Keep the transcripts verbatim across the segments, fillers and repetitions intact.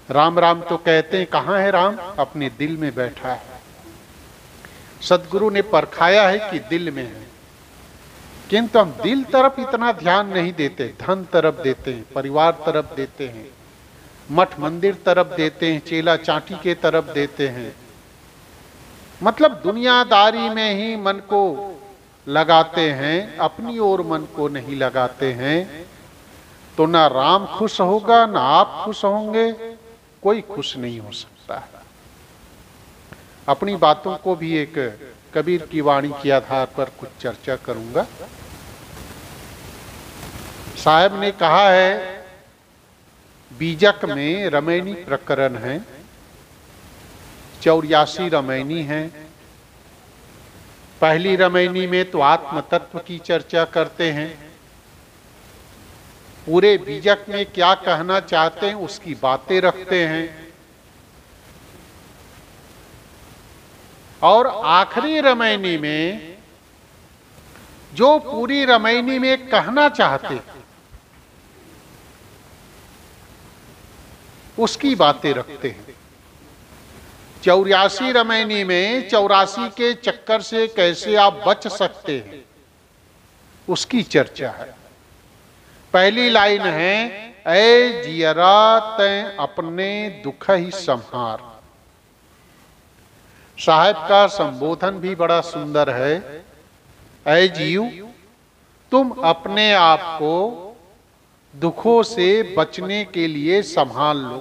राम राम तो कहते हैं, कहाँ है राम? अपने दिल में बैठा है। सदगुरु ने परखाया है कि दिल में है, किंतु हम दिल तरफ इतना ध्यान नहीं देते। धन तरफ देते हैं, परिवार तरफ देते हैं, मठ मंदिर तरफ देते हैं, चेला चाटी के तरफ देते हैं, मतलब दुनियादारी में ही मन को लगाते हैं, अपनी ओर मन को नहीं लगाते हैं। तो ना राम खुश होगा, ना आप खुश होंगे, कोई खुश नहीं हो सकता है। अपनी बातों को भी एक कबीर की वाणी के आधार पर कुछ चर्चा करूंगा। साहब ने कहा है, बीजक में रमैनी प्रकरण है, चौरासी रमैनी है। पहली रमैनी में तो आत्म तत्व की चर्चा करते हैं, पूरे बीजक में क्या कहना चाहते हैं उसकी बातें रखते हैं। और आखिरी रमैनी में जो पूरी रमैनी में कहना चाहते उसकी बातें रखते हैं। चौरासी रमैनी में चौरासी के चक्कर से कैसे आप बच सकते हैं उसकी चर्चा है। पहली लाइन है, ऐ जियरा तैं अपने दुख ही संहार। साहब का संबोधन भी बड़ा सुंदर है। ऐ जीव, तुम अपने आप को दुखों से बचने के लिए संभाल लो।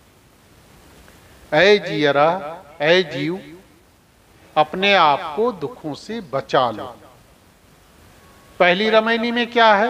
ऐ जियरा, ऐ जीव, अपने आप को दुखों से बचा लो। पहली रमैनी में क्या है?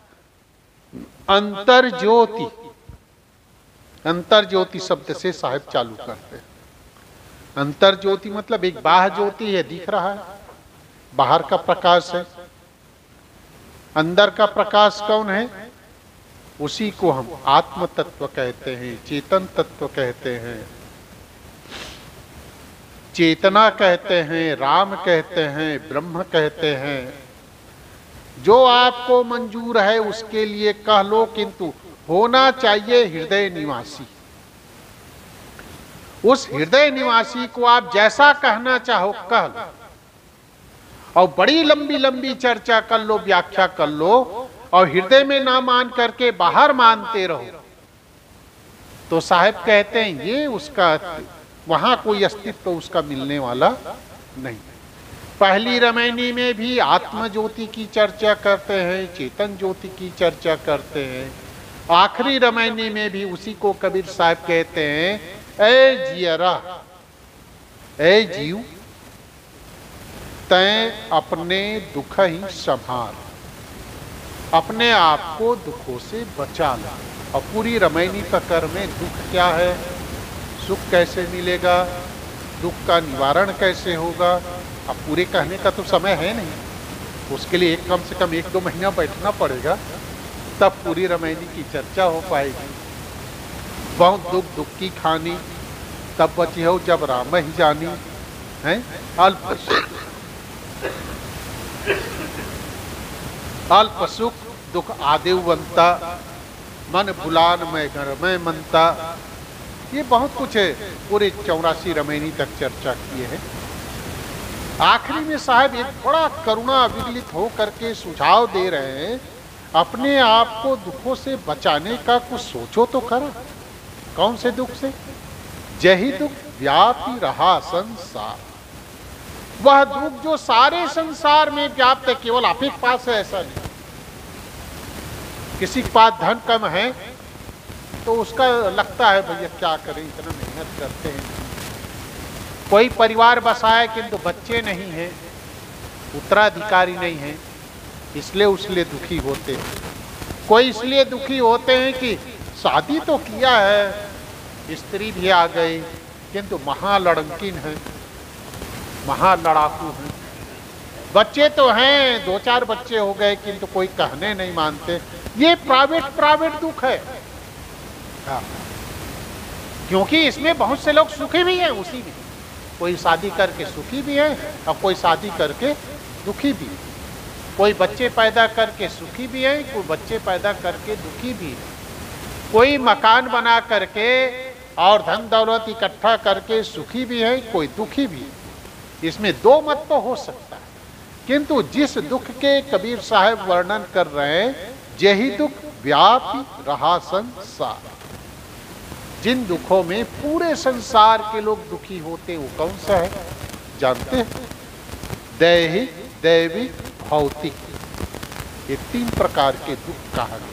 अंतर ज्योति। अंतर ज्योति शब्द से साहब चालू करते हैं। अंतर ज्योति मतलब एक बाह्य ज्योति है, दिख रहा है, बाहर का प्रकाश है। अंदर का प्रकाश कौन है? उसी को हम आत्म तत्व कहते हैं, चेतन तत्व कहते हैं, चेतना कहते हैं, राम कहते हैं, ब्रह्म कहते हैं। जो आपको मंजूर है उसके लिए कह लो, किंतु होना चाहिए हृदय निवासी। उस हृदय निवासी को आप जैसा कहना चाहो कह लो, और बड़ी लंबी लंबी चर्चा कर लो, व्याख्या कर लो, और हृदय में ना मान करके बाहर मानते रहो, तो साहब कहते हैं ये उसका वहां कोई अस्तित्व उसका मिलने वाला नहीं। पहली रमैनी में भी आत्म ज्योति की चर्चा करते हैं, चेतन ज्योति की चर्चा करते हैं। आखिरी रमैनी में भी उसी को कबीर साहब कहते हैं, ऐ जियरा, ऐ जीव, तैं अपने दुख ही संभाल। अपने आप को दुखों से बचा लो। और पूरी रमैनी प्रकरण में दुख क्या है, सुख कैसे मिलेगा, दुख का निवारण कैसे होगा, अब पूरे कहने का तो समय है नहीं। उसके लिए एक कम से कम एक दो महीना बैठना पड़ेगा, तब पूरी रमैनी की चर्चा हो पाएगी। बहुत दुख दुख की खानी, तब बची हो जब राम ही जानी है। अल्प अल्प सुख दुख आदेवंता, मन भुलान में घर में मनता। ये बहुत कुछ है, पूरे चौरासी रमैनी तक चर्चा किए हैं। आखिरी में साहब एक बड़ा करुणा विगलित हो करके सुझाव दे रहे हैं, अपने आप को दुखों से बचाने का कुछ सोचो तो करो। कौन से दुख से? जही दुख व्यापी रहा संसार। वह दुख जो सारे संसार में व्याप्त है, केवल आप ही के पास है ऐसा नहीं। किसी के पास धन कम है तो उसका लगता है भैया क्या करें, इतना मेहनत करते हैं। कोई परिवार बसा है किंतु बच्चे नहीं हैं, उत्तराधिकारी नहीं है, इसलिए उसलिए दुखी होते हैं। कोई इसलिए दुखी होते हैं कि शादी तो किया है, स्त्री भी आ गई, किंतु महालड़ंकिन है, महालड़ाकू है। बच्चे तो हैं, दो चार बच्चे हो गए, किंतु कोई कहने नहीं मानते। ये प्राइवेट प्राइवेट दुख है। हाँ। क्योंकि इसमें बहुत से लोग सुखी भी हैं, उसी में कोई शादी करके सुखी भी है और कोई शादी करके दुखी भी है। कोई बच्चे पैदा करके सुखी भी है, कोई बच्चे पैदा करके दुखी भी है। कोई मकान बना करके और धन दौलत इकट्ठा करके सुखी भी है, कोई दुखी भी है। इसमें दो मत तो हो सकता है, किंतु जिस दुख के कबीर साहब वर्णन कर रहे हैं, यही दुख व्यापी रहा संसार। जिन दुखों में पूरे संसार के लोग दुखी होते, वो कौन सा है जानते हैं? दैहिक, दैविक, भौतिक, ये तीन प्रकार के दुख कहा गया।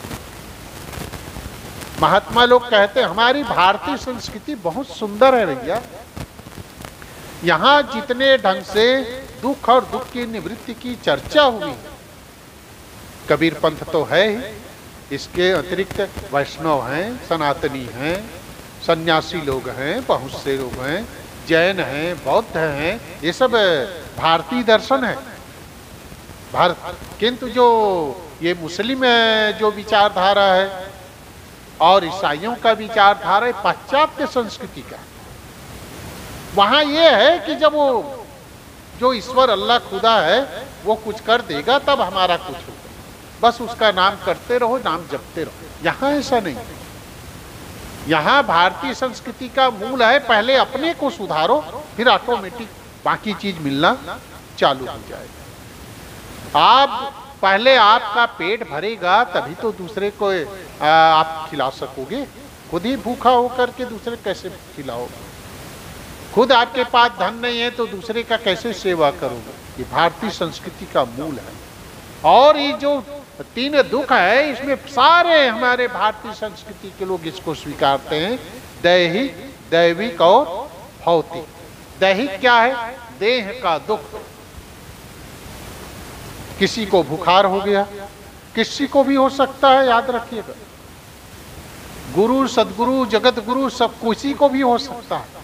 महात्मा लोग कहते हैं हमारी भारतीय संस्कृति बहुत सुंदर है भैया, यहां जितने ढंग से दुख और दुख की निवृत्ति की चर्चा हुई, कबीर पंथ तो है ही, इसके अतिरिक्त वैष्णव हैं, सनातनी हैं, सन्यासी लोग हैं, बहुत से लोग हैं, जैन हैं, बौद्ध हैं, ये सब भारतीय दर्शन है भारत। किंतु जो ये मुस्लिम जो विचारधारा है और ईसाइयों का विचारधारा है पाश्चात्य संस्कृति का, वहां ये है कि जब वो जो ईश्वर अल्लाह खुदा है वो कुछ कर देगा तब हमारा कुछ होगा, बस उसका नाम करते रहो, नाम जपते रहो। यहां ऐसा नहीं, यहां भारतीय संस्कृति का मूल है पहले अपने को सुधारो, फिर ऑटोमेटिक बाकी चीज मिलना चालू हो जाएगा। आप पहले आपका पेट भरेगा तभी तो दूसरे को आ, आप खिला सकोगे। खुद ही भूखा होकर के दूसरे कैसे खिलाओगे? खुद आपके पास धन नहीं है तो दूसरे का कैसे सेवा करोगे? ये भारतीय संस्कृति का मूल है। और ये जो तीन दुख है इसमें सारे हमारे भारतीय संस्कृति के लोग इसको स्वीकारते हैं, दैहिक, दैविक और भौतिक। दैहिक क्या है? देह का दुख। किसी को बुखार हो गया, किसी को भी हो सकता है, याद रखिएगा। गुरु, सदगुरु, जगत गुरु सब किसी को भी हो सकता है।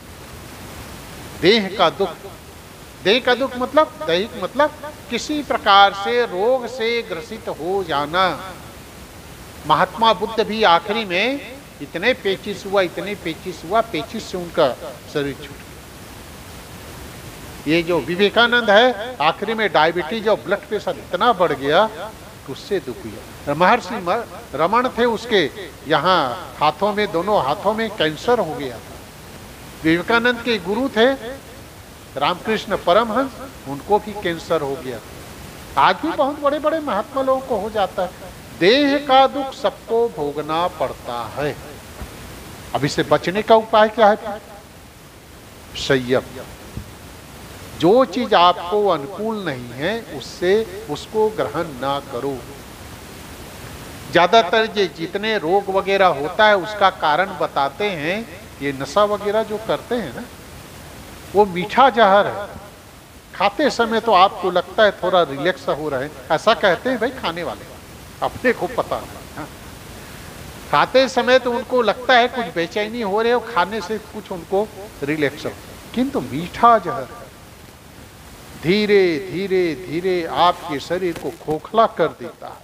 देह का दुख, देह का दुख मतलब दैहिक मतलब किसी प्रकार से रोग से ग्रसित हो जाना। महात्मा बुद्ध भी आखिरी में इतने पेचिस हुआ, इतने पेचिस हुआ, पेचिस से उनका शरीर छूट गया। ये जो विवेकानंद है आखिरी में डायबिटीज और ब्लड प्रेशर इतना बढ़ गया कि उससे दुख हुआ। महर्षि रमण थे, उसके यहाँ हाथों में, दोनों हाथों में कैंसर हो गया था। विवेकानंद के गुरु थे रामकृष्ण परमहंस, उनको भी कैंसर हो गया था। आज भी बहुत बड़े बड़े महात्मा लोगों को हो जाता है। देह का दुख सबको भोगना पड़ता है। अब इससे बचने का उपाय क्या है? संयम। जो चीज आपको अनुकूल नहीं है उससे उसको ग्रहण ना करो। ज्यादातर ये जितने रोग वगैरह होता है उसका कारण बताते हैं ये नशा वगैरह जो करते हैं ना, वो मीठा जहर है। खाते समय तो आपको लगता है थोड़ा रिलैक्स हो रहे हैं, ऐसा कहते हैं भाई खाने वाले, अपने को पता है। खाते समय तो उनको लगता है कुछ बेचैनी हो रही है, खाने से कुछ उनको रिलैक्स हो, किंतु मीठा जहर धीरे धीरे धीरे आपके शरीर को खोखला कर देता है।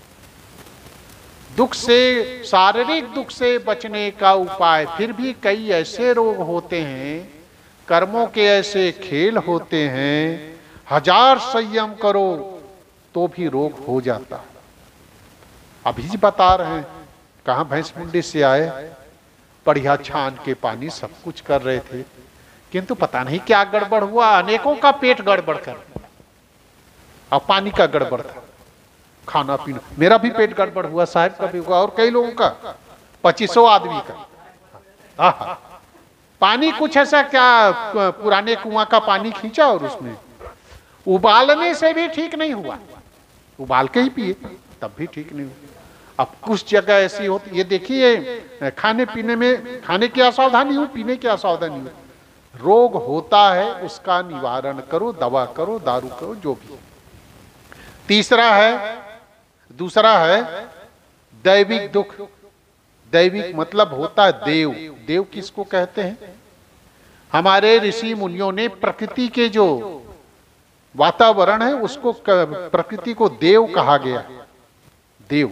दुख से, शारीरिक दुख से बचने का उपाय, फिर भी कई ऐसे रोग होते हैं, कर्मों के ऐसे खेल होते हैं, हजार संयम करो तो भी रोग हो जाता है। अभी बता रहे हैं, कहाँ भैंस मुंडी से आए, बढ़िया छान के पानी सब कुछ कर रहे थे, किंतु पता नहीं क्या गड़बड़ हुआ, अनेकों का पेट गड़बड़ कर, अब पानी का गड़बड़ था, खाना पीना, मेरा भी पेट गड़बड़ हुआ, साहब का भी हुआ, और कई लोगों का, पच्चीसों आदमी का। आहा, पानी कुछ ऐसा क्या पुराने कुआं का पानी खींचा और उसमें उबालने से भी ठीक नहीं हुआ, उबाल के ही पिए तब भी ठीक नहीं हुआ। अब कुछ जगह ऐसी होती, ये देखिए खाने पीने में, खाने की असावधानी हो, पीने की असावधानी हो, रोग होता है उसका निवारण करो, दवा करो, दारू करो, जो भी। तीसरा है, दूसरा है दैविक दुख। दैविक मतलब होता है देव। देव किसको कहते हैं? हमारे ऋषि मुनियों ने प्रकृति के जो वातावरण है उसको, प्रकृति को देव कहा गया। देव,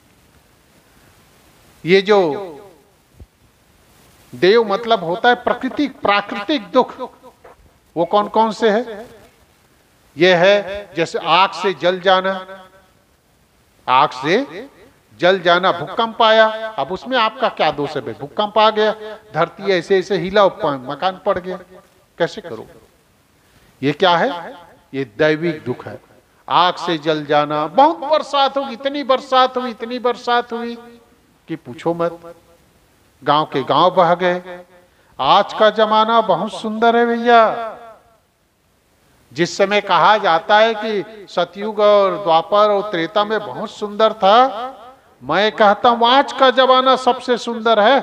ये जो देव मतलब होता है प्रकृति, प्राकृतिक दुख। वो कौन कौन से है? ये है जैसे आग से जल जाना, आग से जल जाना, भूकंप आया, अब उसमें आपका क्या दोष है भाई? भूकंप आ गया, धरती ऐसे ऐसे हिला, मकान पड़ गया, कैसे करो? ये क्या है? ये दैविक दुख है। आग से जल जाना, बहुत बरसात हुई, इतनी बरसात हुई, इतनी बरसात हुई कि पूछो मत, गांव के गांव बह गए। आज का जमाना बहुत सुंदर है भैया। जिस समय कहा जाता है कि सतयुग और द्वापर और त्रेता में बहुत सुंदर था, मैं कहता हूं आज का जमाना सबसे सुंदर है।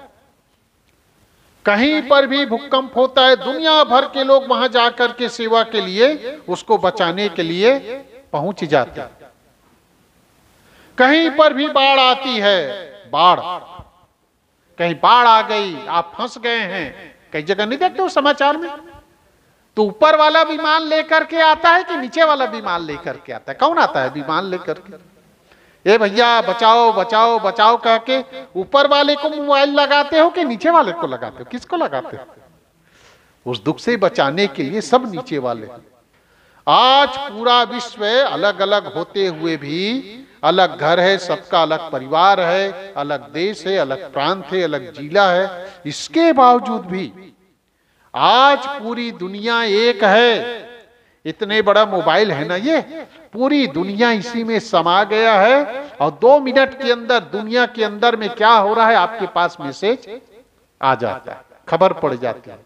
कहीं पर भी भूकंप होता है, दुनिया भर के लोग वहां जाकर के सेवा के लिए, उसको बचाने के लिए पहुंच जाते हैं। कहीं पर भी बाढ़ आती है, बाढ़, कहीं बाढ़ आ गई, आप फंस गए हैं, कई जगह नहीं देखते हो समाचार में, तो ऊपर वाला विमान लेकर के आता है कि नीचे वाला विमान लेकर के आता है? कौन आता है विमान लेकर के? ए भैया बचाओ बचाओ बचाओ कह के ऊपर वाले को मोबाइल लगाते हो कि नीचे वाले को लगाते हो? किसको लगाते हो? उस दुख से बचाने के लिए सब नीचे वाले। आज पूरा विश्व अलग अलग होते हुए भी अलग घर है, सबका अलग परिवार है, अलग देश है, अलग प्रांत है, अलग जिला है, इसके बावजूद भी आज पूरी दुनिया एक है। इतने बड़ा मोबाइल है ना ये, पूरी दुनिया इसी में समा गया है, और दो मिनट के अंदर दुनिया के अंदर में क्या हो रहा है आपके पास मैसेज आ जाता है, खबर पड़ जाती है।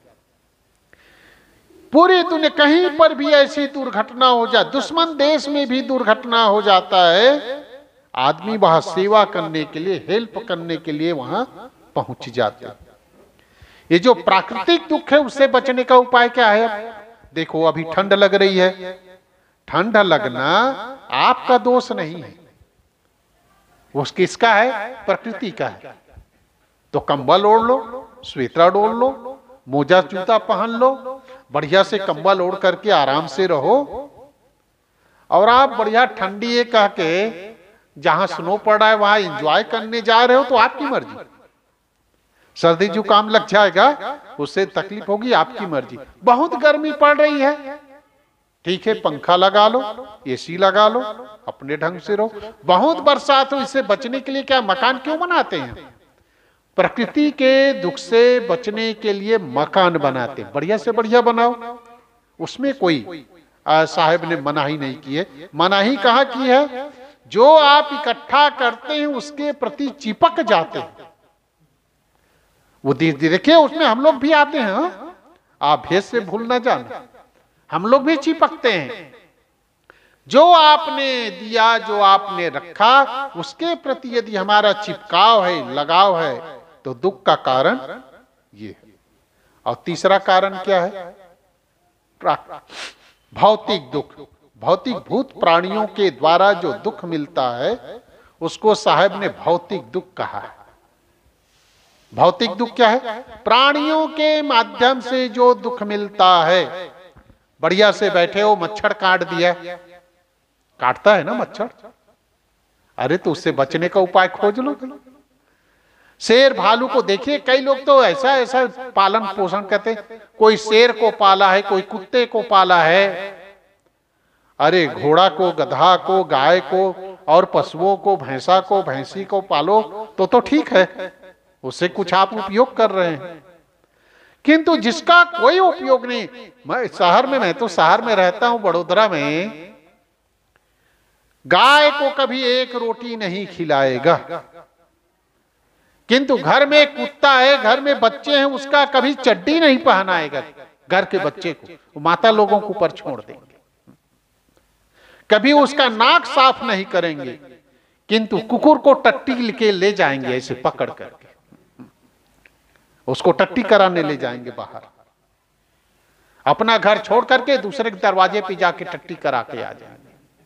पूरी दुनिया कहीं पर भी ऐसी दुर्घटना हो जाए, दुश्मन देश में भी दुर्घटना हो जाता है, आदमी वहां सेवा करने के लिए, हेल्प करने के लिए वहां पहुंच जाता है। ये जो प्राकृतिक दुख है उससे बचने का उपाय क्या है? देखो अभी ठंड लग रही है, ठंड लगना आपका दोष नहीं है, वो किसका है? प्रकृति का है। तो कंबल ओढ़ लो, स्वेटर ओढ़ लो, मोजा जूता पहन लो, बढ़िया से कंबल ओढ़ करके आराम से रहो, और आप बढ़िया ठंडी है कह के जहां स्नो पड़ रहा है वहां एंजॉय करने जा रहे हो तो आपकी मर्जी। सर्दी जुकाम लग जाएगा, उससे तकलीफ होगी, आपकी मर्जी। बहुत गर्मी पड़ रही है, ठीक है पंखा लगा लो, एसी लगा लो, अपने ढंग से रहो। बहुत बरसात हो, इससे बचने के लिए क्या मकान क्यों बनाते हैं? प्रकृति के दुख से बचने के लिए मकान बनाते हैं, बढ़िया से बढ़िया बनाओ, उसमें कोई साहब ने मनाही नहीं की है। मनाही कहाँ की है? जो आप इकट्ठा करते हैं उसके प्रति चिपक जाते हैं। वो देखिए उसमें हम लोग भी आते हैं, हाँ? आप भेद से भूल ना जाना, हम लोग भी चिपकते हैं। जो आपने दिया, जो आपने रखा, उसके प्रति यदि हमारा चिपकाव है, लगाव है, तो दुख का कारण ये है। और तीसरा कारण क्या है? भौतिक दुख। भौतिक भूत प्राणियों के द्वारा जो दुख मिलता है उसको साहब ने भौतिक दुख कहा है। भौतिक दुख क्या है? प्राणियों के माध्यम से जो दुख मिलता है। बढ़िया से बैठे हो, मच्छर काट दिया, काटता है ना मच्छर, अरे तो उससे बचने का उपाय खोज लो। शेर भालू को देखिए, कई लोग तो ऐसा ऐसा पालन पोषण करते, कोई शेर को पाला है, कोई कुत्ते को पाला है, अरे घोड़ा को, गधा को, गाय को और पशुओं को, भैंसा को, भैंसी को पालो तो तो ठीक है, उससे कुछ आप उपयोग कर रहे हैं। किंतु जिसका कोई उपयोग नहीं, मैं शहर में, मैं तो शहर में रहता हूं, बड़ोदरा में, गाय को कभी एक रोटी नहीं खिलाएगा, किंतु घर में कुत्ता है, घर में बच्चे हैं, उसका कभी चड्डी नहीं पहनाएगा, घर के बच्चे को माता लोगों को ऊपर छोड़ देंगे, कभी उसका नाक साफ नहीं करेंगे, किंतु कुकुर को टट्टी के ले जाएंगे ऐसे पकड़ करके, उसको टट्टी कराने ले जाएंगे बाहर, अपना घर छोड़ करके दूसरे के दरवाजे पे जाके टट्टी करा के आ जाएंगे।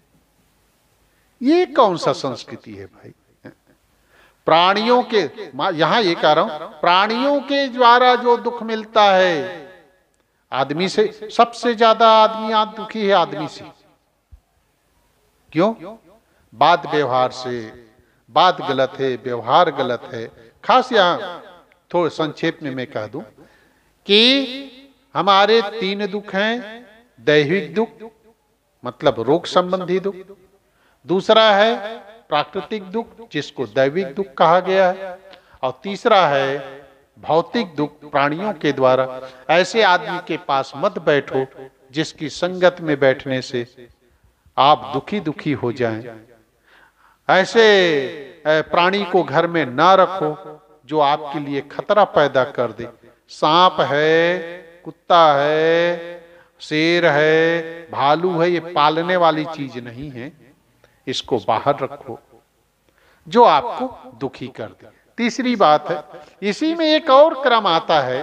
ये कौन सा संस्कृति है भाई? प्राणियों के, यहां ये कह रहा हूं, प्राणियों के द्वारा जो दुख मिलता है, आदमी से सबसे ज्यादा आदमी आज दुखी है, आदमी से। क्यों? बात व्यवहार से, बात गलत है, व्यवहार गलत है। खास यहां थोड़ा संक्षेप में मैं कह दूं कि हमारे तीन दुख हैं। दैहिक दुख मतलब रोग संबंधी दुख, दूसरा है प्राकृतिक दुख, जिसको दैविक दुख कहा गया है, और तीसरा है भौतिक दुख, प्राणियों के द्वारा। ऐसे आदमी के पास मत बैठो जिसकी संगत में बैठने से आप दुखी दुखी हो जाएं। ऐसे प्राणी को घर में ना रखो जो आपके लिए खतरा पैदा कर दे। सांप है, कुत्ता है, शेर है, भालू है, ये पालने वाली चीज नहीं है, इसको बाहर रखो जो आपको दुखी कर दे। तीसरी बात है, इसी में एक और क्रम आता है,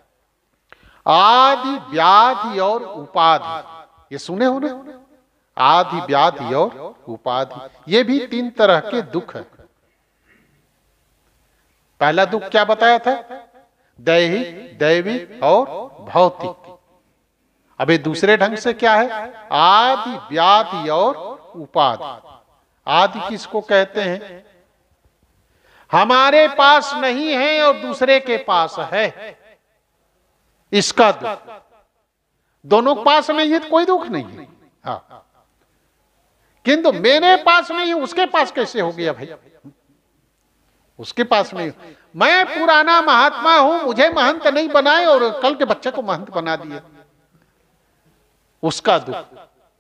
आदि व्याधि और उपाधि। ये सुने हो ना, आदि व्याधि और उपाधि, ये भी तीन तरह के दुख है। पहला दुख क्या बताया था? दैहिक, दैविक और भौतिक। अबे दूसरे ढंग से क्या है? आदि व्याधि और उपाधि। आदि किसको कहते हैं? हमारे पास नहीं है और दूसरे के पास है, इसका दुख। दोनों के पास नहीं है तो कोई दुख नहीं है। हाँ, किंतु मेरे पास नहीं है, उसके पास कैसे हो गया भाई? उसके पास नहीं, मैं पुराना महात्मा हूं, मुझे महंत नहीं बनाए और कल के बच्चे को महंत बना दिया, उसका दुख।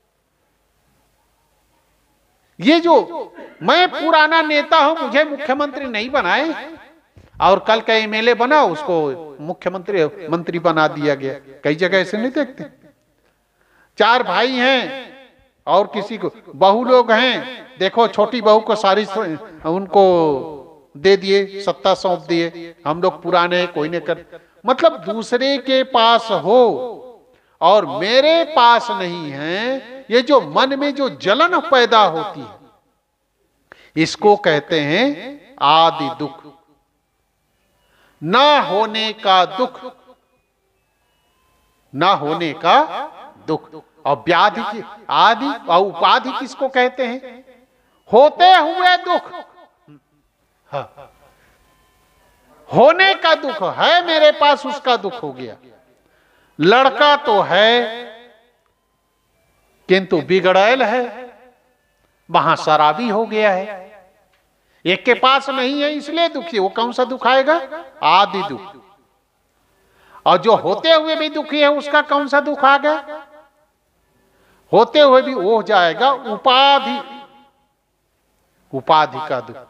ये जो मैं पुराना नेता हूं, मुझे मुख्यमंत्री नहीं बनाए और कल का एमएलए बना, उसको मुख्यमंत्री मंत्री बना दिया गया। कई जगह ऐसे नहीं देखते? चार भाई हैं और किसी को बहू लोग हैं, देखो छोटी बहू को सारी उनको दे दिए, सत्ता सौंप दिए, हम लोग पुराने कोई नहीं कर। मतलब दूसरे के पास हो और मेरे पास नहीं है, ये जो मन में जो जलन पैदा होती है, इसको कहते हैं आदि दुख। ना होने का दुख, ना होने का दुख। और व्याधि की आदि और उपाधि किसको कहते हैं? होते हुए दुख। हाँ, होने का दुख है मेरे पास, उसका दुख हो गया। लड़का तो है किंतु बिगड़ैल है, वहां शराबी हो गया है। एक के पास नहीं है इसलिए दुखी, वो कौन सा दुख आएगा? आदि दुख। और जो होते हुए भी दुखी है, उसका कौन सा दुख आ गया? होते हुए भी वो हो जाएगा उपाधि, उपाधि का दुख।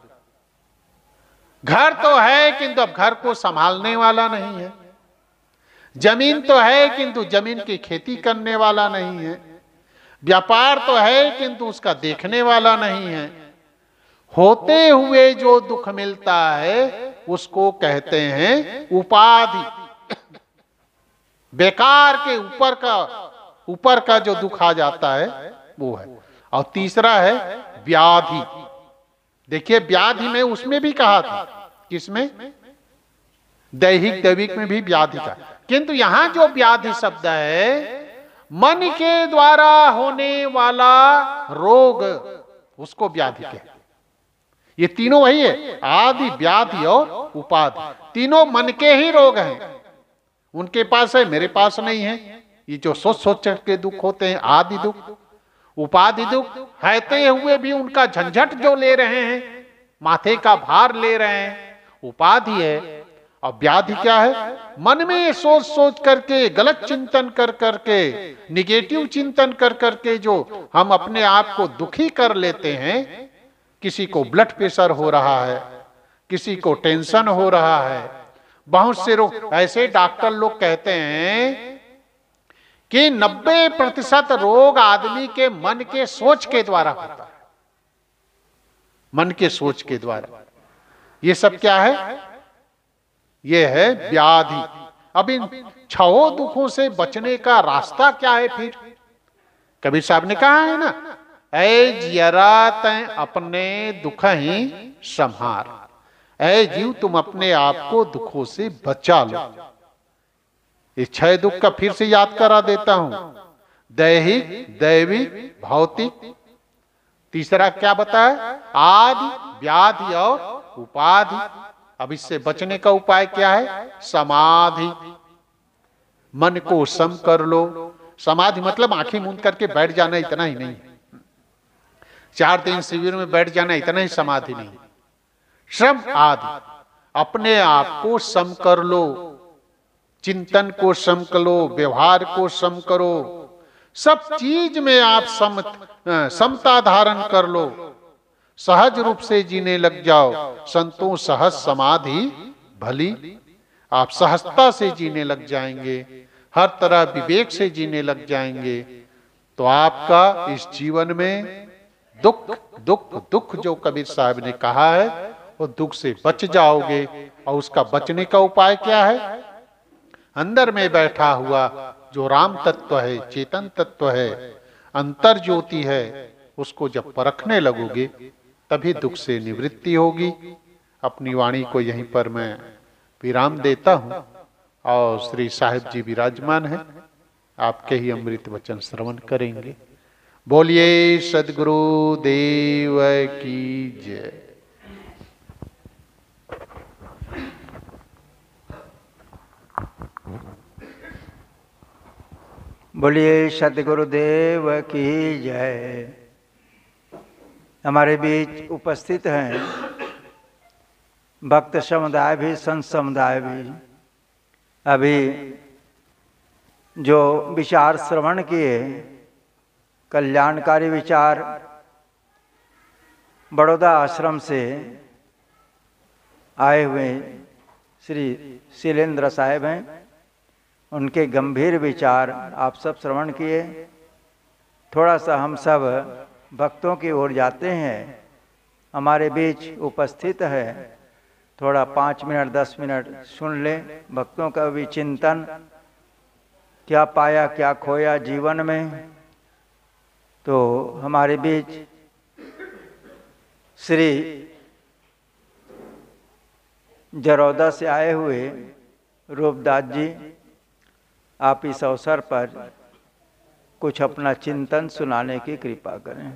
घर तो है किंतु अब घर को संभालने वाला नहीं है। जमीन तो है किंतु जमीन की खेती करने वाला नहीं है। व्यापार तो है किंतु उसका देखने वाला नहीं है। होते हुए जो दुख मिलता है उसको कहते हैं उपाधि। बेकार के ऊपर का ऊपर का जो दुख आ जाता है वो है। और तीसरा है व्याधि। देखिए व्याधि में उसमें भी कहा था, किसमें? दैहिक दैविक में भी व्याधि का, किंतु यहां जो व्याधि शब्द है, मन के द्वारा होने वाला रोग, उसको व्याधि कहते हैं। ये तीनों वही है, आदि व्याधि और उपाधि। तीनों मन के ही रोग हैं। उनके पास है, मेरे पास नहीं है। ये जो सोच सोच के दुख होते हैं, आदि दुख। उपाधि दुख रहते हुए भी उनका झंझट जो ले रहे हैं, माथे का भार ले रहे हैं, उपाधि है। और व्याधि क्या है? मन में सोच सोच करके, गलत चिंतन कर करके, निगेटिव चिंतन कर करके जो हम अपने आप को दुखी कर लेते हैं। किसी को ब्लड प्रेशर हो रहा है, किसी को टेंशन हो रहा है, बहुत से रोग। ऐसे डॉक्टर लोग कहते हैं कि नब्बे प्रतिशत रोग आदमी के मन के सोच के द्वारा होता है। मन के सोच के द्वारा। ये सब क्या है? ये है व्याधि। अब इन छह दुखों से बचने का रास्ता क्या है फिर? कबीर साहब ने कहा है ना, ऐ जियरा तैं अपने दुख ही संहार। ऐ जीव तुम अपने आप को दुखों से बचा लो। इस छह दुख का फिर से याद करा देता हूं। दैहिक, दैविक, भौतिक। तीसरा क्या बताया? आदि व्याधि और उपाधि। अब इससे बचने का उपाय क्या है? समाधि। मन को सम कर लो। समाधि मतलब आंखें मूंद करके बैठ जाना, इतना ही नहीं। चार दिन शिविर में बैठ जाना इतना ही समाधि नहीं। श्रम आदि, अपने आप को सम कर लो, चिंतन को सम कर लो, व्यवहार को सम करो, सब चीज में आप सम समता धारण कर लो, सहज रूप से जीने लग जाओ। संतों सहज समाधि भली, आप सहजता से जीने लग जाएंगे, हर तरह विवेक से जीने लग जाएंगे, तो आपका इस जीवन में दुख दुख दुख जो कबीर साहब ने कहा है वो दुख से बच जाओगे। और उसका बचने का उपाय क्या है? अंदर में बैठा हुआ जो राम तत्व है, चेतन तत्व है, अंतर ज्योति है, उसको जब परखने लगोगे तभी दुख से निवृत्ति होगी। अपनी वाणी को यहीं पर मैं विराम देता हूँ और श्री साहिब जी विराजमान हैं, आपके ही अमृत वचन श्रवण करेंगे। बोलिए सद्गुरु देव की जय। बोलिए सद्गुरुदेव की जय। हमारे बीच उपस्थित हैं भक्त समुदाय भी, संत समुदाय भी। अभी जो विचार श्रवण किए, कल्याणकारी विचार बड़ौदा आश्रम से आए हुए श्री शैलेंद्र साहब हैं, उनके गंभीर विचार आप सब श्रवण किए। थोड़ा सा हम सब भक्तों की ओर जाते हैं, हमारे बीच उपस्थित है, थोड़ा पाँच मिनट दस मिनट सुन लें भक्तों का भी चिंतन, क्या पाया क्या खोया जीवन में। तो हमारे बीच श्री जरौदा से आए हुए रूपदास जी, आप इस अवसर पर कुछ अपना चिंतन सुनाने की कृपा करें।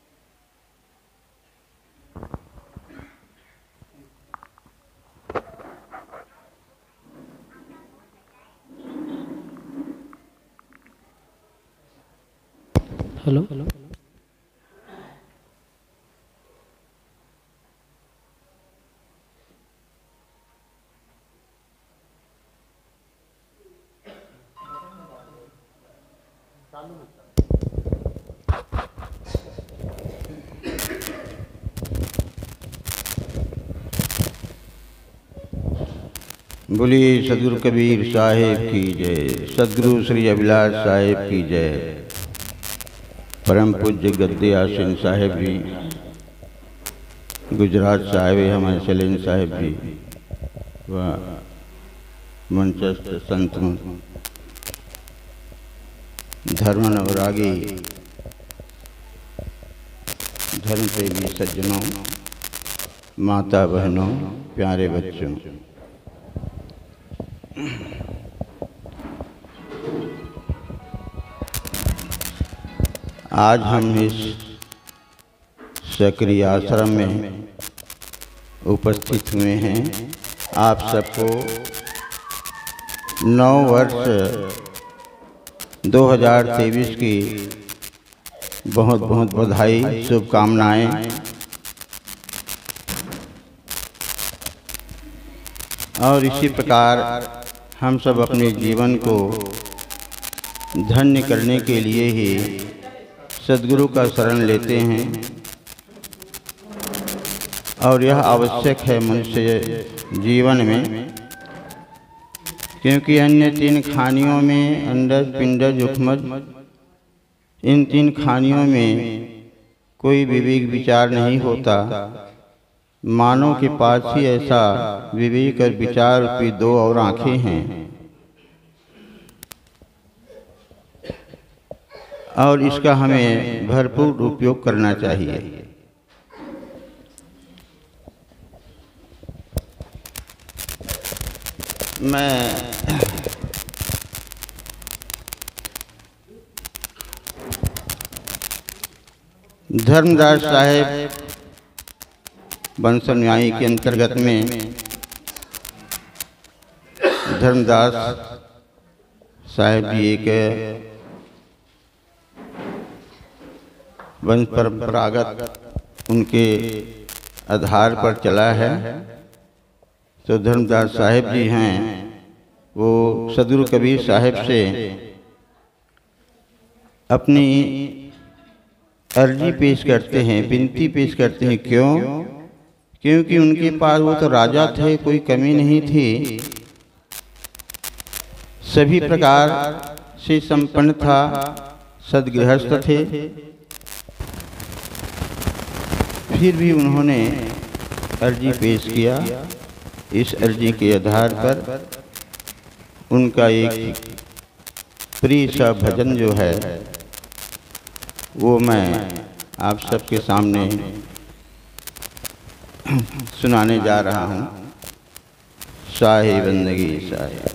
हेलो हेलो बोलिए सदगुरु कबीर साहिब की जय, सदगुरु श्री अभिलाष साहिब की जय, परम पूज्य गद्दे आसीन साहिब जी, गुजरात साहिब हमारे शैलेंद्र साहिब जी व मंचस्थ संत धर्म अनुरागी धर्म प्रेमी सज्जनों, माता बहनों, प्यारे बच्चों, आज हम इस सक्रिय आश्रम में उपस्थित हुए हैं। आप सबको नौ वर्ष दो हज़ार तेईस की बहुत बहुत बधाई, शुभकामनाएं। और इसी प्रकार हम सब अपने जीवन को धन्य करने के लिए ही सद्गुरु का शरण लेते हैं, और यह आवश्यक है मनुष्य जीवन में, क्योंकि अन्य तीन खानियों में अंडज पिंडज उपमज, इन तीन खानियों में कोई विवेक विचार नहीं होता। मानव के पास ही ऐसा विवेक और विचार रूपी दो और आँखें हैं, और इसका हमें भरपूर उपयोग करना चाहिए। मैं धर्मदास साहेब वंश न्यायी के अंतर्गत में धर्मदास साहेब जी एक वंश परंपरागत उनके आधार पर चला है। तो धर्मदास साहिब जी हैं, वो सदगुरु कबीर साहिब से अपनी अर्जी पेश करते हैं, विनती पेश करते हैं। क्यों? क्योंकि उनके पास वो तो राजा थे, कोई कमी नहीं थी, सभी प्रकार से संपन्न था, सद्गृहस्थ थे। फिर भी उन्होंने अर्जी पेश किया। इस अर्जी के आधार पर उनका एक प्रिय सा भजन जो है वो मैं आप सबके सामने सुनाने जा रहा हूँ। शाही बंदगी शाही।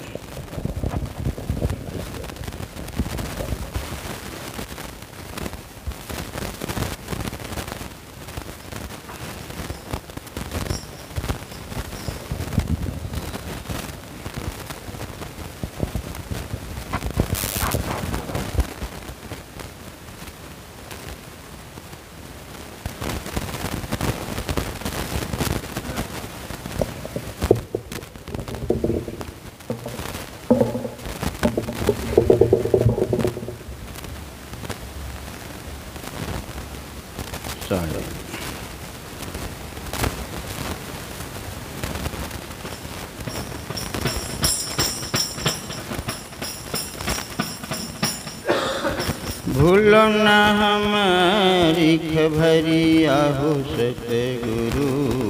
भूलो न हमारी खबरिया हो सतगुरु,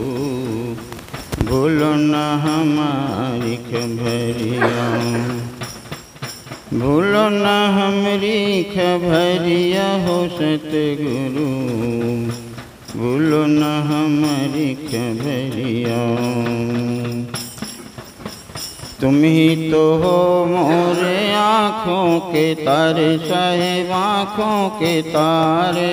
भूलो न हमारी खबरिया, भूलो न हमारी खबरिया हो सतगुरु, भूलो न हमारी खबरिया। तुम ही तो हो मोरे आँखों के तारे साहिब, आँखों के तारे।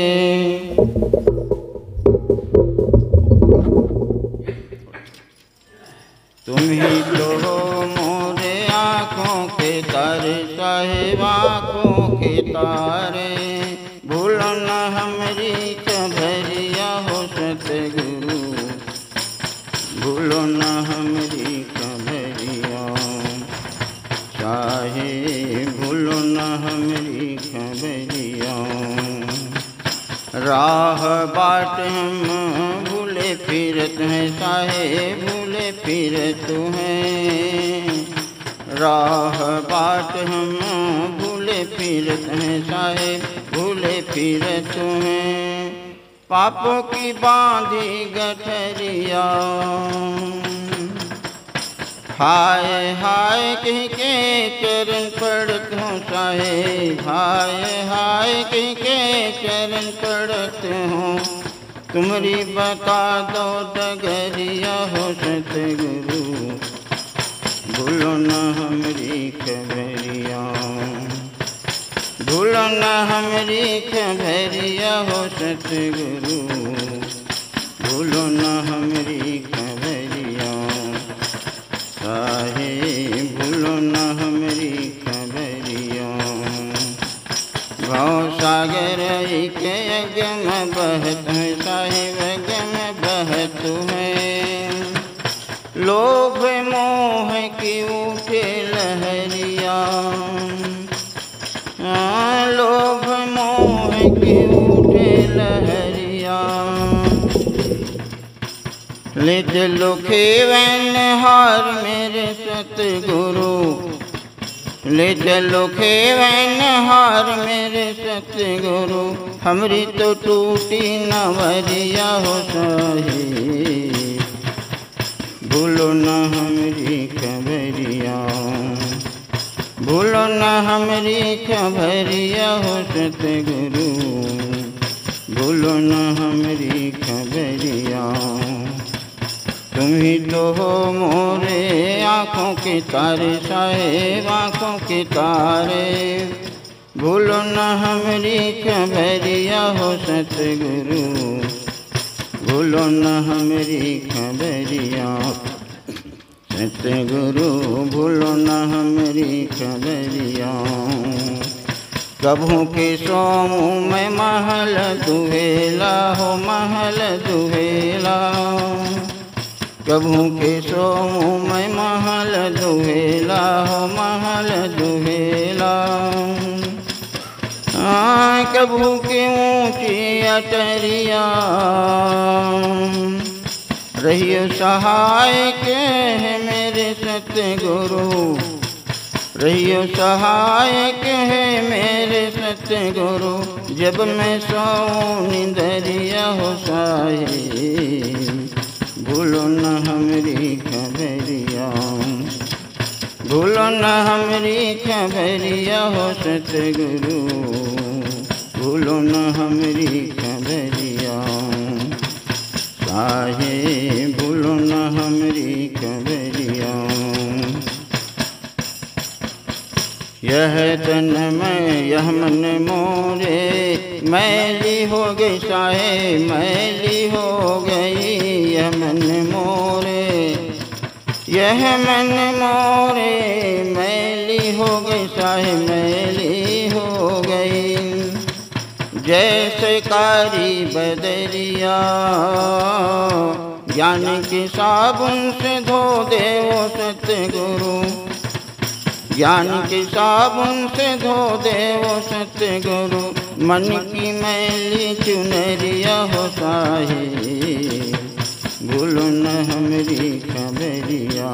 तुम ही तो हो मोरे आँखों के तारे साहिब, आँखों के तारे। भूलो न हमारी खबरिया हो सतगुरु, भूलो न हमारी खबरिया। चाहे भूलो न हमारी खबरिया। राह बाट हम भूले फिरत हैं साहे, भूले फिरत हैं। राह बाट हम भूले फिरत हैं साहे, भूले फिरत हैं। पापों की बांधी गठरिया, हाय हाय कह के चरण पड़त हूँ साहेब, हाय हाय कह के चरण पड़त हूँ। तुम्हारी बता दो डगरिया हो सतगुरु, भूलो न हमारी खबरिया, भूलो न हमारी खबरिया हो सतगुरु, भूलो न हमारी खबरिया। साहे भूलो न हमारी खबरिया। भाव सागर के अगम बहत है साहिब, अगम बहत है। लोभ मोह की उठे लहरिया, लोभ मोह की उठे लहरिया। ले चलो खेवन हार मेरे सतगुरु, ले चलो खेवन हार मेरे सतगुरु। हमरी तो टूटी नवरिया हो साहिब, भूलो न हमारी खबरिया, भूलो न हमारी खबरिया हो सतगुरु, भूलो न हमारी खबरिया। तुम ही तो हो मोरे आँखों के तारे साहेब, आँखों के तारे। भूलो न हमारी खबरिया हो सतगुरु, भूलो न हमारी खबरिया। सतगुरु भूलो न हमारी खबरिया। कभू के सोमू में महल दुहेला हो महल दुहेला, कभू के सोमू में महल दुहेला हो महल दुहेला। हाँ कभू की ऊँची अटरिया रहियो सहायक है मेरे सतगुरु, रहियो सहायक है मेरे सतगुरु। जब मैं सोऊं निंदरिया हो साहिब, भूलो न हमरी खबरिया, भूलो न हमरी खबरिया हो सतगुरु, भूलो न हमरी खबरिया साहिब, भूलो न हमरी खबरिया। यह तन में यह मन मोरे मैली हो गई साहेब, मैली हो गई यह मन मोरे, यह मन मोरे मैली हो गई साहेब, मैली हो गई। जैसे कारी बदरिया ज्ञान के साबुन से धो दे वो सतगुरु, ज्ञान के साबुन से धो दे वो सतगुरु। मन की मैली चुनरिया हो साहिब, भूलो न हमरी खबरिया,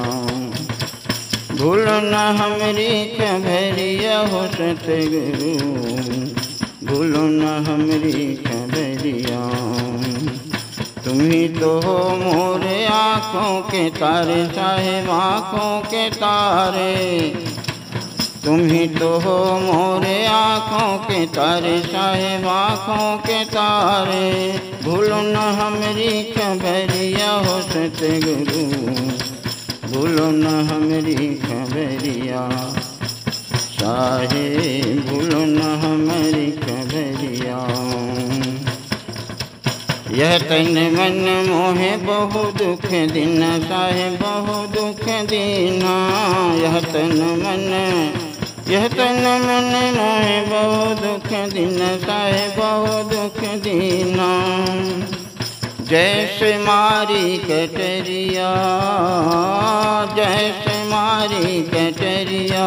भूलो न हमरी खबरिया हो सतगुरु, भूलो न हमरी खबरिया। तुम्ही तो हो मोरे आँखों के तारे साहिब, आँखों के तारे, तुम्ही तो हो मोरे आँखों के तारे साहिब, आँखों के तारे। भूलो न हमरी खबरिया हो सतगुरु, भूलो न हमरी खबरिया साहिब, भूलो न हमारी खबरिया। यह तन मन मोहे बहु दुख दिन साहिब, बहु दुख दीना। यह तन मन यह तन मन मोहे बहु दुख दिन साहिब, बहु दुख दीना। जैसे मारी कटरिया, जैसे मारी कटरिया,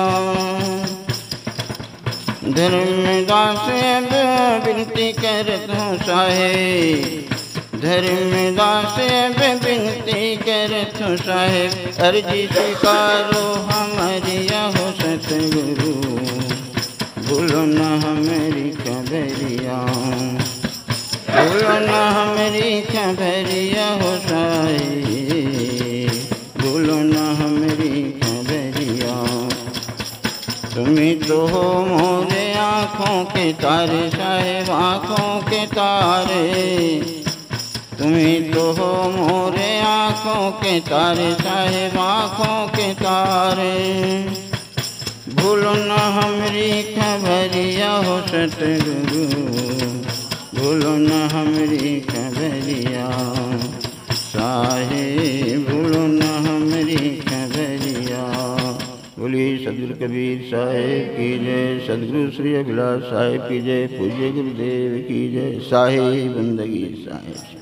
धर्मदास अब विनती करत हूँ साहेब, धर्मदास अब विनती करत हूँ साहेब। अर्जी स्वीकारो हमारिया हो सतगुरु, भूलो न हमारी खबरिया, भूलो न हमारी खबरिया हो साहेब, भूलो न हमारी खबरिया। तुम्ही तो हो मोरे आँखों के तारे साहिब, आँखों के तारे, तुम्ही तो हो मोरे आँखों के तारे साहिब, आँखों के तारे। भूलो न हमरी खबरिया हो सतगुरु, भूलो न हमरी खबरिया साहिब, भूलो न हमरी खबरिया। बोलिए सदगुरु कबीर साहिब की जय, सदगुरु श्री अभिलाष साहिब की जय, पूज्य गुरुदेव की जय। साहिब बंदगी साहिब।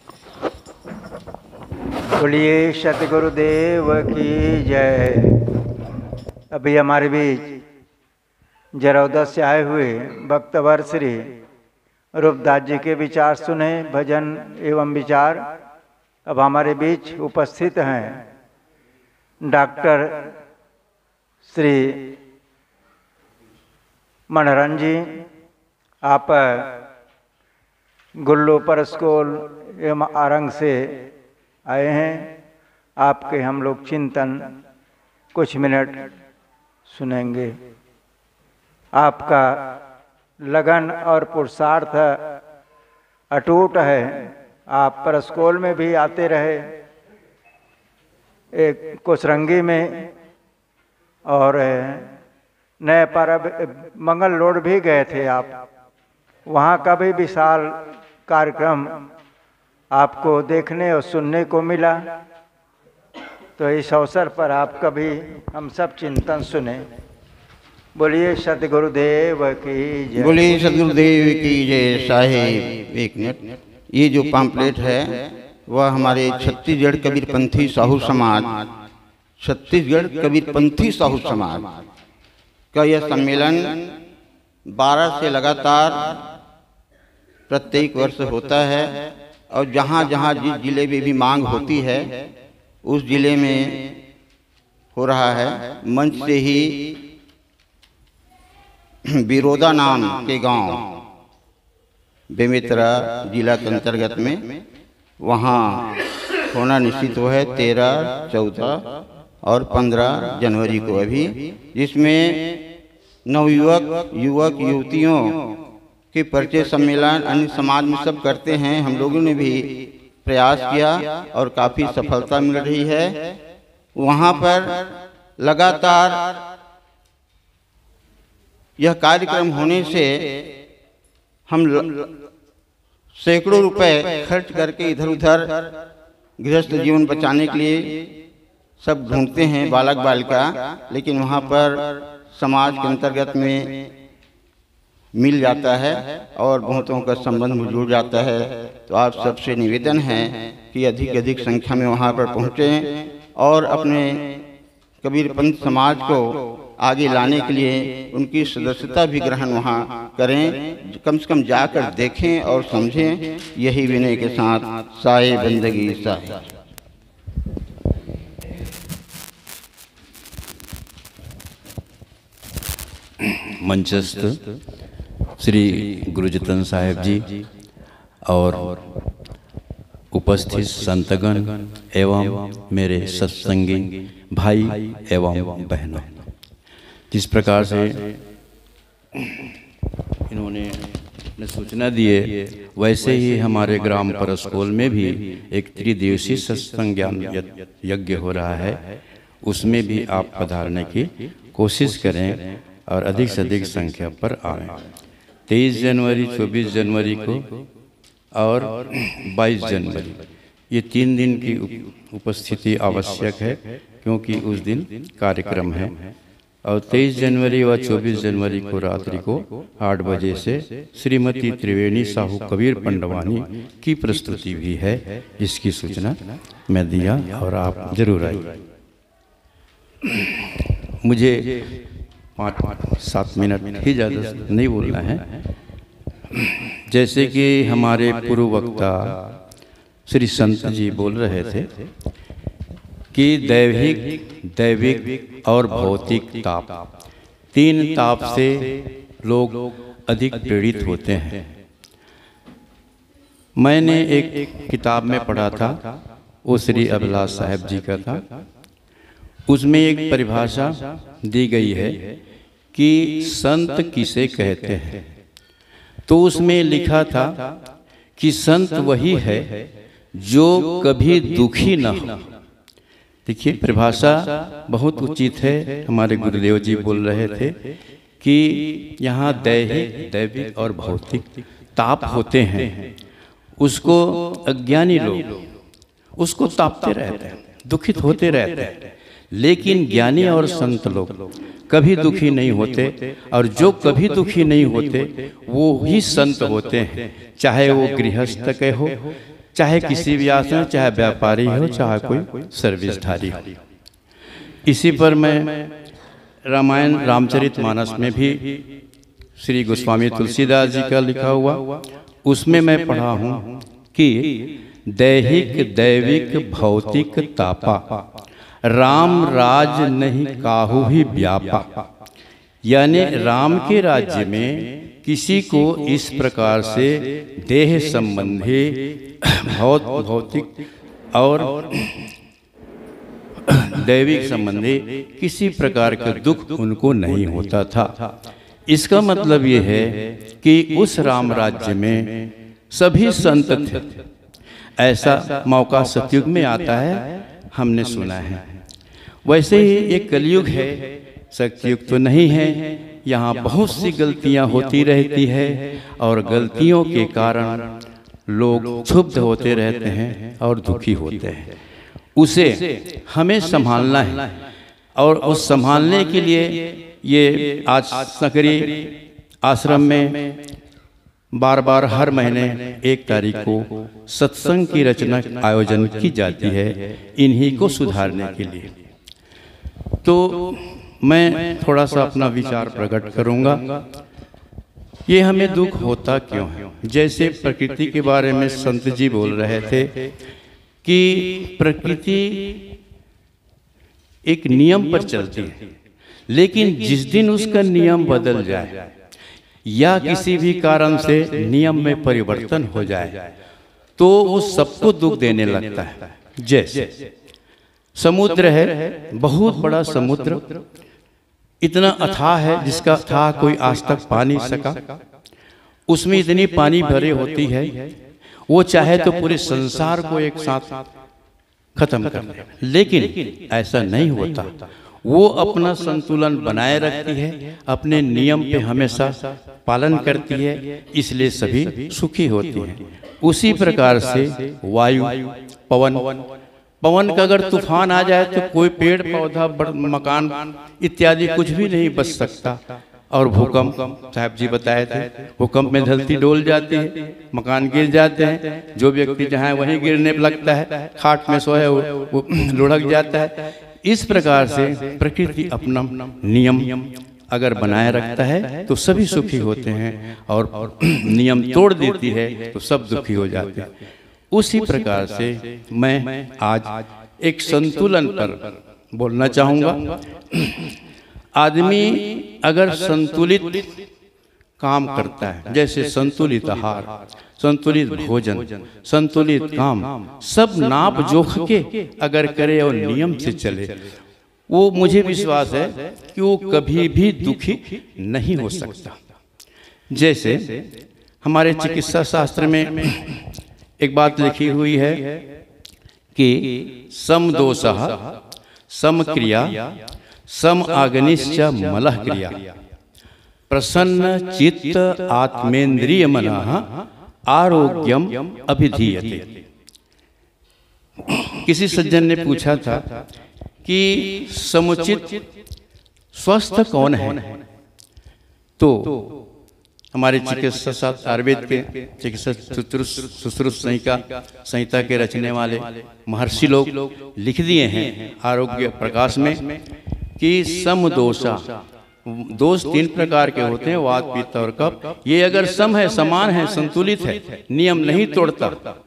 बोलिए सतगुरुदेव की जय। अभी हमारे बीच जरौदा से आए हुए भक्तवर श्री रूपदास जी के विचार सुने, भजन एवं विचार। अब हमारे बीच उपस्थित हैं डॉक्टर श्री मनोहरन जी। आप गुल्लो परस्कोल एवं आरंग से आए हैं। आपके हम लोग चिंतन कुछ मिनट सुनेंगे। आपका लगन और पुरुषार्थ अटूट है। आप परस्कोल में भी आते रहे, एक कुसरंगी में, और नए परब मंगल रोड भी गए थे आप। वहाँ का भी विशाल कार्यक्रम आपको देखने और सुनने को मिला। तो इस अवसर पर आप कभी हम सब चिंतन सुने। बोलिए सतगुरुदेव की जय। बोलिए सदगुरुदेव की जय। साहेब एक मिनट, ये जो पम्पलेट है वह हमारे छत्तीसगढ़ कबीरपंथी साहू समाज छत्तीसगढ़ कबीरपंथी साहू समाज का यह सम्मेलन बारह से लगातार प्रत्येक वर्ष होता है, और जहाँ जहाँ जिस जिले में भी मांग होती है उस जिले में हो रहा है। मंच से ही बिरोदा नाम के गांव बेमेतरा जिला के अंतर्गत में वहाँ होना निश्चित हुआ है तेरह चौदह और पंद्रह जनवरी को अभी, जिसमें नवयुवक युवक युवतियों के परिचय सम्मेलन अन्य समाज में सब करते हैं। हम लोगों ने भी प्रयास किया और काफ़ी सफलता मिल रही है। वहाँ पर लगातार यह कार्यक्रम होने से हम सैकड़ों रुपए खर्च करके इधर उधर गृहस्थ जीवन बचाने के लिए सब ढूंढते हैं बालक बालिका, लेकिन वहाँ पर समाज के अंतर्गत में मिल जाता है और बहुतों का संबंध में जुड़ जाता है। तो आप सबसे निवेदन है कि अधिक अधिक संख्या में वहाँ पर पहुँचें और अपने कबीरपंथ समाज को आगे लाने के लिए उनकी सदस्यता भी ग्रहण वहाँ करें, कम से कम जाकर देखें और समझें। यही विनय के साथ साए बंदगी साए। मंचस्थ श्री गुरुजतन साहेब जी और उपस्थित संतगण एवं मेरे सत्संगी भाई एवं बहनों, जिस प्रकार से इन्होंने सूचना दिए वैसे ही हमारे ग्राम परस्कोल में भी एक त्रिदिवसीय सत्संग ज्ञान यज्ञ हो रहा है। उसमें भी आप पधारने की कोशिश करें और अधिक से अधिक संख्या पर आएँ। तेईस जनवरी, चौबीस जनवरी को और बाईस जनवरी, ये तीन दिन की उपस्थिति आवश्यक है क्योंकि उस दिन कार्यक्रम है। और तेईस जनवरी व चौबीस जनवरी को रात्रि को आठ बजे से श्रीमती त्रिवेणी साहू कबीर पंडवानी की प्रस्तुति भी है, जिसकी सूचना मैं दिया और आप जरूर आइए। मुझे पाँच पाँच सात मिनट ही ज़्यादा नहीं बोलना है। जैसे कि हमारे पूर्व वक्ता श्री संत जी बोल रहे थे कि दैविक दैविक और भौतिक ताप, तीन ताप से लोग अधिक पीड़ित होते हैं। मैंने एक किताब में पढ़ा था, वो श्री अभिलाष साहब जी का था। उसमें एक परिभाषा दी गई है कि संत किसे कहते हैं। तो उसमें लिखा था कि संत वही है जो कभी दुखी न हो। देखिए, परिभाषा बहुत उचित है। हमारे गुरुदेव जी बोल रहे थे कि यहाँ दैहिक दैविक और भौतिक ताप होते हैं, उसको अज्ञानी लोग उसको तापते रहते हैं, दुखित होते रहते हैं। लेकिन ज्ञानी और संत लोग कभी दुखी नहीं होते, और जो कभी दुखी नहीं होते वो ही संत होते हैं। चाहे वो गृहस्थ के हो, चाहे किसी भी आश्रम, चाहे व्यापारी हो, चाहे कोई सर्विसधारी हो। इसी पर मैं रामायण रामचरितमानस में भी श्री गोस्वामी तुलसीदास जी का लिखा हुआ, उसमें मैं पढ़ा हूँ कि दैहिक दैविक भौतिक तापा, राम राज नहीं काहू ही व्यापा। यानी राम के राज्य में किसी को इस प्रकार से देह संबंधी भौत भौतिक और दैविक संबंधी किसी प्रकार का दुख उनको नहीं होता था। इसका मतलब ये है कि उस राम राज्य में सभी संत थे। ऐसा मौका सतयुग में आता है, हमने सुना है। वैसे ही एक कलयुग है, सतयुग तो नहीं है। यहाँ बहुत सी गलतियाँ होती रहती है और गलतियों के कारण लोग क्षुब्ध होते रहते हैं और दुखी होते हैं। उसे हमें संभालना है, और उस संभालने के लिए ये आज सकरी आश्रम में बार बार हर महीने एक तारीख को सत्संग की रचना आयोजन की जाती है इन्हीं को सुधारने के लिए। तो मैं थोड़ा सा अपना विचार प्रकट करूंगा। ये हमें दुख होता क्यों है? जैसे प्रकृति के बारे में संत जी बोल रहे थे कि प्रकृति एक नियम पर चलती है, लेकिन जिस दिन उसका नियम बदल जाए या किसी भी कारण से नियम में परिवर्तन हो जाए तो वो सबको दुख देने लगता है। जैसे समुद्र है, बहुत बड़ा समुद्र, इतना अथाह है जिसका अथाह कोई आज तक पा नहीं सका। उसमें इतनी पानी भरे होती है, वो चाहे तो पूरे संसार को एक साथ खत्म कर दे, लेकिन ऐसा नहीं होता। वो अपना संतुलन बनाए रखती है, अपने नियम पे हमेशा पालन करती है, इसलिए सभी सुखी होती हैं। उसी प्रकार से वायु, पवन, पवन का अगर तूफान आ जाए तो कोई पेड़ पौधा, मकान इत्यादि कुछ भी नहीं बच सकता। और भूकंप, साहब जी बताए थे, भूकंप में धरती डोल जाती है, मकान गिर जाते हैं, जो व्यक्ति जहाँ वहीं गिरने लगता है, खाट में सोए वो लुढ़क जाता है। इस प्रकार से प्रकृति अपना नियम अगर बनाए रखता है तो सभी सुखी होते हैं, और नियम तोड़ देती है तो सब दुखी हो जाते हैं। उसी प्रकार से मैं आज एक संतुलन पर बोलना चाहूँगा। आदमी अगर संतुलित काम करता है, जैसे संतुलित आहार, संतुलित भोजन, संतुलित काम, सब नाप जोख के अगर करे और नियम से चले, वो मुझे विश्वास है कि वो कभी भी दुखी नहीं हो सकता। जैसे हमारे चिकित्सा शास्त्र में एक बात लिखी हुई है कि समदोषः समक्रिया सम आग्निश्च मलः क्रिया प्रसन्न चित्त आत्मेन्द्रिय मनः आरोग्यम अभिधीयते। किसी सज्जन ने पूछा था कि समुचित स्वस्थ कौन है? तो हमारे चिकित्सा शास्त्र आयुर्वेद के चिकित्सा सुश्रुत संहिता संहिता के रचने वाले महर्षि लोग लिख दिए हैं आरोग्य प्रकाश में कि समदोषा, दोष तीन प्रकार के होते हैं, वात पित्त और कफ। ये अगर सम है, समान है, संतुलित है, नियम नहीं तोड़ता,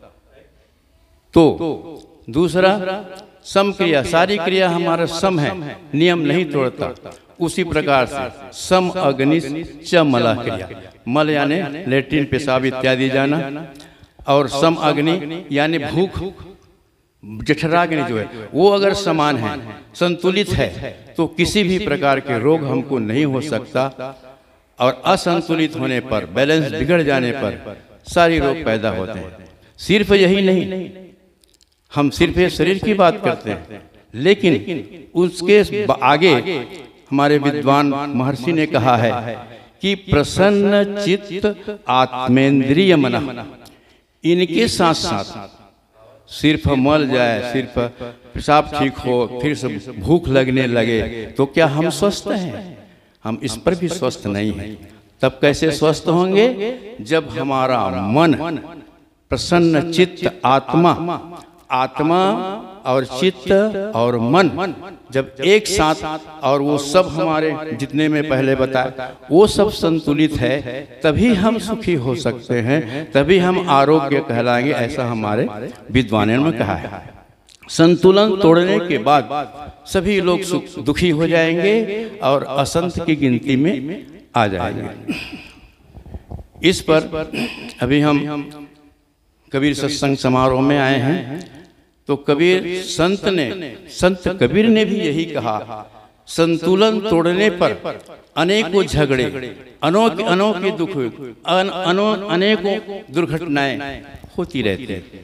तो दूसरा सम क्रिया, सारी क्रिया हमारा सम है, नियम नहीं तोड़ता। उसी प्रकार से सम अग्नि च मलः क्रिया, मल यानी लेट्रिन, पेशाब इत्यादि जाना, और सम अग्नि यानी भूख, जठराग्नि जो है वो अगर समान है, संतुलित है, तो किसी भी प्रकार के रोग हमको नहीं हो सकता। और असंतुलित होने पर, बैलेंस बिगड़ जाने पर सारी रोग पैदा होते हैं। सिर्फ यही नहीं, हम सिर्फ ये शरीर की बात करते हैं, लेकिन उसके आगे हमारे विद्वान महर्षि ने कहा है कि प्रसन्न चित्त आत्मेन्द्रिय मनः, इनके साथ साथ सिर्फ मल जाए, सिर्फ पेशाब ठीक हो, फिर से भूख लगने लगे, तो क्या हम स्वस्थ हैं? हम इस पर भी स्वस्थ नहीं हैं। तब कैसे स्वस्थ होंगे? जब हमारा मन प्रसन्न चित्त, आत्मा आत्मा और चित्त और मन जब एक साथ, और वो सब हमारे जितने में पहले बताया वो सब संतुलित है, तभी हम सुखी हो सकते हैं, तभी हम आरोग्य कहलाएंगे, ऐसा हमारे विद्वानों ने कहा है। संतुलन तोड़ने के बाद सभी लोग सुख दुखी हो जाएंगे और असंत की गिनती में आ जाएंगे। इस पर अभी हम कबीर सत्संग समारोह में आए हैं, तो कबीर संत ने संत कबीर ने भी यही कहा, संतुलन तोड़ने पर अनेकों झगड़े, अनोखे अनोखे दुख, अन, अनो, अनेकों दुर्घटनाएं होती रहती हैं।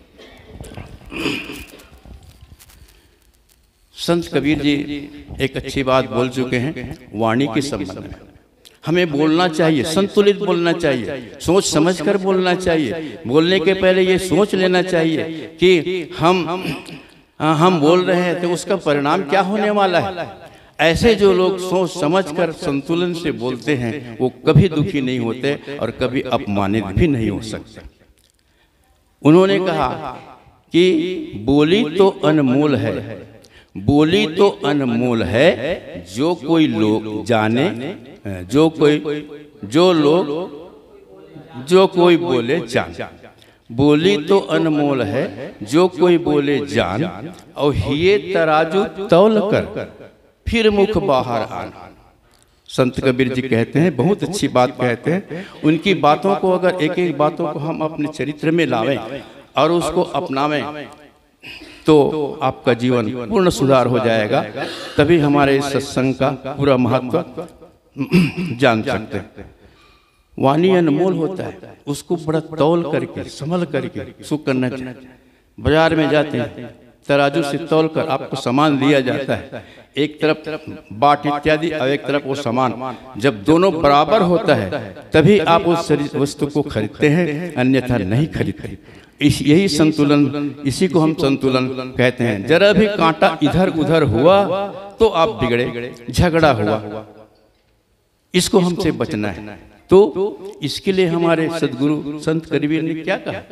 संत कबीर जी एक अच्छी बात बोल चुके हैं वाणी के संबंध में। हमें बोलना चाहिए, संतुलित बोलना चाहिए, सोच समझकर बोलना चाहिए। बोलने के पहले ये सोच लेना चाहिए कि हम हम बोल रहे हैं तो उसका परिणाम क्या होने वाला है। ऐसे जो लोग सोच समझकर संतुलन से बोलते हैं वो कभी दुखी नहीं होते और कभी अपमानित भी नहीं हो सकते। उन्होंने कहा कि बोली तो अनमोल है, बोली तो अनमोल है, जो कोई लोग जाने, जो कोई जो लोग जो कोई बोले जान। बोली तो अनमोल है, जो कोई बोले जान, और ये तराजू तौल कर फिर मुख बाहर आना। संत कबीर जी कहते हैं, बहुत अच्छी बात कहते हैं। उनकी बातों को अगर एक एक बातों को हम अपने चरित्र में लावें और उसको अपनावें तो आपका जीवन पूर्ण सुधार हो जाएगा। तभी हमारे इस सत्संग का पूरा महत्व जान सकते हैं। वाणी अनमोल होता है, उसको बड़ा तौल करके संभल करके उसको करना चाहिए। बाजार में जाते हैं, तराजू से तौल कर आपको सामान दिया जाता है, एक तरफ बाट इत्यादि और एक तरफ वो सामान। जब दोनों बराबर होता है तभी आप उस वस्तु को खरीदते हैं, अन्यथा नहीं खरीदते। इस यही संतुलन, इसी को हम संतुलन कहते हैं। जरा भी कांटा इधर उधर हुआ तो आप बिगड़े, झगड़ा हुआ, इसको हमसे बचना है। तो इसके लिए हमारे सदगुरु संत कबीर ने क्या कहा?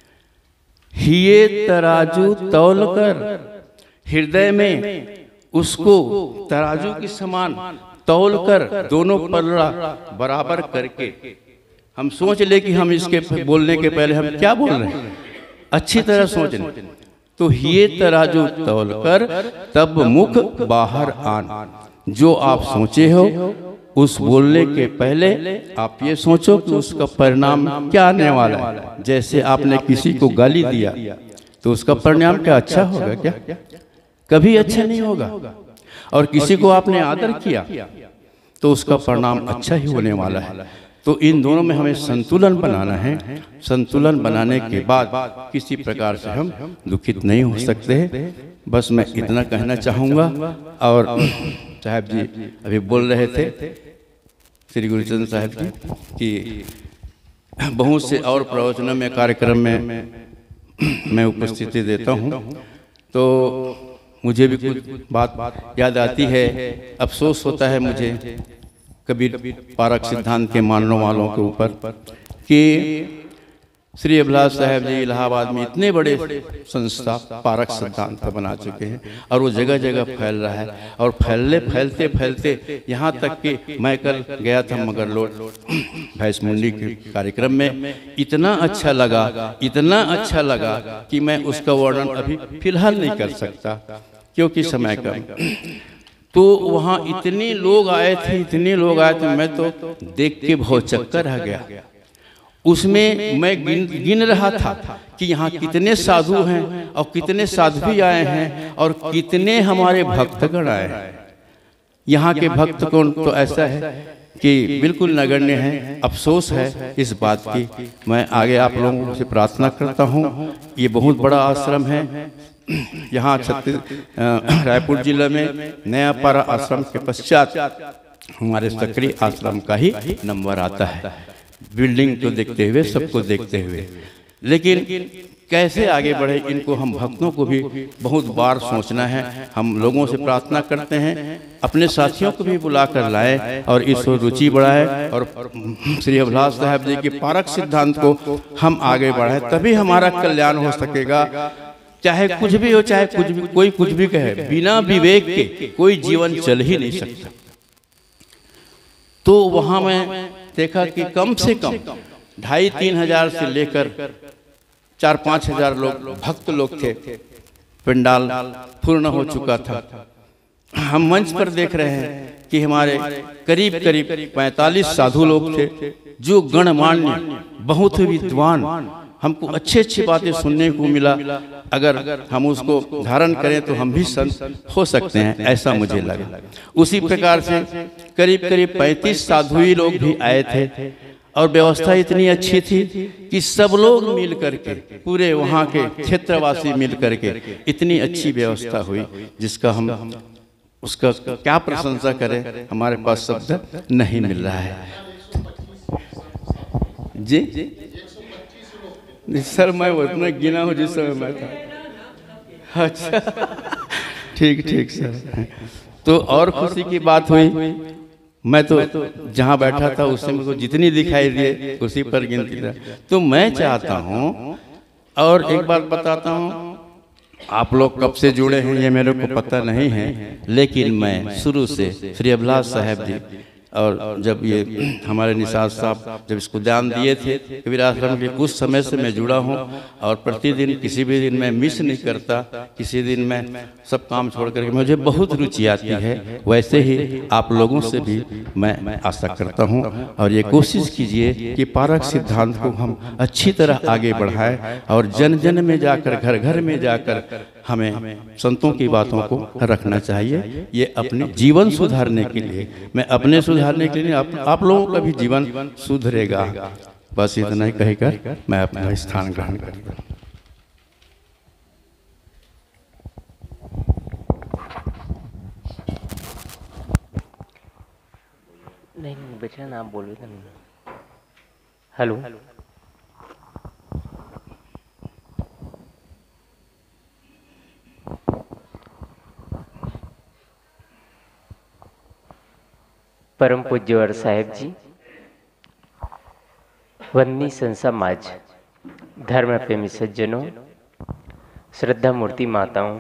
हिये तराजू तौल कर, हृदय में उसको तराजू के समान तौल कर दोनों पलड़ा बराबर करके हम सोच ले कि हम इसके बोलने के पहले हम क्या बोल रहे हैं, अच्छी तरह सोच लें। तो हिये तराजू तौल कर तब मुख बाहर आन। जो आप सोचे हो उस बोलने के पहले आप ये सोचो कि उसका परिणाम क्या आने वाला है। जैसे आपने किसी को गाली दिया तो उसका परिणाम क्या अच्छा होगा? क्या कभी अच्छा नहीं होगा। और किसी को आपने आदर किया तो उसका परिणाम अच्छा ही होने वाला है। तो इन दोनों में हमें संतुलन बनाना है। संतुलन बनाने के बाद किसी प्रकार से हम दुखित नहीं हो सकते। बस मैं इतना कहना चाहूँगा। और साहब जी अभी बोल रहे थे श्री गुरुचंद साहब जी कि बहुत से और प्रवचनों में कार्यक्रम में मैं उपस्थिति देता हूँ, तो मुझे भी कुछ बात याद आती है। अफसोस होता है मुझे कबीर पारक सिद्धांत के मानने वालों के ऊपर कि श्री अभिलाष साहब जी इलाहाबाद में इतने बड़े संस्था पारक सिद्धांत बना चुके हैं और वो जगह जगह फैल रहा है। और फैलने फैलते फैलते यहाँ तक कि मैं कल गया था मगरलोड भैंस मुंडी के कार्यक्रम में, इतना अच्छा लगा, इतना अच्छा लगा कि मैं उसका वर्णन अभी फिलहाल नहीं कर सकता क्योंकि समय कम। तो वहाँ इतने लोग आए थे, इतने लोग आए थे, मैं तो देख के बहुत चक्कर रह गया। उसमें मैं गिन गिन रहा था कि यहाँ कितने साधु हैं और कितने साध्वी आए हैं और कितने हमारे भक्तगण आए हैं। यहाँ के भक्तगण तो ऐसा है कि बिल्कुल नगण्य हैं। अफसोस है इस बात की। मैं आगे आप लोगों से प्रार्थना करता हूँ। ये बहुत बड़ा आश्रम है। यहाँ छत्तीस रायपुर जिले में नया पारा आश्रम के पश्चात हमारे सकरी आश्रम का ही नंबर आता है, बिल्डिंग को देखते हुए, सबको देखते हुए। लेकिन कैसे आगे बढ़े, इनको हम भक्तों को भी बहुत बार सोचना है। हम लोगों से प्रार्थना करते हैं अपने साथियों को भी बुला कर लाएं और इस रुचि बढ़ाएं और श्री अभिलाष साहब जी के पारक सिद्धांत को हम आगे बढ़ाएं, तभी हमारा कल्याण हो सकेगा। चाहे कुछ भी हो, चाहे कुछ भी कोई कुछ भी कहे, बिना विवेक के कोई जीवन चल ही नहीं सकता। तो वहां मैं देखा कि कम से कम ढाई तीन हजार से लेकर चार पाँच हजार लोग भक्त लोग थे। पंडाल पूर्ण हो चुका था। हम मंच पर देख रहे हैं कि हमारे करीब करीब पैंतालीस साधु लोग थे जो गणमान्य, बहुत विद्वान, हमको अच्छी अच्छी बातें सुनने को मिला। अगर हम उसको धारण करें तो हम भी संत हो सकते हैं, ऐसा मुझे लगा। उसी प्रकार से करीब करीब पैंतीस साधुई लोग भी आए थे और व्यवस्था इतनी अच्छी थी कि सब लोग मिल करके, पूरे वहाँ के क्षेत्रवासी मिल करके इतनी अच्छी व्यवस्था हुई जिसका हम उसका क्या प्रशंसा करें, हमारे पास शब्द नहीं मिल रहा है। जी सर, मैं उतना गिना हूँ जिस समय मैं था। अच्छा, ठीक ठीक सर। तो और खुशी की बात हुई, मैं तो जहाँ बैठा था उससे मुझको जितनी दिखाई दिए उसी पर गिनती था। तो मैं चाहता हूँ, और एक बात बताता हूँ, आप लोग कब से जुड़े हैं ये मेरे को पता नहीं है, लेकिन मैं शुरू से श्री अभिलाष साहब जी, और जब ये हमारे निषाद साहब जब इसको दान दिए थे कबीर आश्रम के, उस समय से मैं जुड़ा हूँ। और प्रतिदिन किसी भी दिन मैं मिस नहीं करता, किसी दिन मैं सब काम छोड़ करके, मुझे बहुत रुचि आती है। वैसे ही आप लोगों से भी मैं आशा करता हूँ, और ये कोशिश कीजिए कि पारक सिद्धांत को हम अच्छी तरह आगे बढ़ाएं, और जन जन में जाकर, घर घर में जाकर हमें संतों की बातों को रखना चाहिए। ये अपने जीवन सुधारने के लिए, मैं अपने सुधारने के लिए, आप, आप लोगों का भी जीवन सुधरेगा। बस इतना ही कहकर मैं अपना स्थान ग्रहण करता हूँ। नहीं नहीं बेटा ना बोलो। हेलो, परम पूज्य और साहेब जी, वंदनीय संत समाज, धर्म प्रेमी सज्जनों, श्रद्धा मूर्ति माताओं,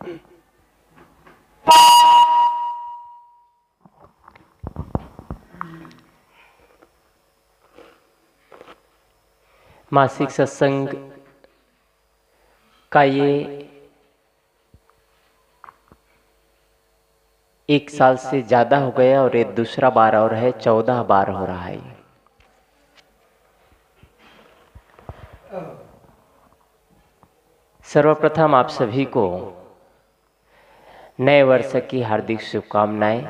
मासिक सत्संग का ये एक साल से ज्यादा हो गया और ये दूसरा बार और है, चौदह बार हो रहा है। सर्वप्रथम आप सभी को नए वर्ष की हार्दिक शुभकामनाएं।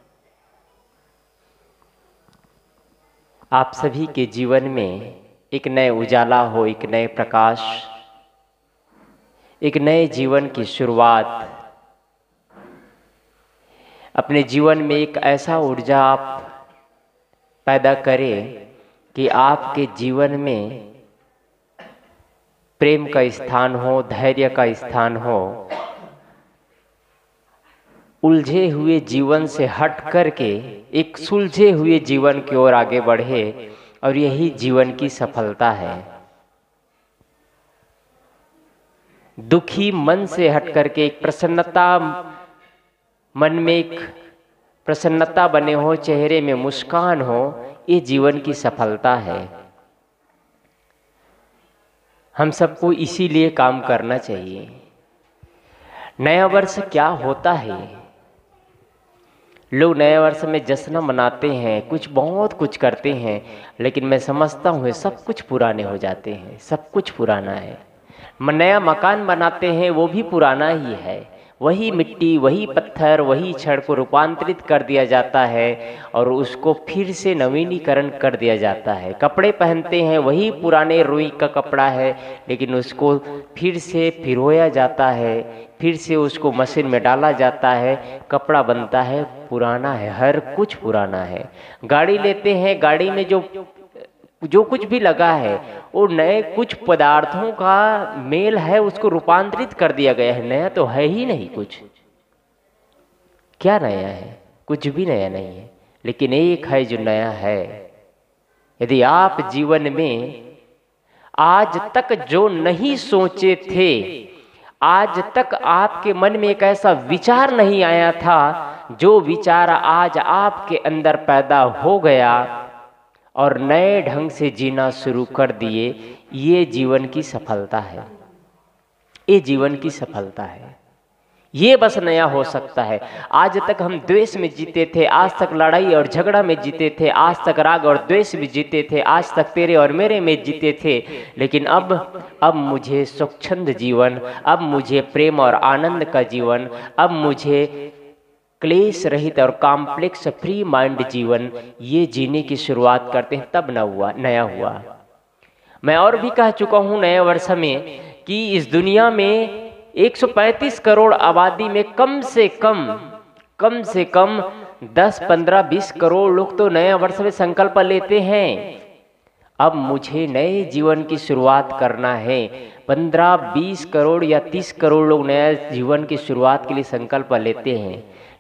आप सभी के जीवन में एक नए उजाला हो, एक नए प्रकाश, एक नए जीवन की शुरुआत, अपने जीवन में एक ऐसा ऊर्जा आप पैदा करें कि आपके जीवन में प्रेम का स्थान हो, धैर्य का स्थान हो, उलझे हुए जीवन से हट करके एक सुलझे हुए जीवन की ओर आगे बढ़े, और यही जीवन की सफलता है। दुखी मन से हट करके एक प्रसन्नता, मन में एक प्रसन्नता बने हो, चेहरे में मुस्कान हो, ये जीवन की सफलता है। हम सबको इसीलिए काम करना चाहिए। नया वर्ष क्या होता है? लोग नए वर्ष में जश्न मनाते हैं, कुछ बहुत कुछ करते हैं, लेकिन मैं समझता हूँ सब कुछ पुराने हो जाते हैं, सब कुछ पुराना है। नया मकान बनाते हैं, वो भी पुराना ही है, वही मिट्टी, वही पत्थर, वही छड़ को रूपांतरित कर दिया जाता है और उसको फिर से नवीनीकरण कर दिया जाता है। कपड़े पहनते हैं, वही पुराने रुई का कपड़ा है, लेकिन उसको फिर से पिरोया जाता है, फिर से उसको मशीन में डाला जाता है, कपड़ा बनता है, पुराना है, हर कुछ पुराना है। गाड़ी लेते हैं, गाड़ी में जो जो कुछ भी लगा है वो नए कुछ पदार्थों का मेल है, उसको रूपांतरित कर दिया गया है, नया तो है ही नहीं कुछ। क्या नया है? कुछ भी नया नहीं है, लेकिन एक है जो नया है। यदि आप जीवन में आज तक जो नहीं सोचे थे, आज तक आपके मन में एक ऐसा विचार नहीं आया था, जो विचार आज आपके अंदर पैदा हो गया और नए ढंग से जीना शुरू कर दिए, ये जीवन की सफलता है। ये जीवन की सफलता है, ये बस नया हो सकता है। आज तक हम द्वेष में जीते थे, आज तक लड़ाई और झगड़ा में जीते थे, आज तक राग और द्वेष में जीते थे, आज तक तेरे और मेरे में जीते थे, लेकिन अब अब मुझे स्वच्छंद जीवन, अब मुझे प्रेम और आनंद का जीवन, अब मुझे क्लेश रहित और कॉम्प्लेक्स फ्री माइंड जीवन, ये जीने की शुरुआत करते हैं, तब न हुआ नया हुआ। मैं और भी कह चुका हूँ नए वर्ष में कि इस दुनिया में एक सौ पैंतीस करोड़ आबादी में कम से कम कम से कम दस, पंद्रह, बीस करोड़ लोग तो नए वर्ष में संकल्प लेते हैं, अब मुझे नए जीवन की शुरुआत करना है। पंद्रह, बीस करोड़ या तीस करोड़ लोग नए जीवन की शुरुआत के लिए संकल्प लेते हैं,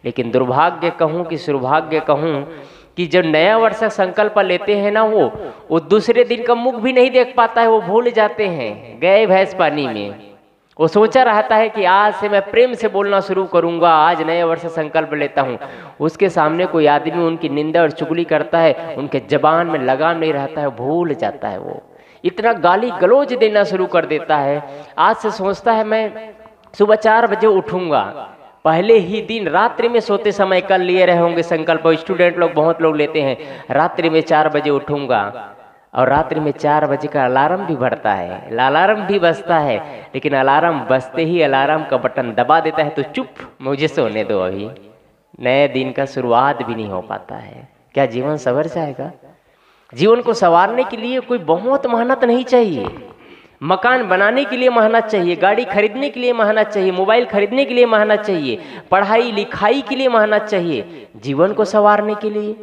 लेकिन दुर्भाग्य कहूँ कि सौभाग्य कहूँ कि जब नया वर्ष का संकल्प लेते हैं ना, वो वो दूसरे दिन का मुख भी नहीं देख पाता है, वो भूल जाते हैं, गए भैंस पानी में। वो सोचा रहता है कि आज से मैं प्रेम से बोलना शुरू करूंगा, आज नए वर्ष से संकल्प लेता हूँ। उसके सामने कोई आदमी उनकी निंदा और चुगली करता है, उनके जबान में लगाम नहीं रहता है, भूल जाता है, वो इतना गाली गलौज देना शुरू कर देता है। आज से सोचता है मैं सुबह चार बजे उठूंगा, पहले ही दिन रात्रि में सोते समय कर लिए रहे होंगे संकल्प, स्टूडेंट लोग बहुत लोग लेते हैं, रात्रि में चार बजे उठूंगा, और रात्रि में चार बजे का अलार्म भी बढ़ता है, अलार्म भी बजता है, लेकिन अलार्म बजते ही अलार्म का बटन दबा देता है, तो चुप मुझे सोने दो, अभी नए दिन का शुरुआत भी नहीं हो पाता है। क्या जीवन संवर जाएगा? जीवन को संवारने के लिए कोई बहुत मेहनत नहीं चाहिए, मकान बनाने के लिए मेहनत चाहिए, गाड़ी खरीदने के लिए मेहनत चाहिए, मोबाइल खरीदने के लिए मेहनत चाहिए, पढ़ाई लिखाई के लिए मेहनत चाहिए। जीवन को संवारने के लिए,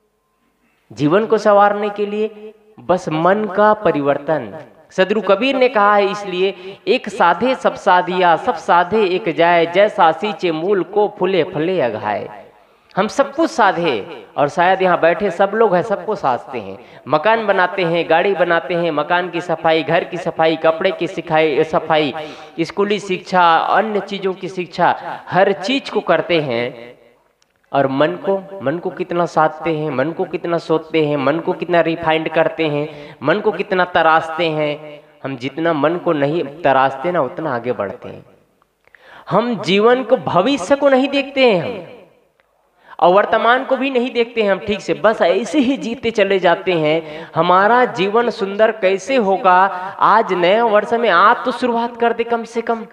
जीवन को संवारने के लिए बस मन का परिवर्तन। सदगुरु कबीर ने कहा है, इसलिए एक साधे सब साधिया, सब साधे एक जाए, जैसा सींचे मूल को फूले फले अघाए। हम सब कुछ साधे, और शायद यहाँ बैठे सब लोग हैं, सबको साधते हैं, मकान बनाते हैं, गाड़ी बनाते हैं, मकान की सफाई, घर की सफाई, कपड़े की सिखाई सफाई, स्कूली शिक्षा, अन्य चीज़ों की शिक्षा, हर चीज को करते हैं। और मन को मन को कितना साधते हैं, मन को कितना सोचते हैं, मन को कितना रिफाइंड करते हैं, मन को कितना तराशते हैं। हम जितना मन को नहीं तराशते ना, उतना आगे बढ़ते हैं। हम जीवन को, भविष्य को नहीं देखते हैं हम, और वर्तमान को भी नहीं देखते हैं हम ठीक से, बस ऐसे ही जीते चले जाते हैं। हमारा जीवन सुंदर कैसे होगा? आज नया वर्ष में आप तो शुरुआत कर दे, कम से कम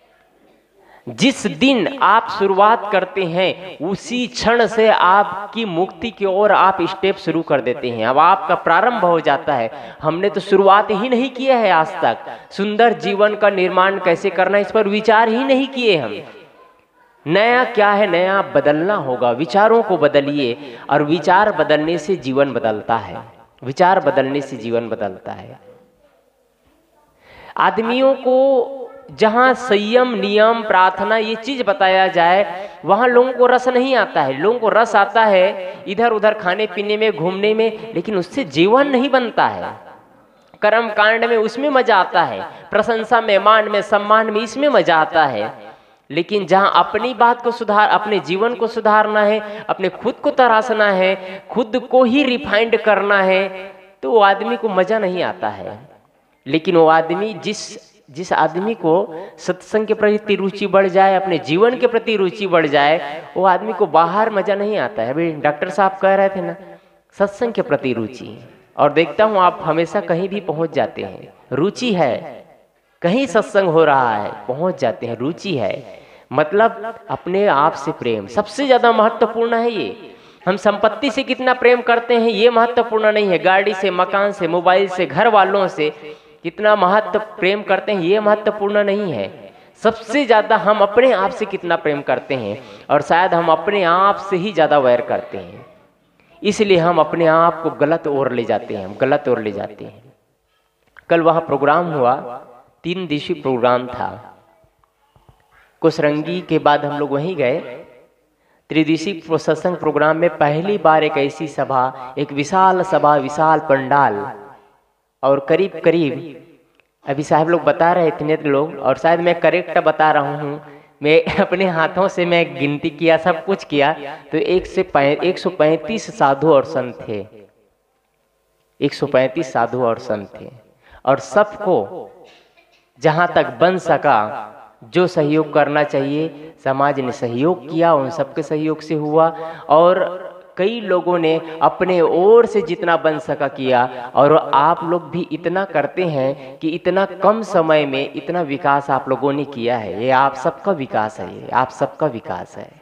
जिस दिन आप शुरुआत करते हैं उसी क्षण से आपकी मुक्ति की ओर आप स्टेप शुरू कर देते हैं। अब आपका प्रारंभ हो जाता है। हमने तो शुरुआत ही नहीं किया है आज तक। सुंदर जीवन का निर्माण कैसे करना, इस पर विचार ही नहीं किए हम। नया क्या है? नया बदलना होगा। विचारों को बदलिए, और विचार बदलने से जीवन बदलता है। विचार बदलने से जीवन बदलता है। आदमियों को जहाँ संयम, नियम, प्रार्थना ये चीज बताया जाए, वहाँ लोगों को रस नहीं आता है। लोगों को रस आता है इधर उधर खाने पीने में, घूमने में, लेकिन उससे जीवन नहीं बनता है। कर्म कांड में उसमें मजा आता है, प्रशंसा में, मान में, सम्मान में, इसमें मजा आता है। लेकिन जहाँ अपनी बात को सुधार, अपने जीवन को सुधारना है, अपने खुद को तराशना है, खुद को ही रिफाइंड करना है, तो वो आदमी को मजा नहीं आता है। लेकिन वो आदमी, जिस जिस आदमी को सत्संग के प्रति रुचि बढ़ जाए, अपने जीवन के प्रति रुचि बढ़ जाए, वो आदमी को बाहर मजा नहीं आता है। अभी डॉक्टर साहब कह रहे थे ना, सत्संग के प्रति रुचि, और देखता हूँ आप हमेशा कहीं भी पहुंच जाते हैं। रुचि है, कहीं सत्संग हो रहा है, पहुंच जाते हैं, रुचि है। मतलब अपने आप से प्रेम सबसे ज्यादा महत्वपूर्ण है। ये हम संपत्ति से कितना प्रेम करते हैं ये महत्वपूर्ण नहीं है। गाड़ी से, मकान से, मोबाइल से, घर वालों से कितना महत्व प्रेम करते हैं ये महत्वपूर्ण नहीं है। सबसे ज्यादा हम अपने आप से कितना प्रेम करते हैं, और शायद हम अपने आप से ही ज्यादा वैर करते हैं। इसलिए हम अपने आप को गलत ओर ले जाते हैं, हम गलत ओर ले जाते हैं। कल वहाँ प्रोग्राम हुआ, तीन दिवसीय प्रोग्राम था। कुशरंगी के बाद हम लोग वहीं गए। त्रिदिवसीय सत्संग प्रोग्राम में पहली बार एक ऐसी सभा, एक विशाल सभा, विशाल पंडाल, और करीब करीब अभी साहब लोग बता रहे इतने लोग, और शायद मैं करेक्ट बता रहा हूँ, मैं अपने हाथों से मैं गिनती किया, सब कुछ किया, तो एक से एक सौ पैंतीस साधु और संत थे। एक सौ पैंतीस साधु और संत थे, और सबको जहाँ तक बन सका जो सहयोग करना चाहिए समाज ने सहयोग किया, उन सबके सहयोग से हुआ। और कई लोगों ने अपने ओर से जितना बन सका किया, और आप लोग भी इतना करते हैं कि इतना कम समय में इतना विकास आप लोगों ने किया है। ये आप सबका विकास है, ये आप सबका विकास है।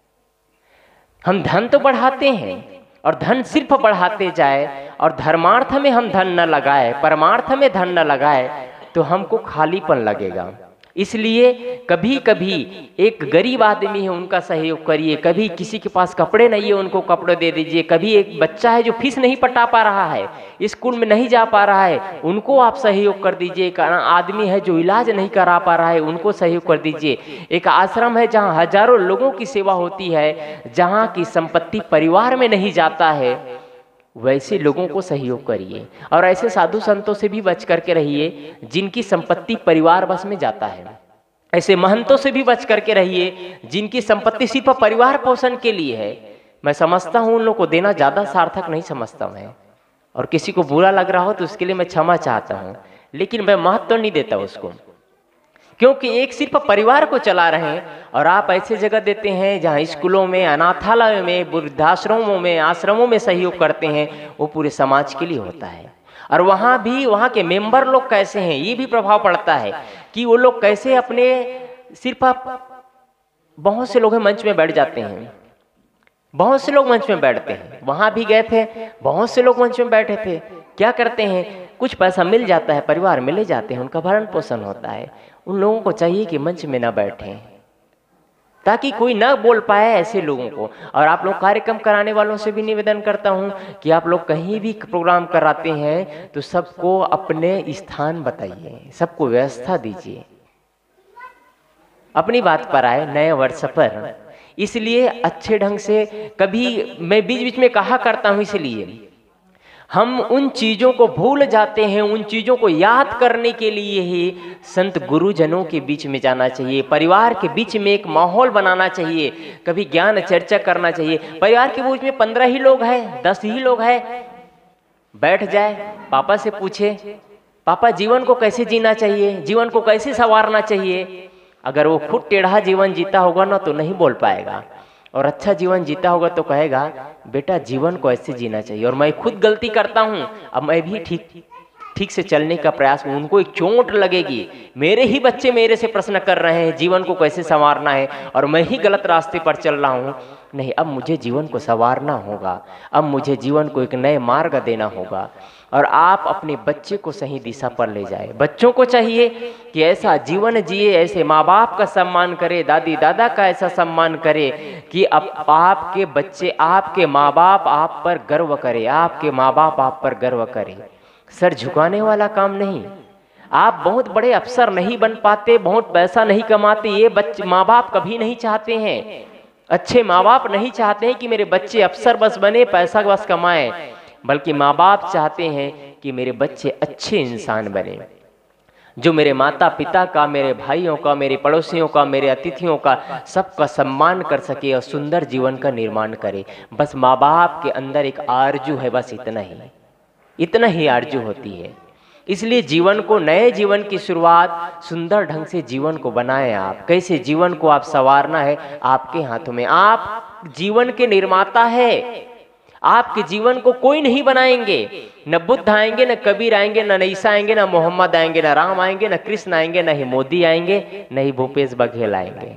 हम धन तो बढ़ाते हैं, और धन सिर्फ बढ़ाते जाए, और धर्मार्थ में हम धन न लगाए, परमार्थ में धन न लगाए, तो हमको खालीपन लगेगा। इसलिए कभी कभी एक गरीब आदमी है उनका सहयोग करिए, कभी किसी के पास कपड़े नहीं है उनको कपड़े दे दीजिए, कभी एक बच्चा है जो फीस नहीं पटा पा रहा है, स्कूल में नहीं जा पा रहा है, उनको आप सहयोग कर दीजिए। एक आदमी है जो इलाज नहीं करा पा रहा है, उनको सहयोग कर दीजिए। एक आश्रम है जहाँ हजारों लोगों की सेवा होती है, जहाँ की संपत्ति परिवार में नहीं जाता है, वैसे लोगों को सहयोग करिए। और ऐसे साधु संतों से भी बच करके रहिए जिनकी संपत्ति परिवार बस में जाता है। ऐसे महंतों से भी बच करके रहिए जिनकी संपत्ति सिर्फ परिवार पोषण के लिए है। मैं समझता हूँ उन लोगों को देना ज़्यादा सार्थक नहीं समझता मैं, और किसी को बुरा लग रहा हो तो उसके लिए मैं क्षमा चाहता हूँ, लेकिन मैं महत्व नहीं देता उसको, क्योंकि एक सिर्फ परिवार को चला रहे हैं और आप ऐसे जगह देते हैं जहाँ स्कूलों में, अनाथालयों में, वृद्धाश्रमों में, आश्रमों में सहयोग करते हैं, वो पूरे समाज के लिए होता है। और वहाँ भी वहाँ के मेंबर लोग कैसे हैं ये भी प्रभाव पड़ता है कि वो लोग कैसे अपने सिर्फ बहुत से लोग मंच में बैठ जाते हैं, बहुत से लोग मंच में बैठते हैं। वहाँ भी गए थे, बहुत से लोग मंच में बैठे थे, क्या करते हैं, कुछ पैसा मिल जाता है, परिवार में ले जाते हैं, उनका भरण पोषण होता है। उन लोगों को चाहिए कि मंच में ना बैठें ताकि कोई ना बोल पाए ऐसे लोगों को। और आप लोग कार्यक्रम कराने वालों से भी निवेदन करता हूं कि आप लोग कहीं भी प्रोग्राम कराते हैं तो सबको अपने स्थान बताइए, सबको व्यवस्था दीजिए, अपनी बात पर आए नए वर्ष पर। इसलिए अच्छे ढंग से, कभी मैं बीच बीच में कहा करता हूं, इसलिए हम उन चीज़ों को भूल जाते हैं, उन चीज़ों को याद करने के लिए ही संत गुरुजनों के बीच में जाना चाहिए, परिवार के बीच में एक माहौल बनाना चाहिए, कभी ज्ञान चर्चा करना चाहिए। परिवार के बीच में पंद्रह ही लोग हैं, दस ही लोग हैं, बैठ जाए, पापा से पूछे, पापा जीवन को कैसे जीना चाहिए, जीवन को कैसे संवारना चाहिए। अगर वो खुद टेढ़ा जीवन जीता होगा ना तो नहीं बोल पाएगा, और अच्छा जीवन जीता होगा तो कहेगा बेटा जीवन को ऐसे जीना चाहिए। और मैं खुद गलती करता हूँ, अब मैं भी ठीक ठीक से चलने का प्रयास, उनको एक चोट लगेगी, मेरे ही बच्चे मेरे से प्रश्न कर रहे हैं जीवन को कैसे संवारना है और मैं ही गलत रास्ते पर चल रहा हूँ। नहीं, अब मुझे जीवन को संवारना होगा, अब मुझे जीवन को एक नए मार्ग देना होगा। और आप अपने बच्चे को सही दिशा पर ले जाए। बच्चों को चाहिए कि ऐसा जीवन जिए, ऐसे माँ बाप का सम्मान करे, दादी दादा का ऐसा सम्मान करे कि अब आपके बच्चे, आपके माँ बाप आप पर गर्व करे, आपके माँ बाप आप पर गर्व करे। सर झुकाने वाला काम नहीं। आप बहुत बड़े अफसर नहीं बन पाते, बहुत पैसा नहीं कमाते, ये बच्चे माँ बाप कभी नहीं चाहते हैं। अच्छे माँ बाप नहीं चाहते हैं कि मेरे बच्चे अफसर बस बने, पैसा बस कमाएं, बल्कि माँ बाप चाहते हैं कि मेरे बच्चे अच्छे इंसान बने, जो मेरे माता पिता का, मेरे भाइयों का, मेरे पड़ोसियों का, मेरे अतिथियों का, सबका सम्मान कर सके और सुंदर जीवन का निर्माण करे। बस माँ बाप के अंदर एक आरजू है, बस इतना ही, इतना ही आरजू होती है। इसलिए जीवन को, नए जीवन की शुरुआत, सुंदर ढंग से जीवन को बनाएं। आप कैसे जीवन को आप संवारना है आपके हाथों में। आप जीवन के निर्माता है, आपके जीवन को कोई नहीं बनाएंगे। न बुद्ध आएंगे, न कबीर आएंगे, न ईसा आएंगे, न मोहम्मद आएंगे, न राम आएंगे, न कृष्ण आएंगे, न ही मोदी आएंगे, न ही भूपेश बघेल आएंगे।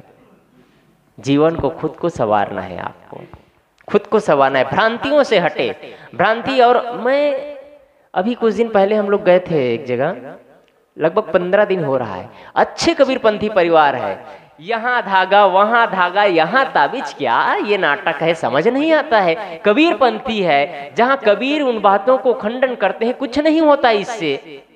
जीवन को खुद को संवारना है, आपको खुद को संवारना है, भ्रांतियों से हटे। भ्रांति, और मैं अभी कुछ दिन पहले हम लोग गए थे एक जगह, लगभग पंद्रह दिन हो रहा है, अच्छे कबीरपंथी परिवार है, यहाँ धागा वहाँ धागा, यहाँ ताबीज, क्या ये नाटक है, समझ नहीं आता है। कबीरपंथी है जहाँ कबीर उन बातों को खंडन करते हैं, कुछ नहीं होता इससे।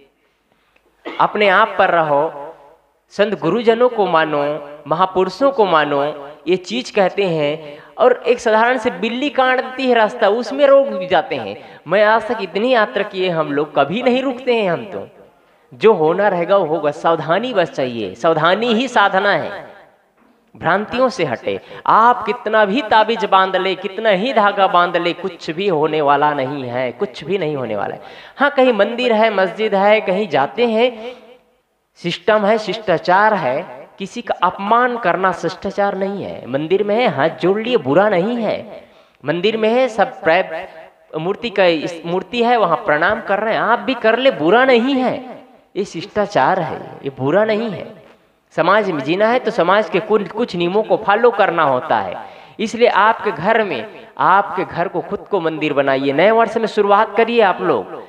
अपने आप पर रहो, संत गुरुजनों को मानो, महापुरुषों को मानो, ये चीज कहते हैं। और एक साधारण से बिल्ली काट देती है रास्ता, उसमें रोक जाते हैं। मैं आज तक इतनी यात्रा किए, हम लोग कभी नहीं रुकते हैं। हम तो जो होना रहेगा वो होगा, सावधानी बस चाहिए, सावधानी ही साधना है। भ्रांतियों से हटे। आप कितना भी ताबीज बांध ले, कितना ही धागा बांध ले, कुछ भी होने वाला नहीं है, कुछ भी नहीं होने वाला है। हाँ, कहीं मंदिर है, मस्जिद है, कहीं जाते हैं, सिस्टम है, शिष्टाचार है, किसी का अपमान करना शिष्टाचार नहीं है। मंदिर में है, हाथ जोड़ लिए, बुरा नहीं है। मंदिर में है, सब मूर्ति का मूर्ति है, वहां प्रणाम कर रहे हैं, आप भी कर ले, बुरा नहीं है। ये शिष्टाचार है, ये बुरा नहीं है। समाज में जीना है तो समाज के कुछ कुछ नियमों को फॉलो करना होता है। इसलिए आपके घर में, आपके घर को खुद को मंदिर बनाइए। नए वर्ष में शुरुआत करिए आप लोग,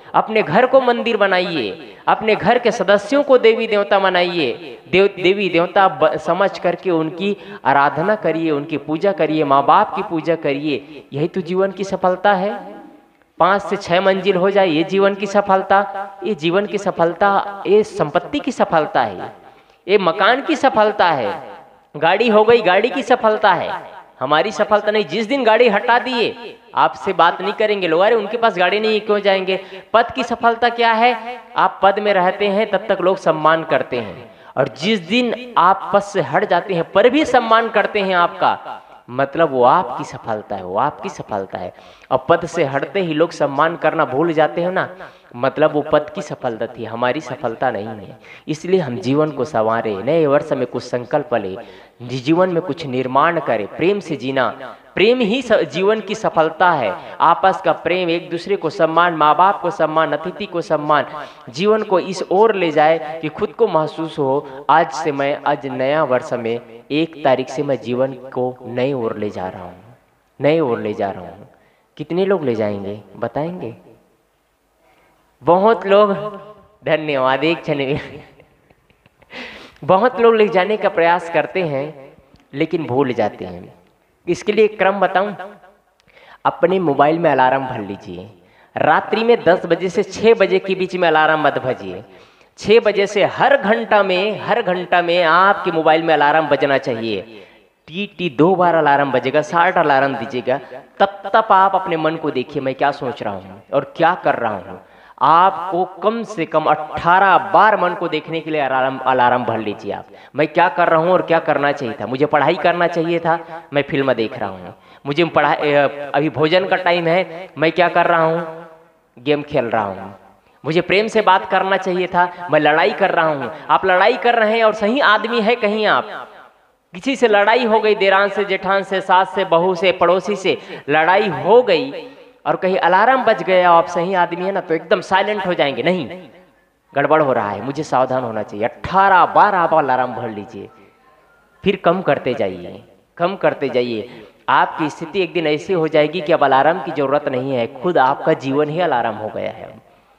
अपने घर को मंदिर बनाइए, अपने घर के सदस्यों को देवी देवता बनाइए, देव देवी देवता समझ करके उनकी आराधना करिए, उनकी पूजा करिए, माँ बाप की पूजा करिए। यही तो जीवन की सफलता है। पाँच से छह मंजिल हो जाए ये जीवन की सफलता, ये जीवन की सफलता, ये संपत्ति की सफलता है, ये मकान की सफलता है। गाड़ी हो गई, गाड़ी की सफलता है, हमारी सफलता नहीं। जिस दिन गाड़ी हटा दिए आपसे बात नहीं करेंगे लोग, अरे उनके पास गाड़ी नहीं है क्यों जाएंगे। पद की सफलता क्या है? आप पद में रहते हैं तब तक लोग सम्मान करते हैं, और जिस दिन आप पद से हट जाते हैं पर भी सम्मान करते हैं आपका, मतलब वो आपकी सफलता है, वो आपकी सफलता है। और पद से हटते ही लोग सम्मान करना भूल जाते हो ना, मतलब वो पद की सफलता थी, हमारी सफलता नहीं है। इसलिए हम जीवन को संवारे, नए वर्ष में कुछ संकल्प ले, जीवन में कुछ निर्माण करें, प्रेम से जीना। प्रेम ही जीवन की सफलता है। आपस का प्रेम, एक दूसरे को सम्मान, माँ बाप को सम्मान, अतिथि को सम्मान, जीवन को इस ओर ले जाए कि खुद को महसूस हो आज से मैं, आज नया वर्ष में एक तारीख से मैं जीवन को नए ओर ले जा रहा हूँ, नए ओर ले जा रहा हूँ। कितने लोग ले जाएंगे बताएंगे? बहुत लोग, धन्यवाद, एक क्षण। बहुत लोग ले जाने का प्रयास करते हैं लेकिन भूल जाते हैं। इसके लिए एक क्रम बताऊं, अपने मोबाइल में अलार्म भर लीजिए। रात्रि में दस बजे से छः बजे के बीच में अलार्म मत भजिए। छः बजे से हर घंटा में हर घंटा में आपके मोबाइल में अलार्म बजना चाहिए। टी टी दो बार अलार्म बजेगा, साठ अलार्म दीजिएगा। तब तब आप अपने मन को देखिए, मैं क्या सोच रहा हूँ और क्या कर रहा हूँ। आपको कम से कम अट्ठारह बार मन को देखने के लिए अलार्म अलार्म भर लीजिए आप। मैं क्या कर रहा हूँ और क्या करना चाहिए था। मुझे पढ़ाई करना चाहिए था, मैं फिल्म देख रहा हूँ। मुझे पढ़ाई, अभी भोजन का टाइम है, मैं क्या कर रहा हूँ, गेम खेल रहा हूँ। मुझे प्रेम से बात करना चाहिए था, मैं लड़ाई कर रहा हूँ। आप लड़ाई कर रहे हैं और सही आदमी है, कहीं आप किसी से लड़ाई हो गई, देरान से, जेठान से, सास से, बहू से, पड़ोसी से लड़ाई हो गई और कहीं अलार्म बज गया, आप सही आदमी है ना, तो एकदम साइलेंट हो जाएंगे, नहीं गड़बड़ हो रहा है, मुझे सावधान होना चाहिए। अट्ठारह बार आप अलार्म भर लीजिए, फिर कम करते जाइए, कम करते जाइए। आपकी स्थिति एक दिन ऐसी हो जाएगी कि अब अलार्म की जरूरत नहीं है, खुद आपका जीवन ही अलार्म हो गया है।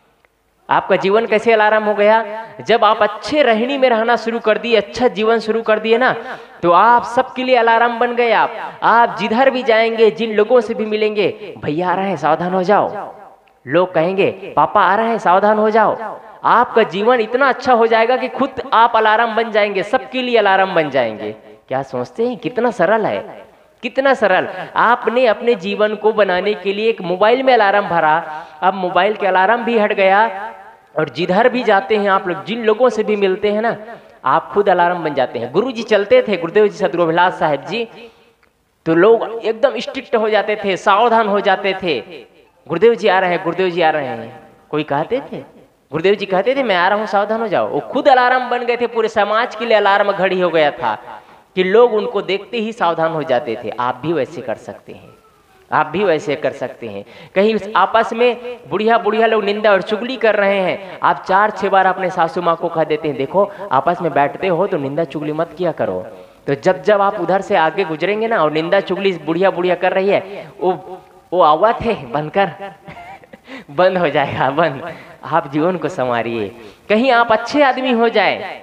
आपका जीवन कैसे अलार्म हो गया? जब आप अच्छे रहनी में रहना शुरू कर दिए, अच्छा जीवन शुरू कर दिए ना, तो आप सबके लिए अलार्म बन गए। आप आप जिधर भी जाएंगे, जिन लोगों से भी मिलेंगे, भैया आ रहे हैं सावधान हो जाओ, लोग कहेंगे पापा आ रहे हैं सावधान हो जाओ। आपका जीवन इतना अच्छा हो जाएगा कि खुद आप अलार्म बन जाएंगे, सबके लिए अलार्म बन जाएंगे। क्या सोचते हैं? कितना सरल है, कितना सरल। आपने अपने जीवन को बनाने के लिए एक मोबाइल में अलार्म भरा, अब मोबाइल के अलार्म भी हट गया, और जिधर भी जाते हैं आप लोग, जिन लोगों से भी मिलते हैं ना, आप खुद अलार्म बन जाते हैं। गुरु जी चलते थे, गुरुदेव जी सदगुरु अभिलाष साहब जी, तो लोग एकदम स्ट्रिक्ट हो जाते थे, सावधान हो जाते थे। गुरुदेव जी आ रहे हैं, गुरुदेव जी आ रहे हैं, कोई कहते थे, गुरुदेव जी कहते थे मैं आ रहा हूँ सावधान हो जाओ। वो खुद अलार्म बन गए थे, पूरे समाज के लिए अलार्म घड़ी हो गया था कि लोग उनको देखते ही सावधान हो जाते थे। आप भी वैसे कर सकते हैं, आप भी वैसे कर सकते हैं। कहीं आपस में बुढ़िया बुढ़िया लोग निंदा और चुगली कर रहे हैं, आप चार छह बार अपने सासू माँ को कह देते हैं, देखो आपस में बैठते हो तो निंदा चुगली मत किया करो। तो जब जब आप उधर से आगे गुजरेंगे ना और निंदा चुगली बुढ़िया बुढ़िया कर रही है, वो वो आवाज है बंद कर बंद हो जाएगा, बंद। आप जीवन को संवारिए। कहीं आप अच्छे आदमी हो जाए,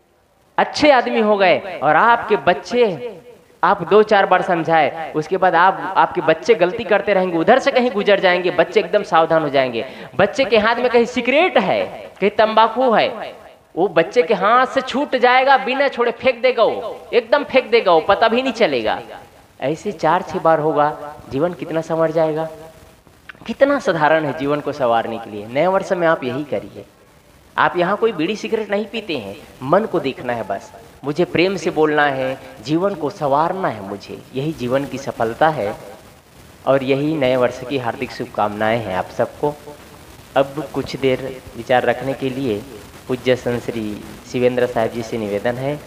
अच्छे आदमी हो गए और आपके बच्चे, आप दो चार बार समझाए, उसके बाद आप आपके बच्चे गलती करते रहेंगे, उधर से कहीं गुजर जाएंगे, बच्चे एकदम सावधान हो जाएंगे। बच्चे के हाथ में कहीं सिगरेट है, कहीं तंबाकू है, वो बच्चे के हाथ से छूट जाएगा, बिना छोड़े फेंक देगा, वो एकदम फेंक देगा, वो पता भी नहीं चलेगा। ऐसे चार छह बार होगा, जीवन कितना संवर जाएगा। कितना साधारण है जीवन को संवारने के लिए। नए वर्ष में आप यही करिए। आप यहाँ कोई बीड़ी सिगरेट नहीं पीते हैं, मन को देखना है बस, मुझे प्रेम से बोलना है, जीवन को संवारना है मुझे, यही जीवन की सफलता है। और यही नए वर्ष की हार्दिक शुभकामनाएं हैं आप सबको। अब कुछ देर विचार रखने के लिए पूज्य संत श्री शिवेंद्र साहब जी से निवेदन है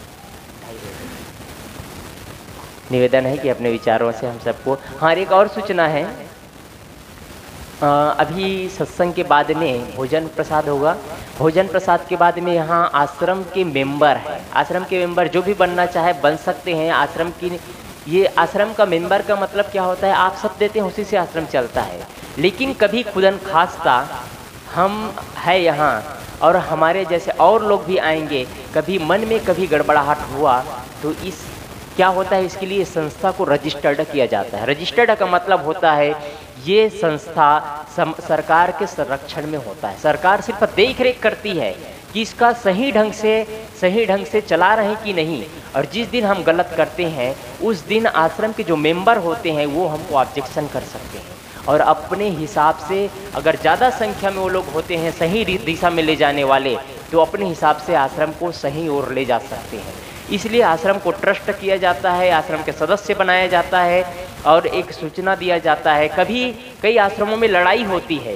निवेदन है कि अपने विचारों से हम सबको। हाँ, एक और सूचना है, आ, अभी सत्संग के बाद में भोजन प्रसाद होगा। भोजन प्रसाद के बाद में यहाँ आश्रम के मेंबर हैं, आश्रम के मेंबर जो भी बनना चाहे बन सकते हैं। आश्रम की, ये आश्रम का मेंबर का मतलब क्या होता है, आप सब देते हैं उसी से आश्रम चलता है। लेकिन कभी खुदन खास्ता हम है यहाँ और हमारे जैसे और लोग भी आएंगे, कभी मन में कभी गड़बड़ाहट हुआ तो इस क्या होता है, इसके लिए संस्था को रजिस्टर्ड किया जाता है। रजिस्टर्ड का मतलब होता है ये संस्था सम, सरकार के संरक्षण में होता है। सरकार सिर्फ देख रेख करती है कि इसका सही ढंग से सही ढंग से चला रहे कि नहीं, और जिस दिन हम गलत करते हैं उस दिन आश्रम के जो मेंबर होते हैं वो हमको ऑब्जेक्शन कर सकते हैं, और अपने हिसाब से अगर ज़्यादा संख्या में वो लोग होते हैं सही दिशा में ले जाने वाले, तो अपने हिसाब से आश्रम को सही ओर ले जा सकते हैं। इसलिए आश्रम को ट्रस्ट किया जाता है, आश्रम के सदस्य बनाया जाता है और एक सूचना दिया जाता है। कभी कई आश्रमों में लड़ाई होती है,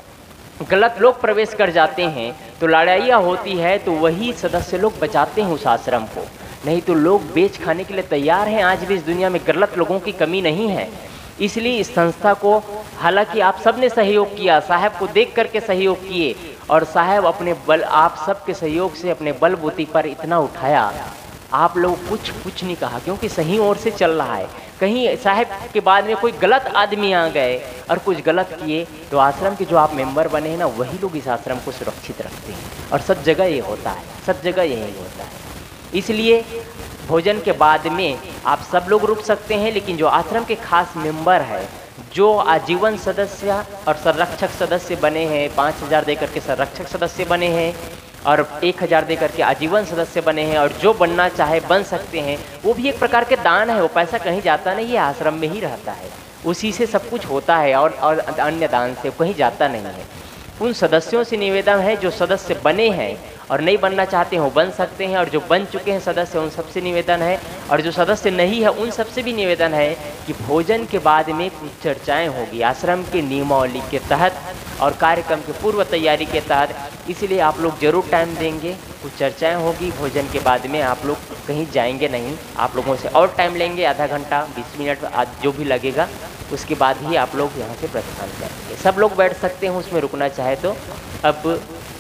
गलत लोग प्रवेश कर जाते हैं तो लड़ाइयाँ होती है, तो वही सदस्य लोग बचाते हैं उस आश्रम को, नहीं तो लोग बेच खाने के लिए तैयार हैं। आज भी इस दुनिया में गलत लोगों की कमी नहीं है। इसलिए इस संस्था को, हालांकि आप सब ने सहयोग किया, साहब को देख करके सहयोग किए, और साहब अपने बल, आप सब के सहयोग से अपने बल बूती पर इतना उठाया, आप लोग कुछ कुछ नहीं कहा, क्योंकि सही ओर से चल रहा है। कहीं साहब के बाद में कोई गलत आदमी आ गए और कुछ गलत किए, तो आश्रम के जो आप मेंबर बने हैं ना, वही लोग इस आश्रम को सुरक्षित रखते हैं, और सब जगह ये होता है, सब जगह यही होता है। इसलिए भोजन के बाद में आप सब लोग रुक सकते हैं, लेकिन जो आश्रम के खास मेंबर है, जो आजीवन सदस्य और संरक्षक सदस्य बने हैं, पाँच हज़ार दे करके संरक्षक सदस्य बने हैं और एक हज़ार दे करके आजीवन सदस्य बने हैं, और जो बनना चाहे बन सकते हैं, वो भी एक प्रकार के दान है। वो पैसा कहीं जाता नहीं है, आश्रम में ही रहता है, उसी से सब कुछ होता है, और, और अन्य दान से कहीं जाता नहीं है। उन सदस्यों से निवेदन है जो सदस्य बने हैं और नहीं बनना चाहते हैं वो बन सकते हैं, और जो बन चुके हैं सदस्य उन सबसे निवेदन है, और जो सदस्य नहीं है उन सबसे भी निवेदन है कि भोजन के बाद में कुछ चर्चाएं होगी आश्रम के नियमावली के तहत और कार्यक्रम की पूर्व तैयारी के तहत। इसलिए आप लोग जरूर टाइम देंगे, कुछ चर्चाएं होगी भोजन के बाद में, आप लोग कहीं जाएंगे नहीं, आप लोगों से और टाइम लेंगे, आधा घंटा बीस मिनट आज जो भी लगेगा, उसके बाद ही आप लोग यहाँ से प्रस्थान करेंगे। सब लोग बैठ सकते हैं, उसमें रुकना चाहे तो। अब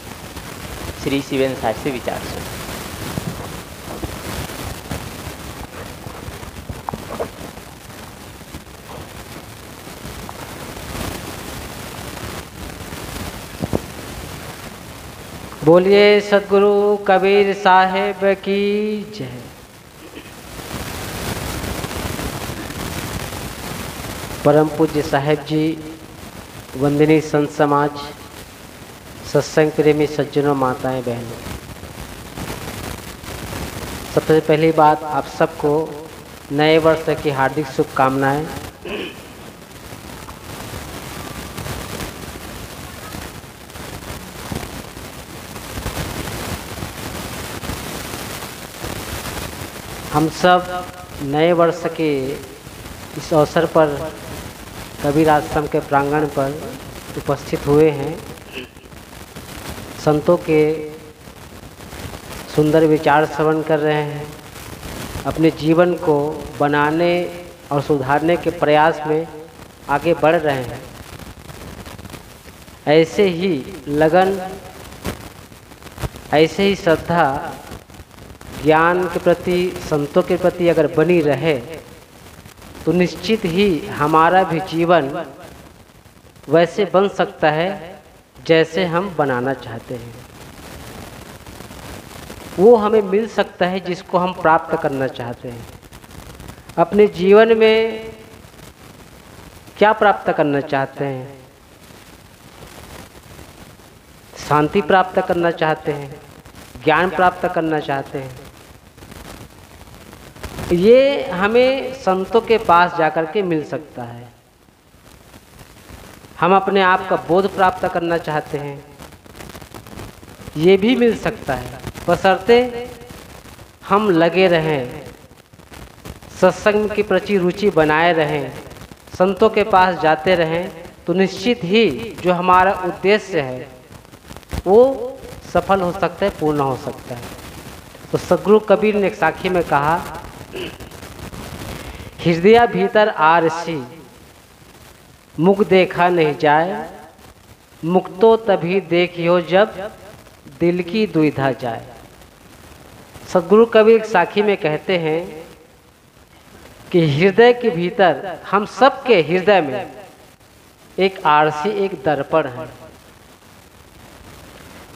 श्री शिवेंद्र साहब से विचार सुनो। बोलिए सदगुरु कबीर साहेब की जय। परम पूज्य साहेब जी, वंदनीय संत समाज, सत्संग प्रेमी सज्जनों, माताएं, बहनों, सबसे पहली बात आप सबको नए वर्ष की हार्दिक शुभकामनाएं। हम सब नए वर्ष के इस अवसर पर कबीर आश्रम के प्रांगण पर उपस्थित हुए हैं। संतों के सुंदर विचार श्रवण कर रहे हैं, अपने जीवन को बनाने और सुधारने के प्रयास में आगे बढ़ रहे हैं। ऐसे ही लगन, ऐसे ही श्रद्धा ज्ञान के प्रति, संतों के प्रति अगर बनी रहे तो निश्चित ही हमारा भी जीवन वैसे बन सकता है जैसे हम बनाना चाहते हैं। वो हमें मिल सकता है जिसको हम प्राप्त करना चाहते हैं। अपने जीवन में क्या प्राप्त करना चाहते हैं? शांति प्राप्त करना चाहते हैं, ज्ञान प्राप्त करना चाहते हैं। ये हमें संतों के पास जाकर के मिल सकता है। हम अपने आप का बोध प्राप्त करना चाहते हैं, ये भी मिल सकता है, बशर्ते हम लगे रहें, सत्संग की प्रति रुचि बनाए रहें, संतों के पास जाते रहें, तो निश्चित ही जो हमारा उद्देश्य है वो सफल हो सकता है, पूर्ण हो सकता है। तो सदगुरु कबीर ने एक साखी में कहा, हृदय भीतर आरसी मुख देखा नहीं जाए, मुक्तो तभी देखियो जब दिल की दुविधा जाए। सदगुरु कबीर एक साखी में कहते हैं कि हृदय के भीतर, हम सब के हृदय में एक आरसी, एक दर्पण है।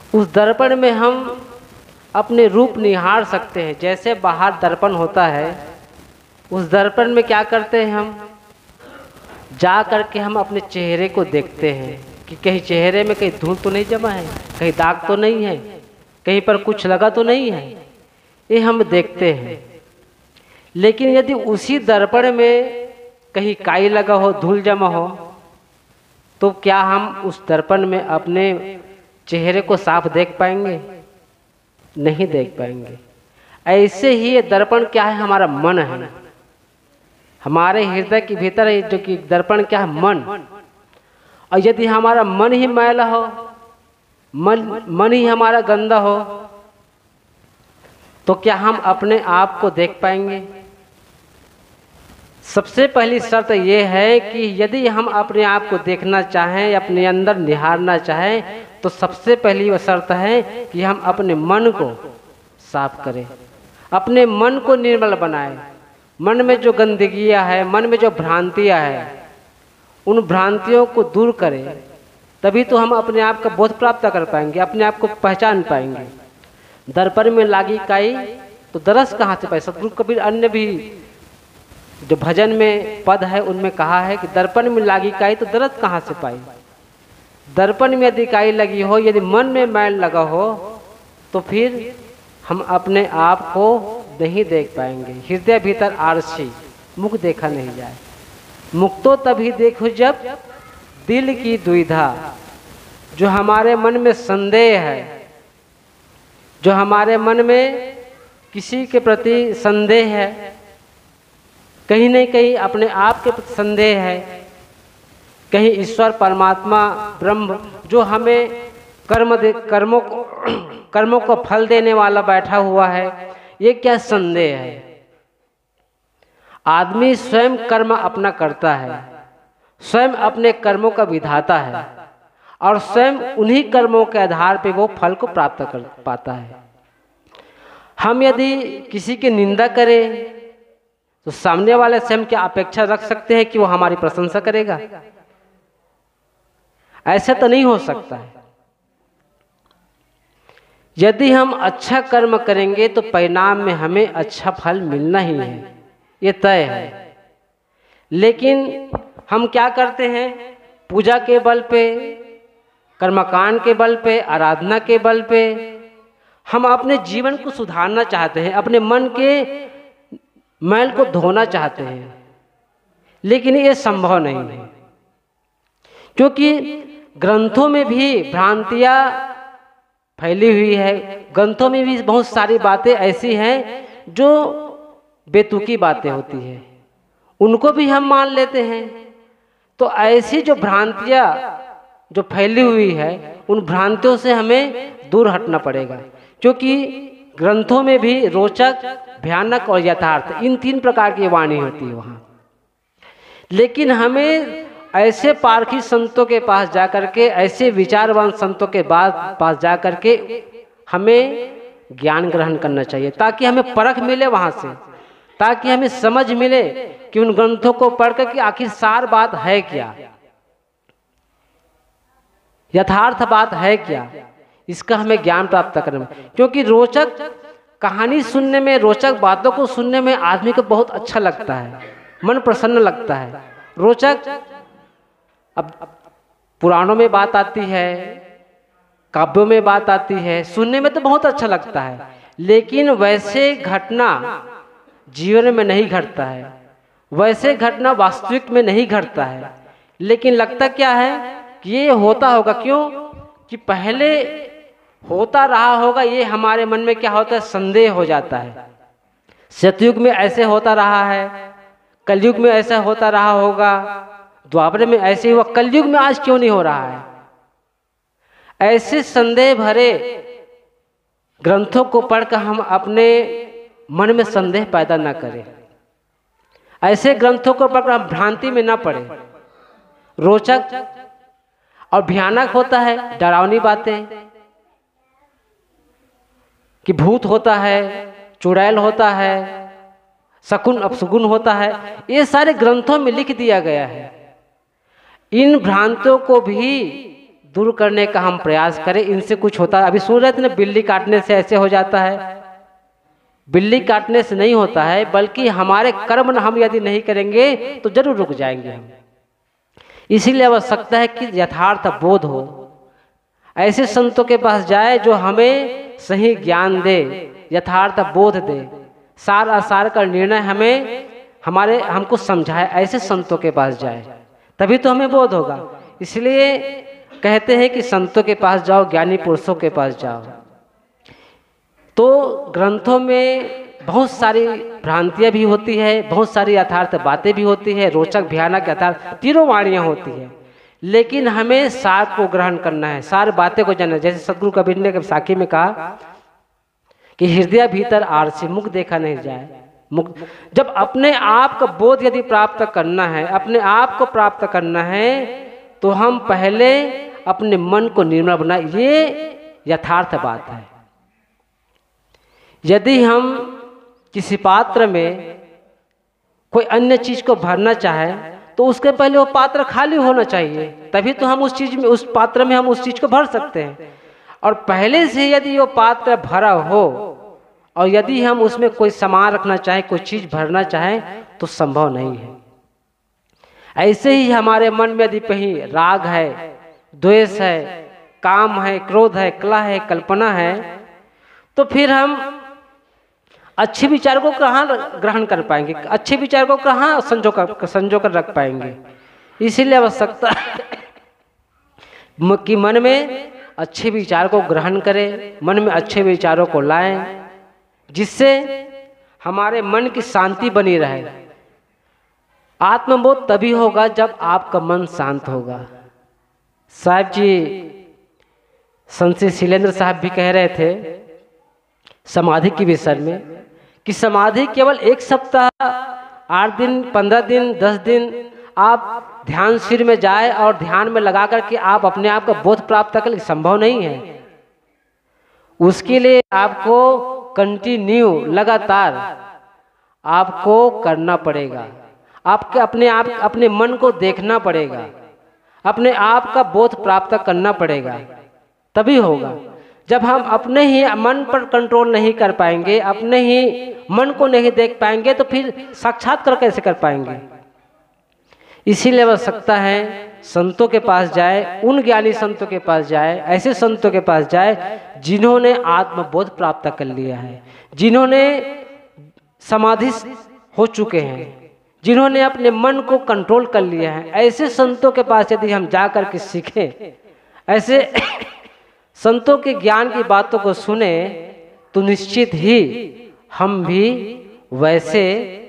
उस दर्पण में हम अपने रूप निहार सकते हैं। जैसे बाहर दर्पण होता है, उस दर्पण में क्या करते हैं, हम जा करके हम अपने चेहरे को देखते हैं कि कहीं चेहरे में कहीं धूल तो नहीं जमा है, कहीं दाग तो नहीं है, कहीं पर कुछ लगा तो नहीं है, ये हम देखते हैं। लेकिन यदि उसी दर्पण में कहीं काई लगा हो, धूल जमा हो, तो क्या हम उस दर्पण में अपने चेहरे को साफ देख पाएंगे? नहीं देख पाएंगे। ऐसे ही ये दर्पण क्या है, हमारा मन है। हमारे हृदय के भीतर है जो कि दर्पण क्या है, मन। और यदि हमारा मन ही मैला हो, मन मन ही हमारा गंदा हो, तो क्या हम अपने आप को देख पाएंगे? सबसे पहली शर्त यह है कि यदि हम अपने आप को देखना चाहें, अपने अंदर निहारना चाहें, तो सबसे पहली वह शर्त है कि हम अपने मन को साफ करें, अपने मन को निर्मल बनाएं। मन में जो गंदगियां है, मन में जो भ्रांतियां है, उन भ्रांतियों को दूर करें, तभी तो हम अपने आप का बोध प्राप्त कर पाएंगे, अपने आप को पहचान पाएंगे। दर्पण में लागी काई तो दरस कहाँ से पाए? सतगुरु कबीर अन्य भी जो भजन में पद है उनमें कहा है कि दर्पण में लागी काई तो दरस कहाँ से पाई? दर्पण में यदि काई लगी हो, यदि मन में मैल लगा हो, तो फिर हम अपने आप को नहीं देख पाएंगे। हृदय भीतर आरसी, मुख देखा नहीं जाए। मुख तो तभी देखो जब दिल की दुविधा, जो हमारे मन में संदेह है, जो हमारे मन में किसी के प्रति संदेह है, कहीं नहीं कहीं अपने आप के प्रति संदेह है, कहीं ईश्वर परमात्मा ब्रह्म जो हमें कर्म दे कर्मों को कर्मों को फल देने वाला बैठा हुआ है, ये क्या संदेह है? आदमी स्वयं कर्म अपना करता है, स्वयं अपने कर्मों का विधाता है, और स्वयं उन्हीं कर्मों के आधार पे वो फल को प्राप्त कर पाता है। हम यदि किसी की निंदा करें तो सामने वाले से हम क्या अपेक्षा रख सकते हैं कि वो हमारी प्रशंसा करेगा? ऐसा तो नहीं हो सकता है। यदि हम अच्छा कर्म करेंगे तो परिणाम में हमें अच्छा फल मिलना ही है, ये तय है। लेकिन हम क्या करते हैं? पूजा के बल पे, कर्मकांड के बल पे, आराधना के बल पे हम अपने जीवन को सुधारना चाहते हैं, अपने मन के मैल को धोना चाहते हैं, लेकिन ये संभव नहीं है, क्योंकि ग्रंथों में भी भ्रांतियाँ फैली हुई है। ग्रंथों में भी बहुत सारी बातें ऐसी हैं जो बेतुकी बातें होती हैं, उनको भी हम मान लेते हैं। तो ऐसी जो भ्रांतियाँ जो फैली हुई है, उन भ्रांतियों से हमें दूर हटना पड़ेगा, क्योंकि ग्रंथों में भी रोचक, भयानक और यथार्थ, इन तीन प्रकार की वाणी होती है वहाँ। लेकिन हमें ऐसे पारखी संतों के पास जाकर के, ऐसे विचारवान संतों के बाद पास जाकर के हमें ज्ञान ग्रहण करना चाहिए, ताकि हमें परख मिले वहाँ से, ताकि हमें समझ मिले कि उन ग्रंथों को पढ़ कर के आखिर सार बात है क्या, यथार्थ बात है क्या, इसका हमें ज्ञान प्राप्त करना। क्योंकि रोचक कहानी सुनने में, रोचक बातों को सुनने में आदमी को बहुत अच्छा लगता है, मन प्रसन्न लगता है। रोचक, अब पुराणों में बात आती है, काव्यों में बात आती है, सुनने में तो बहुत अच्छा लगता है, लेकिन वैसे घटना जीवन में नहीं घटता है, वैसे घटना वास्तविक में नहीं घटता है। लेकिन लगता क्या है कि ये होता होगा, क्यों कि पहले होता रहा होगा, ये हमारे मन में क्या होता है, संदेह हो जाता है। सतयुग में ऐसे होता रहा है, कलयुग में ऐसा होता रहा होगा, द्वापर में ऐसे हुआ, कलयुग में आज क्यों नहीं हो रहा है? ऐसे संदेह भरे ग्रंथों को पढ़कर हम अपने मन में संदेह पैदा ना करें, ऐसे ग्रंथों को पढ़कर हम भ्रांति में ना पड़े। रोचक और भयानक होता है, डरावनी बातें कि भूत होता है, चुड़ैल होता है, शकुन अपशकुन होता है, ये सारे ग्रंथों में लिख दिया गया है। इन भ्रांतियों को भी दूर करने का हम प्रयास करें, इनसे कुछ होता है। अभी सुन रहे थे ना, बिल्ली काटने से ऐसे हो जाता है। बिल्ली काटने से नहीं होता है, बल्कि हमारे कर्म न हम यदि नहीं करेंगे तो जरूर रुक जाएंगे हम। इसीलिए आवश्यकता है कि यथार्थ बोध हो, ऐसे संतों के पास जाए जो हमें सही ज्ञान दे, यथार्थ बोध दे, सार असार का निर्णय हमें हमारे हमको समझाए। ऐसे संतों के पास जाए तभी तो हमें बोध होगा। इसलिए कहते हैं कि संतों के पास जाओ, ज्ञानी पुरुषों के पास जाओ। तो ग्रंथों में बहुत सारी भ्रांतियां भी होती है, बहुत सारी यथार्थ बातें भी होती है, रोचक भयानक यथार्थ तीनों वाणियां होती है, लेकिन हमें सार को ग्रहण करना है, सार बातें को जानना। जैसे सदगुरु कबीर ने साखी में कहा कि हृदय भीतर आर से मुख देखा नहीं जाए। मुख जब अपने आप का बोध यदि प्राप्त करना है, अपने आप को प्राप्त करना है, तो हम पहले अपने मन को निर्मल बनाए। ये यथार्थ बात है। यदि हम किसी पात्र में कोई अन्य चीज को भरना चाहे तो उसके पहले वो पात्र खाली होना चाहिए, तभी तो हम उस चीज में, उस पात्र में हम उस चीज को भर सकते हैं। और पहले से यदि वो पात्र भरा हो और यदि हम उसमें कोई सामान रखना चाहें, कोई चीज भरना चाहें, तो संभव नहीं है। ऐसे ही हमारे मन में यदि कहीं राग है, द्वेष है, काम है, क्रोध है, कलह है, कल्पना है, तो फिर हम अच्छे विचार को कहाँ ग्रहण कर पाएंगे, अच्छे विचार को कहाँ संजो कर संजो कर रख पाएंगे। इसीलिए आवश्यकता कि मन में अच्छे विचार को ग्रहण करें, मन में अच्छे विचारों को लाएं, जिससे हमारे मन की शांति बनी रहे। आत्मबोध तभी होगा जब आपका मन शांत होगा। साहब जी, संत श्री शैलेंद्र साहब भी कह रहे थे समाधि के विषय में कि समाधि केवल एक सप्ताह, आठ दिन, पंद्रह दिन, दस दिन आप ध्यान शिविर में जाए और ध्यान में लगा करके आप अपने आप का बोध प्राप्त कर, संभव नहीं है। उसके लिए आपको कंटिन्यू लगातार आपको करना पड़ेगा। आपके अपने आप अपने मन को देखना पड़ेगा, अपने आप का बोध प्राप्त करना पड़ेगा, तभी होगा। जब हम अपने ही मन पर कंट्रोल नहीं कर पाएंगे, अपने ही मन को नहीं देख पाएंगे, तो फिर साक्षात्कार कैसे कर पाएंगे। इसीलिए आवश्यकता है संतों के पास जाए, उन ज्ञानी संतों के पास जाए, ऐसे संतों के पास जाए जिन्होंने आत्मबोध प्राप्त कर लिया है, जिन्होंने समाधि हो चुके हैं, जिन्होंने अपने मन को कंट्रोल कर लिया है। ऐसे संतों के पास यदि हम जा कर के सीखें, ऐसे संतों के ज्ञान की बातों को सुने, तो निश्चित ही हम भी वैसे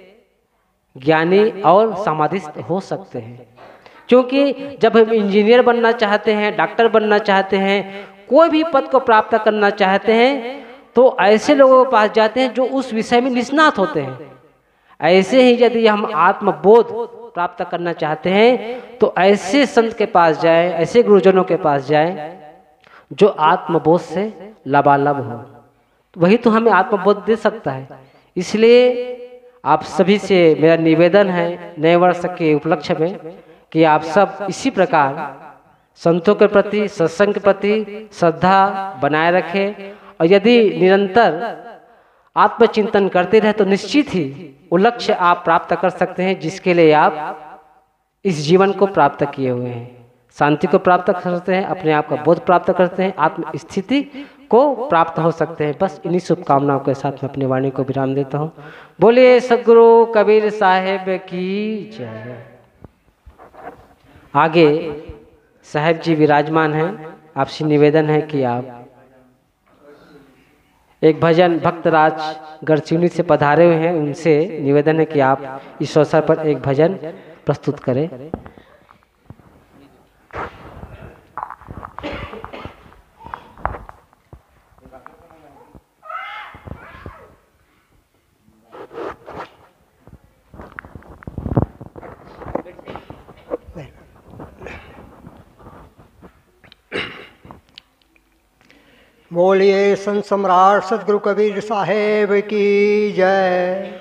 ज्ञानी और समाधिस्थ हो सकते हैं। क्योंकि जब हम इंजीनियर बनना चाहते हैं, डॉक्टर बनना चाहते हैं, कोई भी पद को प्राप्त करना चाहते हैं, तो ऐसे लोगों के पास जाते हैं जो उस विषय में निष्णात होते हैं। ऐसे ही यदि हम आत्मबोध प्राप्त करना चाहते हैं तो ऐसे संत के पास जाए, ऐसे गुरुजनों के पास जाए जो आत्मबोध से लबालब हो, वही तो हमें आत्मबोध दे सकता है। इसलिए आप सभी से मेरा निवेदन है नए वर्ष के उपलक्ष्य में कि आप सब इसी प्रकार संतों के प्रति, सत्संग के प्रति श्रद्धा बनाए रखें, और यदि निरंतर आत्मचिंतन करते रहे तो निश्चित ही वो लक्ष्य आप प्राप्त कर सकते हैं जिसके लिए आप इस जीवन को प्राप्त किए हुए हैं। शांति को प्राप्त करते हैं, अपने आप का बोध प्राप्त करते हैं, आत्म स्थिति को प्राप्त हो सकते हैं। बस इन्हीं शुभकामनाओं के साथ मैं अपनी वाणी को विराम देता हूँ। बोलिए सदगुरु कबीर साहेब की जय। आगे साहेब जी विराजमान हैं, आपसे निवेदन है कि आप एक भजन भक्तराज गढ़चिरौली से पधारे हुए हैं, उनसे निवेदन है कि आप इस अवसर पर एक भजन प्रस्तुत करें। बोलिए संत सम्राट सदगुरु कबीर साहेब की जय।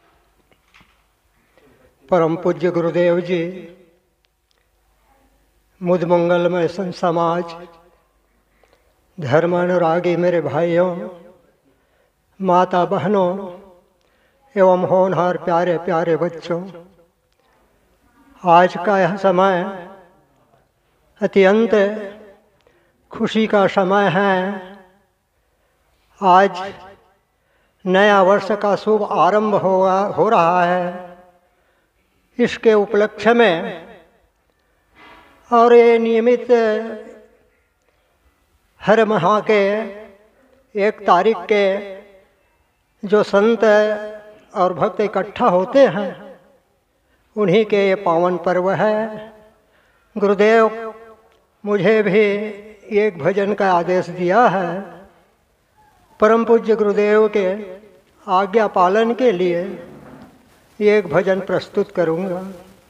परम पूज्य गुरुदेव जी मुद मंगलमय संत समाज, धर्मानुरागी मेरे भाइयों, माता बहनों एवं होनहार प्यारे प्यारे बच्चों, आज का यह समय अत्यंत खुशी का समय है। आज नया वर्ष का शुभ आरंभ होगा हो रहा है। इसके उपलक्ष्य में और ये नियमित हर माह के एक तारीख के जो संत और भक्त इकट्ठा होते हैं, उन्हीं के ये पावन पर्व है। गुरुदेव मुझे भी एक भजन का आदेश दिया है। परम पूज्य गुरुदेव के आज्ञा पालन के लिए एक भजन प्रस्तुत करूँगा।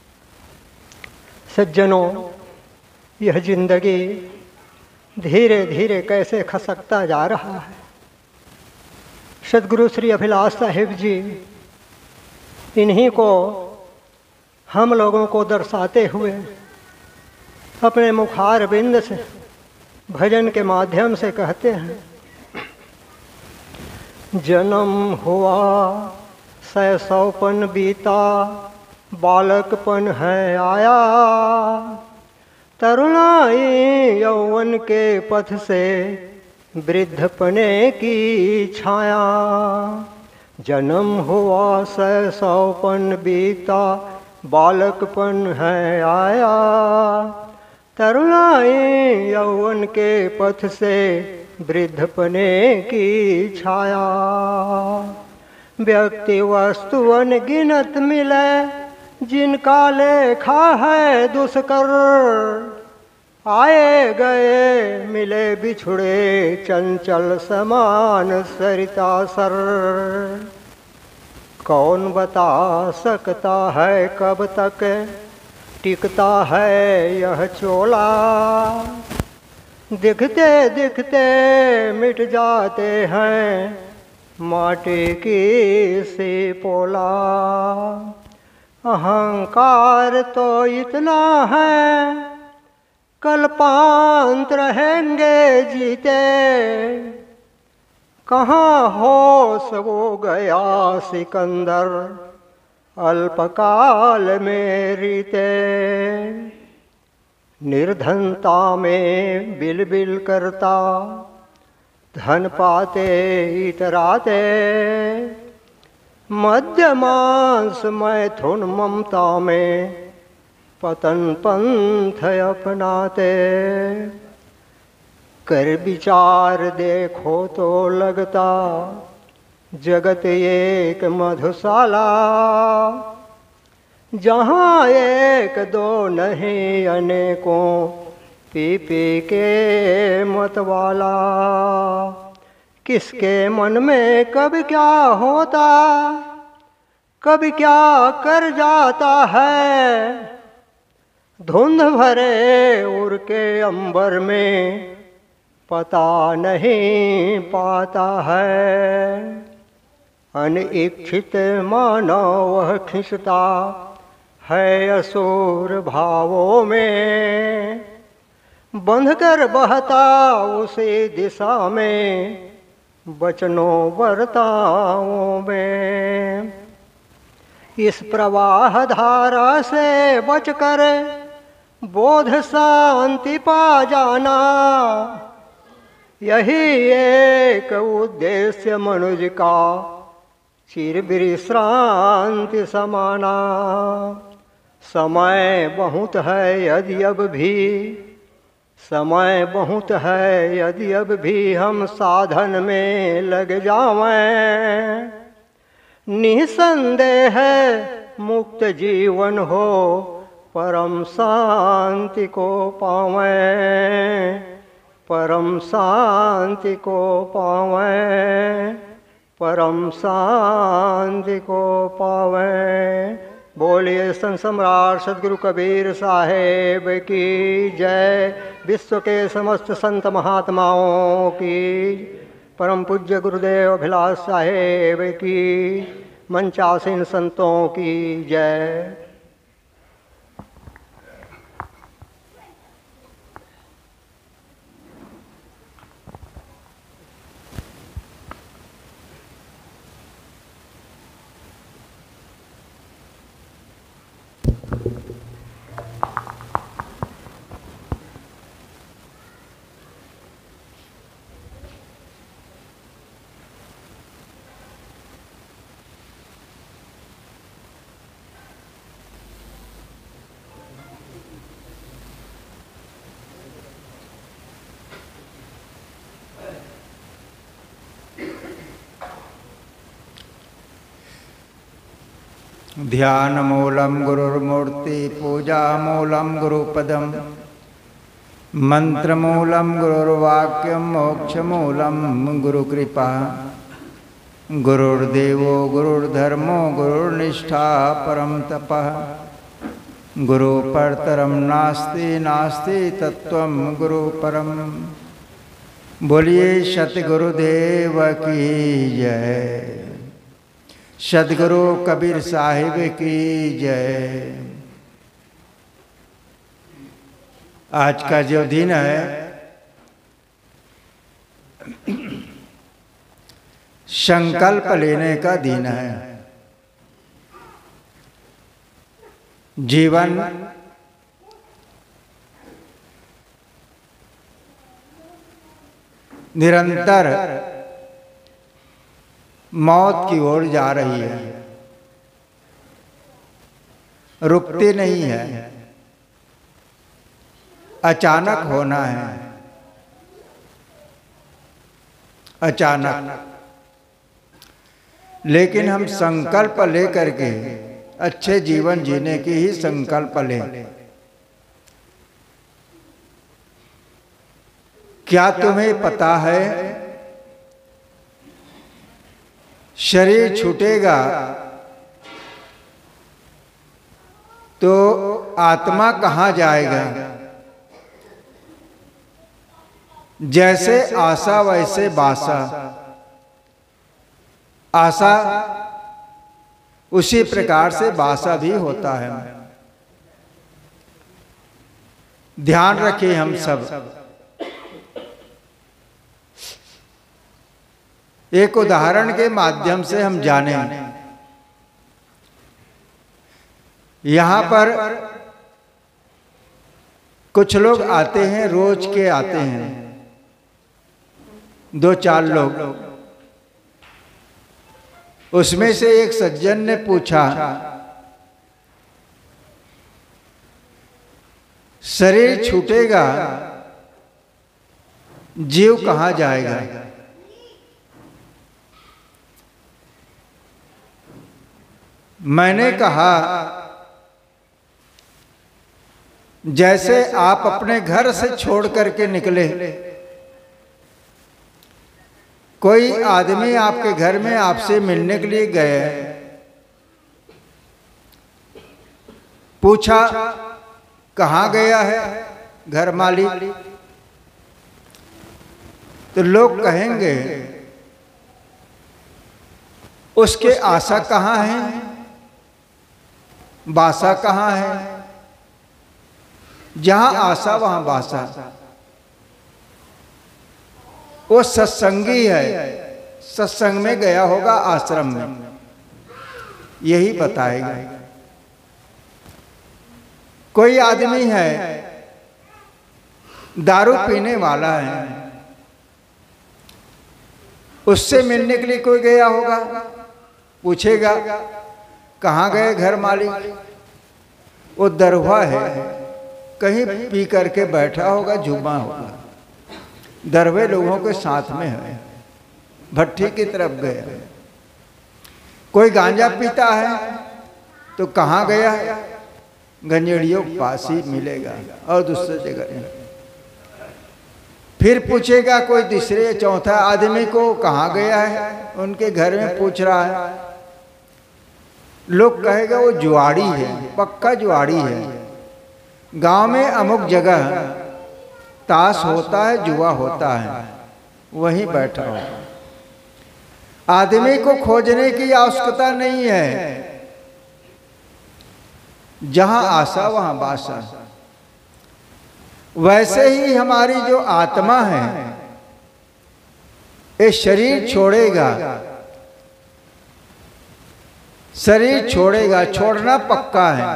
सज्जनों, यह जिंदगी धीरे धीरे कैसे खसकता जा रहा है। सद्गुरु श्री अभिलाष साहिब जी इन्हीं को हम लोगों को दर्शाते हुए अपने मुखार बिंद से भजन के माध्यम से कहते हैं, जन्म हुआ सैसौपन बीता, बालकपन है आया, तरुणाई यौवन के पथ से वृद्धपने की छाया। जन्म हुआ सैसौपन बीता, बालकपन है आया, तरुणाई यौवन के पथ से वृद्धपने की छाया। व्यक्ति वस्तु अनगिनत मिले, जिनका लेखा है दुष्कर, आए गए मिले बिछुड़े, चंचल समान सरिता सर। कौन बता सकता है कब तक टिकता है यह चोला, दिखते दिखते मिट जाते हैं माटी की सी पोला। अहंकार तो इतना है, कल्पांत रहेंगे जीते, कहाँ होश वो गया सिकंदर, अल्पकाल में रीते। निर्धनता में बिल बिल करता, धन पाते इतराते, मध्यमांस मैथुन ममता में पतन पंथ अपनाते। कर विचार देखो तो लगता, जगत एक मधुशाला, जहाँ एक दो नहीं अनेकों पी पी के मतवाला। किसके मन में कब क्या होता, कब क्या कर जाता है, धुंध भरे उड़ के अंबर में पता नहीं पाता है। अनिच्छित मानव खिंचता है असुर भावों में, बंध कर बहता उसी दिशा में बचनों बर्ताओं में। इस प्रवाह धारा से बचकर बोध शांति पा जाना, यही एक उद्देश्य मनुज का चिर विश्रांति समाना। समय बहुत है यदि अब भी, समय बहुत है यदि अब भी हम साधन में लग जावें। निसंदेह मुक्त जीवन हो, परम शांति को पावें, परम शांति को पावें, परम शांति को पावें। बोलिए संत सम्राट सद्गुरु कबीर साहेब की जय। विश्व के समस्त संत महात्माओं की, परम पूज्य गुरुदेव अभिलाष साहेब की, मंचासीन संतों की जय। ध्यान मूलम गुरुर्मूर्ति पूजा मूलम गुरुपदम मंत्र मूलम गुरुर्वाक्यम मोक्ष मूलम गुरुकृपा गुरुर्देवो गुरुर्धर्मो गुरुर्निष्ठा परम तपः गुरु परतरम नास्ति नास्ति तत्वम गुरु परम। बोलिए सतगुरुदेव की जय, सदगुरु कबीर साहिब की जय। आज का जो दिन है संकल्प लेने का दिन है। जीवन निरंतर मौत की ओर जा रही है, रुकती नहीं है, अचानक होना है, अचानक। लेकिन हम संकल्प लेकर के अच्छे जीवन जीने की ही संकल्प लें। क्या तुम्हें पता है शरीर छूटेगा तो आत्मा कहाँ जाएगा? जैसे आशा वैसे बासा। आशा उसी प्रकार से बासा भी होता है। ध्यान रखें हम सब। एक उदाहरण के माध्यम से हम जाने। यहाँ पर कुछ लोग आते हैं, रोज के आते हैं, दो चार लोग। उसमें से एक सज्जन ने पूछा, शरीर छूटेगा, जीव कहाँ जाएगा? मैंने कहा, जैसे आप अपने घर से छोड़ करके निकले, कोई आदमी आपके घर में आपसे मिलने के लिए गए, पूछा कहाँ गया है घर मालिक? तो लोग कहेंगे उसके आशा कहाँ है, बासा कहाँ है? जहां आशा वहां बासा। वो सत्संगी है, सत्संग में गया होगा, आश्रम में, यही बताएगा। कोई आदमी है दारू पीने वाला है, उससे मिलने के लिए कोई गया होगा, पूछेगा कहाँ गए घर मालिक? वो दरवा है, कहीं पी करके बैठा होगा, जुम्मा होगा, दरवे लोगों के साथ में है, भट्टी की तरफ गया। कोई गांजा पीता है तो कहाँ गया? गंजेड़ियों के पास ही मिलेगा और दूसरे जगह। फिर पूछेगा कोई तीसरे चौथा आदमी को कहाँ गया है, उनके घर में पूछ रहा है। लोग कहेगा वो जुआड़ी है, पक्का जुआड़ी है, गांव में अमुक जगह ताश होता है, जुआ होता है, वहीं बैठा हो। आदमी को खोजने की आवश्यकता नहीं है, जहां आशा वहां बासा। वैसे ही हमारी जो आत्मा है, ये शरीर छोड़ेगा, शरीर छोड़ेगा, छोड़ना पक्का है।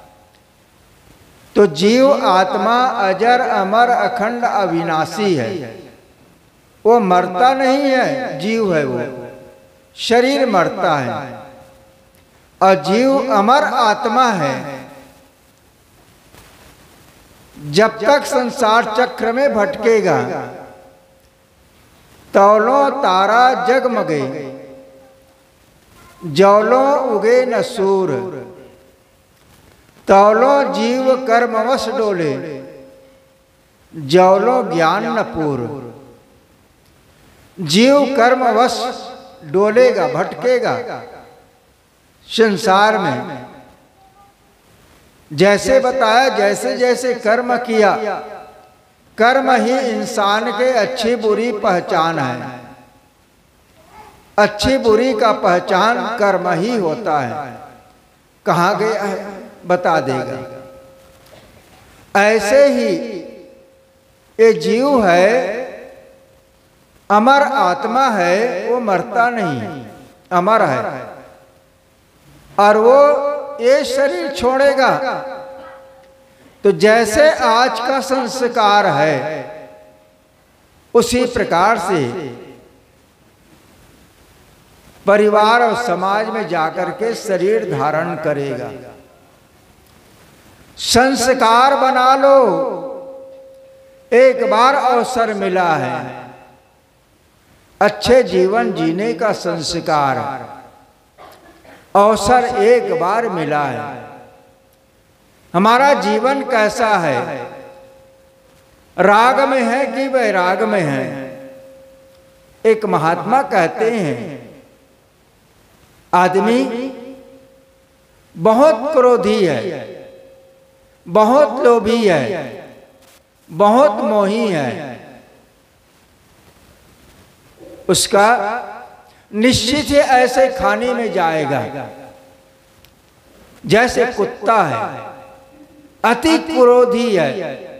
तो जीव आत्मा अजर अमर अखंड अविनाशी है, वो मरता नहीं है, जीव है वो। शरीर मरता है और जीव अमर आत्मा है। जब तक संसार चक्र में भटकेगा, तौलों तारा जगमगे, जौलों उगे न सूर, तौलों जीव कर्मवश डोले, जौलों ज्ञान न पूर। जीव कर्मवश डोलेगा, भटकेगा संसार में। जैसे बताया, जैसे जैसे कर्म किया, कर्म ही इंसान के अच्छी बुरी पहचान है। अच्छी बुरी का पहचान कर्म ही होता है। कहाँ गया है बता देगा। ऐसे ही ये जीव है, अमर आत्मा है, वो मरता नहीं, अमर है। और वो ये शरीर छोड़ेगा तो जैसे आज का संस्कार है उसी प्रकार से परिवार और समाज में जाकर के शरीर धारण करेगा। संस्कार बना लो, एक बार अवसर मिला है अच्छे जीवन जीने का। संस्कार अवसर एक बार मिला है। हमारा जीवन कैसा है, राग में है कि वैराग में है। एक महात्मा कहते हैं आदमी बहुत क्रोधी है, बहुत लोभी है, बहुत मोही है, उसका निश्चित ही ऐसे खाने में जाएगा जैसे कुत्ता है, अति क्रोधी है।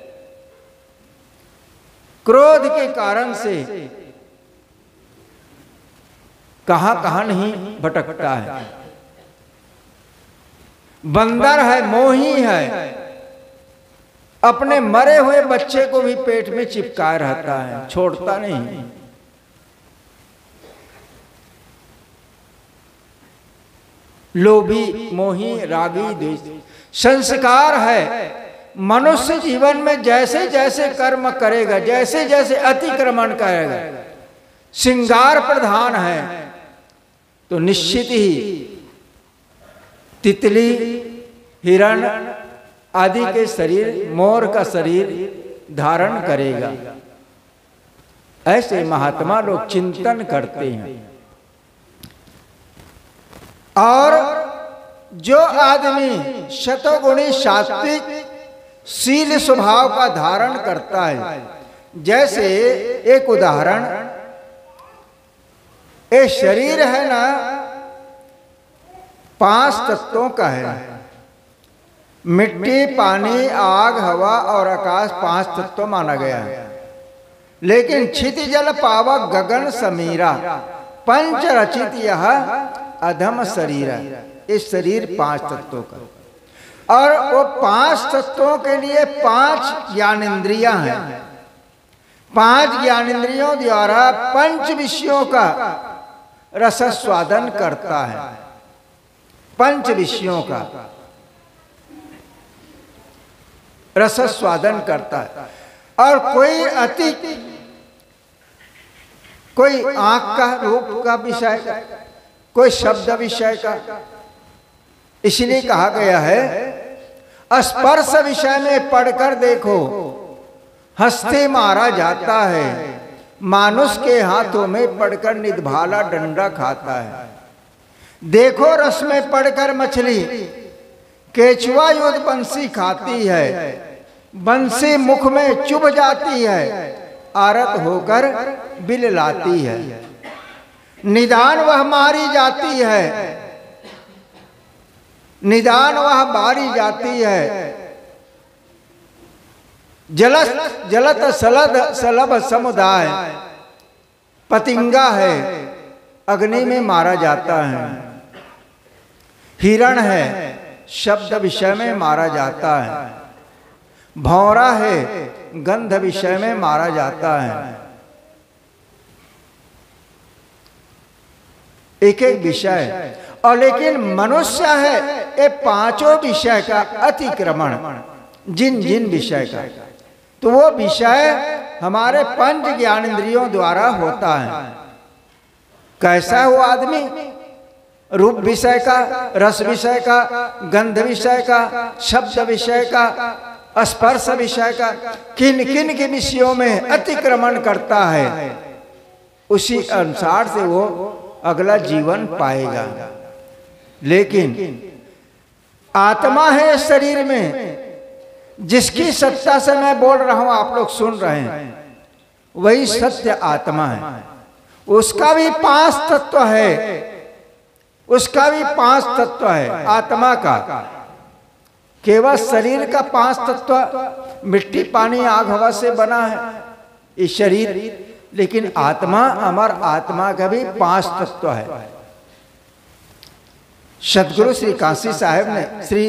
क्रोध के कारण से कहां कहां नहीं भटकता है। बंदर है, मोही है, अपने मरे हुए बच्चे को भी पेट में चिपकाए रहता है, छोड़ता नहीं। लोभी, मोही, रागी, द्वेषी। संस्कार है, मनुष्य जीवन में जैसे जैसे कर्म करेगा, जैसे जैसे अतिक्रमण करेगा, श्रृंगार प्रधान है तो निश्चित ही तितली, हिरण आदि के शरीर, मोर का शरीर धारण करेगा। ऐसे महात्मा लोग चिंतन करते हैं। और जो आदमी शतगुणी सात्विक शील स्वभाव का धारण करता है, जैसे एक उदाहरण, ये शरीर है ना पांच तत्वों का है। मिट्टी, पानी, आग, हवा और आकाश पांच तत्व माना गया है। लेकिन क्षिति जल पावक गगन समीरा पंच रचित यह अधम शरीर है। इस शरीर पांच तत्वों का, और वो पांच तत्वों के लिए पांच ज्ञानेंद्रियां हैं। पांच ज्ञानेंद्रियों द्वारा पंच विषयों का रसस्वादन करता है। पंच विषयों का रसस्वादन करता है। और कोई अति, कोई आंख का रूप का विषय का, कोई शब्द विषय का। इसलिए कहा गया है स्पर्श विषय में पढ़कर देखो, हंसते मारा जाता है, मानुष के हाथों में पढ़कर निभाला डंडा खाता है। देखो रस में पढ़कर मछली, केचुआ युद्ध बंसी खाती है, बंसी मुख में चुभ जाती है, आरत होकर बिल लाती है। निदान वह मारी जाती है, निदान वह बारी जाती है। जलत जलत सलद सलभ समुदाय पतिंगा है, अग्नि में मारा जाता है। हिरण है, शब्द विषय में मारा जाता है। भौरा है, गंध विषय में मारा जाता है। एक एक विषय। और लेकिन मनुष्य है ये पांचों विषय का अतिक्रमण, जिन जिन विषय का, तो वो विषय हमारे पंच ज्ञानेंद्रियों द्वारा होता है। कैसा हो आदमी, रूप विषय का, रस विषय का, गंध विषय का, शब्द विषय का, स्पर्श विषय का, किन किन के विषयों में अतिक्रमण करता है, उसी अनुसार से वो अगला जीवन पाएगा। लेकिन आत्मा है इस शरीर में, जिसकी सत्ता से मैं बोल रहा हूं, आप लोग सुन रहे हैं, वही सत्य आत्मा है। उसका भी पांच तत्व है, उसका भी पांच तत्व है। आत्मा का केवल शरीर का पांच तत्व मिट्टी, पानी, आग, हवा से बना है ये शरीर, लेकिन आत्मा, अमर आत्मा का भी पांच तत्व है। सदगुरु श्री काशी साहेब ने, श्री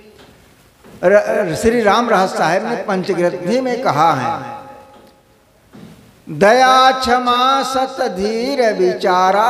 श्री राम रहस्य साहेब ने पंचग्रंथि में कहा है, दया क्षमा सत धीर विचारा,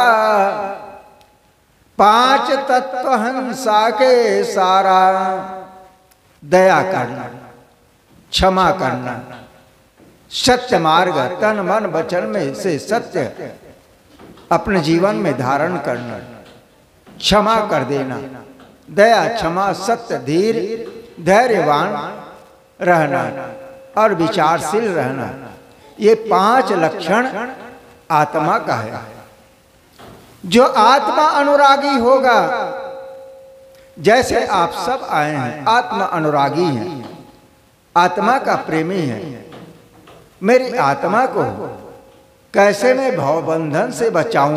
पांच तत्व हंसा के सारा। दया करना, क्षमा करना, सत्य मार्ग तन मन वचन में से सत्य अपने जीवन में धारण करना, क्षमा कर देना। दया, क्षमा, सत्य, धीर, धैर्यवान रहना और विचारशील रहना, ये पांच लक्षण आत्मा का है। जो आत्मा अनुरागी होगा, जैसे आप सब आए हैं, आत्मा अनुरागी हैं, आत्मा का प्रेमी है। मेरी आत्मा को कैसे मैं भवबंधन से बचाऊं,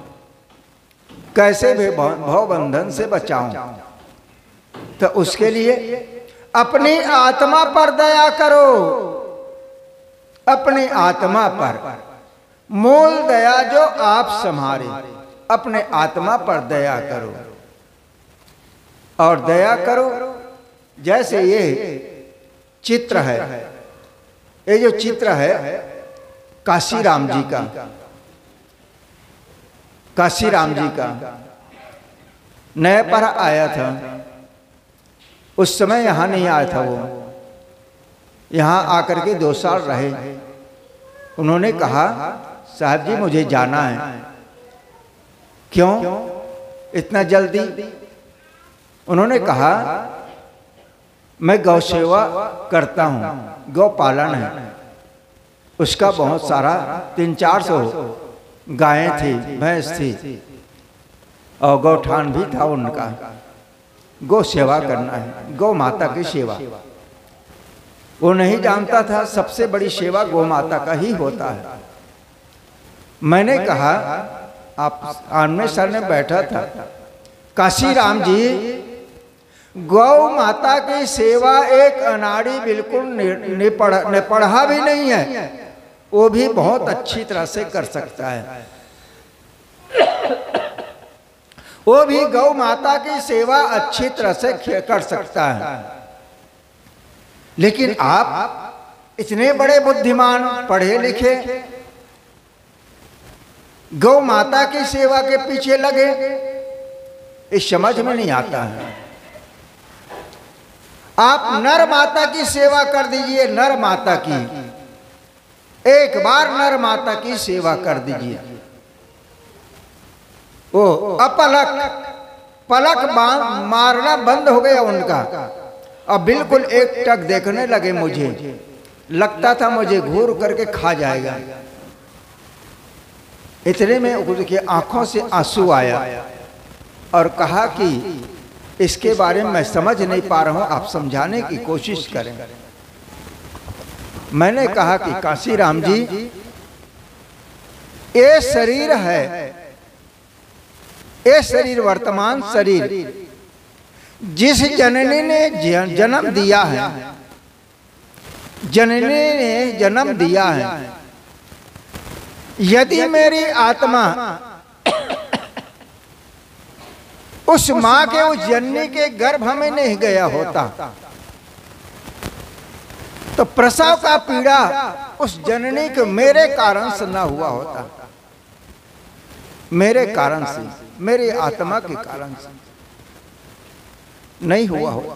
कैसे भी भवबंधन से बचाऊं, तो उसके लिए अपनी आत्मा पर दया करो। अपनी आत्मा पर मूल दया जो आप संभारे, अपने आत्मा पर दया करो। और दया करो, जैसे ये चित्र है, ये जो चित्र है काशी राम जी का, काशी राम जी का नया पर आया था, उस समय यहाँ नहीं आया था वो, यहाँ आकर के दो साल रहे। उन्होंने कहा, साहब जी मुझे जाना है। क्यों इतना जल्दी? उन्होंने कहा, मैं गौ सेवा करता हूँ, गौ पालन है, उसका बहुत सारा तीन चार सौ गायें थी, भैंस थी और गौठान भी था उनका। गौ सेवा करना है, गौ माता की सेवा। वो नहीं जानता था सबसे बड़ी सेवा गौ माता का ही होता है। मैंने कहा, आप आमने सामने बैठा था, काशी राम जी, गौ माता की सेवा एक अनाड़ी बिल्कुल निपढ़ा निपढ़ा भी नहीं है, वो भी बहुत अच्छी तरह से कर सकता है। वो भी गौ माता की सेवा अच्छी तरह से कर सकता है। लेकिन आप इतने बड़े बुद्धिमान, पढ़े लिखे, गौ माता की सेवा के पीछे लगे, इस समझ में नहीं आता है। आप नर माता की सेवा कर दीजिए, नर माता की, एक बार नर माता की सेवा कर दीजिए, वो अपलक पलक मारना बंद हो गया उनका। अब बिल्कुल एक टक देखने लगे, मुझे लगता था मुझे घूर करके खा जाएगा। इतने में उसकी आंखों से आंसू आया और कहा कि इसके बारे में मैं समझ नहीं पा रहा हूं, आप समझाने की कोशिश करें। मैंने कहा कि काशी राम जी, ये शरीर है, ये शरीर वर्तमान शरीर जिस जननी ने जन्म दिया है, जननी ने जन्म दिया है, यदि मेरी आत्मा उस माँ के, उस जननी के गर्भ में नहीं गया होता, तो प्रसव का पीड़ा उस जननी के मेरे कारण से ना हुआ होता, मेरे कारण से, मेरी आत्मा के कारण से नहीं हुआ होगा।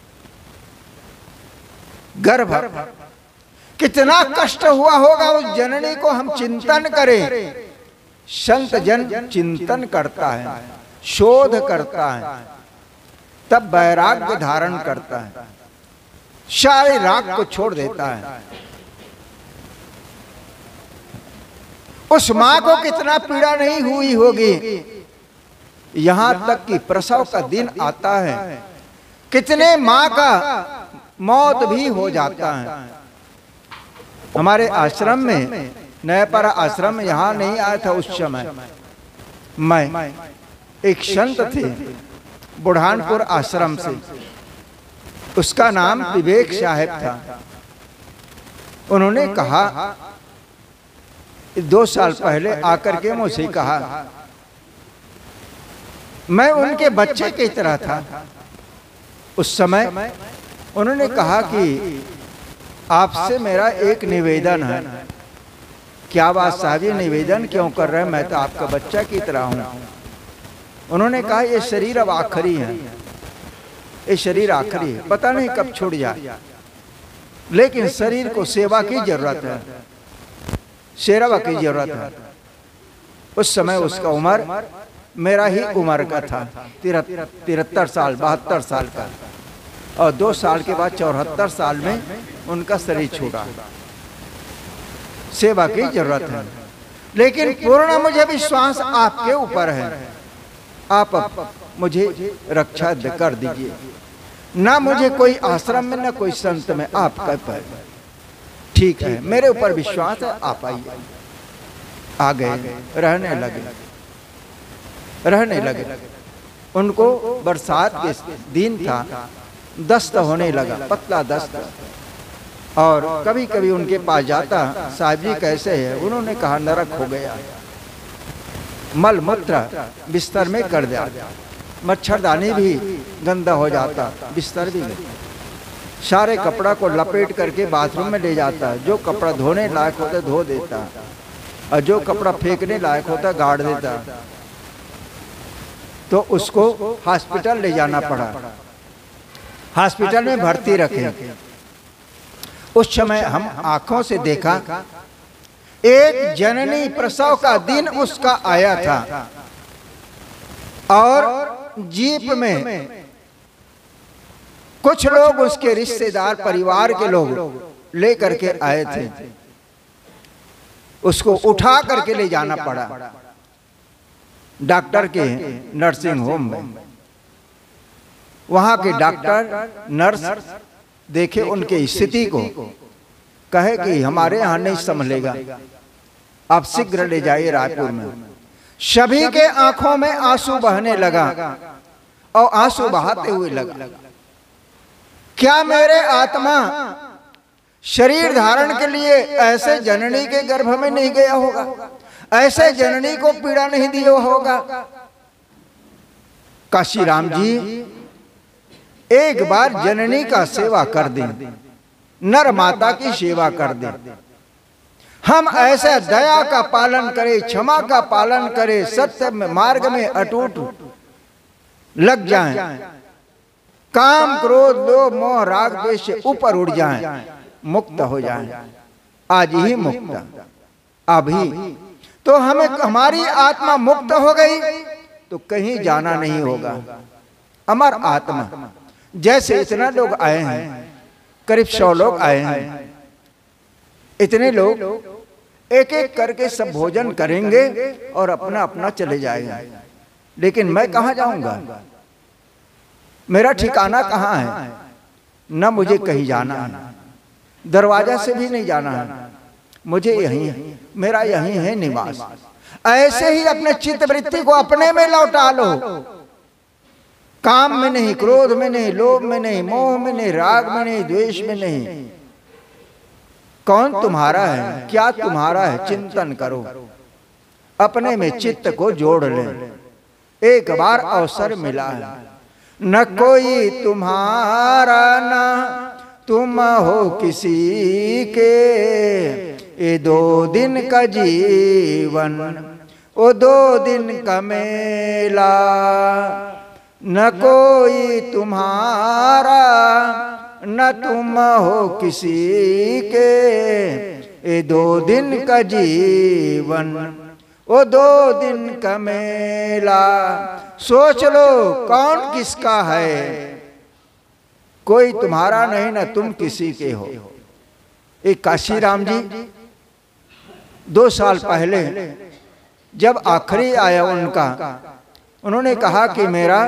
गर्भ कितना कष्ट हुआ होगा उस जननी को, हम चिंतन करें। संत जन चिंतन करता है, शोध करता है, तब वैराग्य धारण करता है, सारे राग को छोड़ देता है। उस मां को कितना पीड़ा नहीं हुई होगी, यहां तक कि प्रसव का दिन आता है, कितने मां का मौत भी हो जाता है। हमारे आश्रम में, नयापारा आश्रम में, यहां नहीं आया था उस समय मैं, एक संत थे बुढ़ानपुर आश्रम से, उसका नाम विवेक साहब था। उन्होंने कहा, दो साल पहले आकर के मुझसे कहा, मैं उनके बच्चे की तरह था उस समय। उन्होंने कहा कि आपसे मेरा एक निवेदन है। क्या बात साहब, ये निवेदन क्यों कर रहे हैं, मैं तो आपका बच्चा की तरह हूं। उन्होंने कहा, ये शरीर अब आखिरी है, ये शरीर आखिरी है, पता नहीं कब छूट जाए, लेकिन शरीर को सेवा की जरूरत है, सेवा की जरूरत है। उस समय उसका उम्र मेरा ही उम्र का था, तिहत्तर साल बहत्तर साल का, और दो साल के बाद चौहत्तर साल में उनका शरीर छूटा। सेवा की जरूरत है, लेकिन पूर्ण मुझे विश्वास आपके ऊपर है, आप मुझे रक्षा कर दीजिए। ना मुझे कोई आश्रम में, ना कोई संत में, आपका पर ठीक है, मेरे ऊपर विश्वास है, आप आइए। आ गए, रहने लगे रहने लगे उनको बरसात के दिन था, दस्त होने लगा, पतला दस्त, और कभी कभी उनके पास जाता, साहब जी कैसे है? उन्होंने कहा, नरक हो गया, मल मूत्र बिस्तर में कर दिया, मच्छरदानी भी गंदा हो जाता, बिस्तर भी गंदा, सारे कपड़ा को लपेट करके बाथरूम में ले जाता, जो कपड़ा धोने लायक होता धो देता, और जो कपड़ा फेंकने लायक होता गाड़ देता। तो उसको हॉस्पिटल ले जाना पड़ा, हॉस्पिटल में भर्ती रखे। उस समय हम आंखों से देखा, एक जननी प्रसव का दिन उसका आया था, और जीप में कुछ लोग उसके रिश्तेदार परिवार के लोग लेकर के आए थे, उसको उठा करके ले जाना पड़ा डॉक्टर के नर्सिंग होम में। वहां के डॉक्टर नर्स देखे उनकी स्थिति को, कहे कि हमारे यहाँ नहीं संभलेगा, आप शीघ्र ले जाइए रायपुर में। सभी के आंखों में आंसू बहने लगा, और आंसू बहाते हुए लगा, क्या मेरे आत्मा शरीर धारण के लिए ऐसे जननी के गर्भ में नहीं गया होगा, ऐसे जननी को पीड़ा नहीं दिया होगा? काशीराम जी एक बार जननी का सेवा कर दें, नर माता की सेवा कर दें, हम ऐसे दया का पालन करें, क्षमा का पालन करें, सत्य मार्ग में अटूट लग जाएं, काम क्रोध लोभ मोह राग द्वेष से ऊपर उड़ जाएं, मुक्त हो जाएं, आज ही मुक्त, अभी तो हमें, हमारी आत्मा मुक्त हो गई तो कहीं जाना नहीं होगा। अमर आत्मा, जैसे इतना लोग आए हैं, करीब सौ लोग आए हैं, इतने लोग एक एक करके सब भोजन करेंगे और अपना अपना चले जाएंगे, लेकिन मैं कहाँ जाऊंगा? मेरा ठिकाना कहाँ है? न मुझे कहीं जाना है, दरवाजा से भी नहीं जाना है, मुझे यहीं है, मेरा यहीं है निवास। ऐसे ही अपने चित्त वृत्ति को अपने में लौटा लो, काम में नहीं, क्रोध में नहीं, लोभ में नहीं, मोह में नहीं, राग में नहीं, द्वेष में नहीं। कौन तुम्हारा है, क्या तुम्हारा है, चिंतन करो, अपने में चित्त को जोड़ ले। एक बार अवसर मिला है, न कोई तुम्हारा न तुम हो किसी के, ये दो दिन का जीवन, वो दो दिन का मेला, न कोई तुम्हारा न तुम हो किसी के, ये दो दिन का जीवन, वो दो दिन का मेला। सोच लो कौन किसका है, कोई तुम्हारा नहीं ना तुम किसी के हो। एक काशीराम जी दो साल पहले जब आखिरी आया उनका, उन्होंने कहा कि मेरा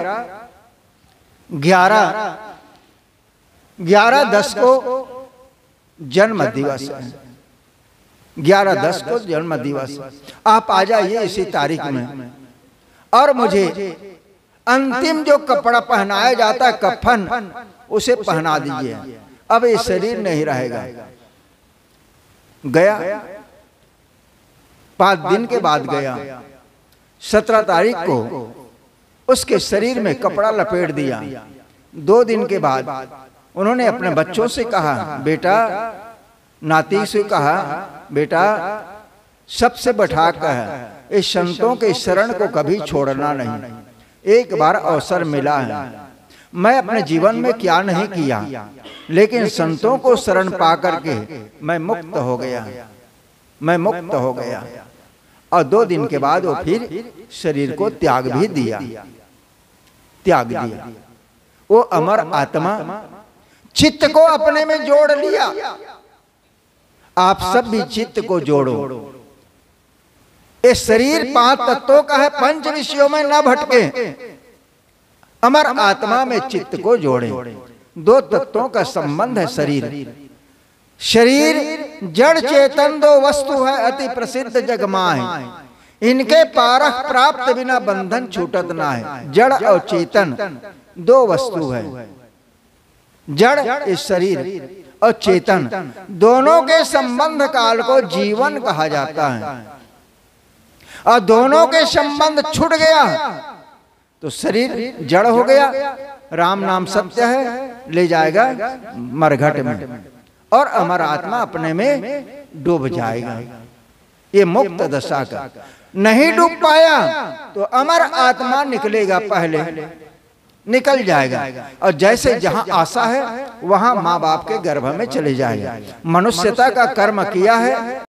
ग्यारह ग्यारह दस को जन्म दिवस है, ग्यारह दस को जन्म दिवस, आप आ जाइए इसी तारीख में, और मुझे अंतिम जो कपड़ा पहनाया जाता है कफन, उसे पहना दीजिए, अब ये शरीर नहीं रहेगा। गया, पांच दिन के बाद गया, सत्रह तारीख को उसके शरीर में कपड़ा लपेट दिया। दो दिन के बाद उन्होंने अपने बच्चों से कहा, बेटा, नाती से कहा, बेटा सबसे बैठा कर इस संतों के शरण को कभी छोड़ना नहीं। एक बार अवसर मिला है, मैं अपने जीवन में क्या नहीं किया, लेकिन संतों को शरण पा करके मैं मुक्त हो गया, मैं मुक्त हो गया। और दो दिन के बाद वो फिर शरीर को त्याग भी दिया, त्याग दिया। वो अमर आत्मा चित्त को अपने में जोड़ लिया। आप सब भी चित्त को जोड़ो। ये शरीर पांच तत्वों का है, पंच विषयों में न भटके, अमर आत्मा में चित्त को जोड़े। दो तत्वों का संबंध है शरीर। शरीर जड़ चेतन दो वस्तु है, अति प्रसिद्ध जग माहि, इनके पारख प्राप्त बिना बंधन छूटत ना है। जड़ और चेतन दो वस्तु है। जड़ इस शरीर और चेतन दोनों के संबंध काल को जीवन कहा जाता है, और दोनों के संबंध छूट गया तो शरीर जड़ हो गया। राम नाम सत्य है, ले जाएगा मरघट में, और अमर आत्मा अपने में डूब जाएगा। ये मुक्त दशा का। नहीं डूब पाया तो अमर आत्मा निकलेगा, पहले निकल जाएगा, और जैसे जहां आशा है वहां माँ बाप के गर्भ में चले जाएगा। मनुष्यता का कर्म किया है,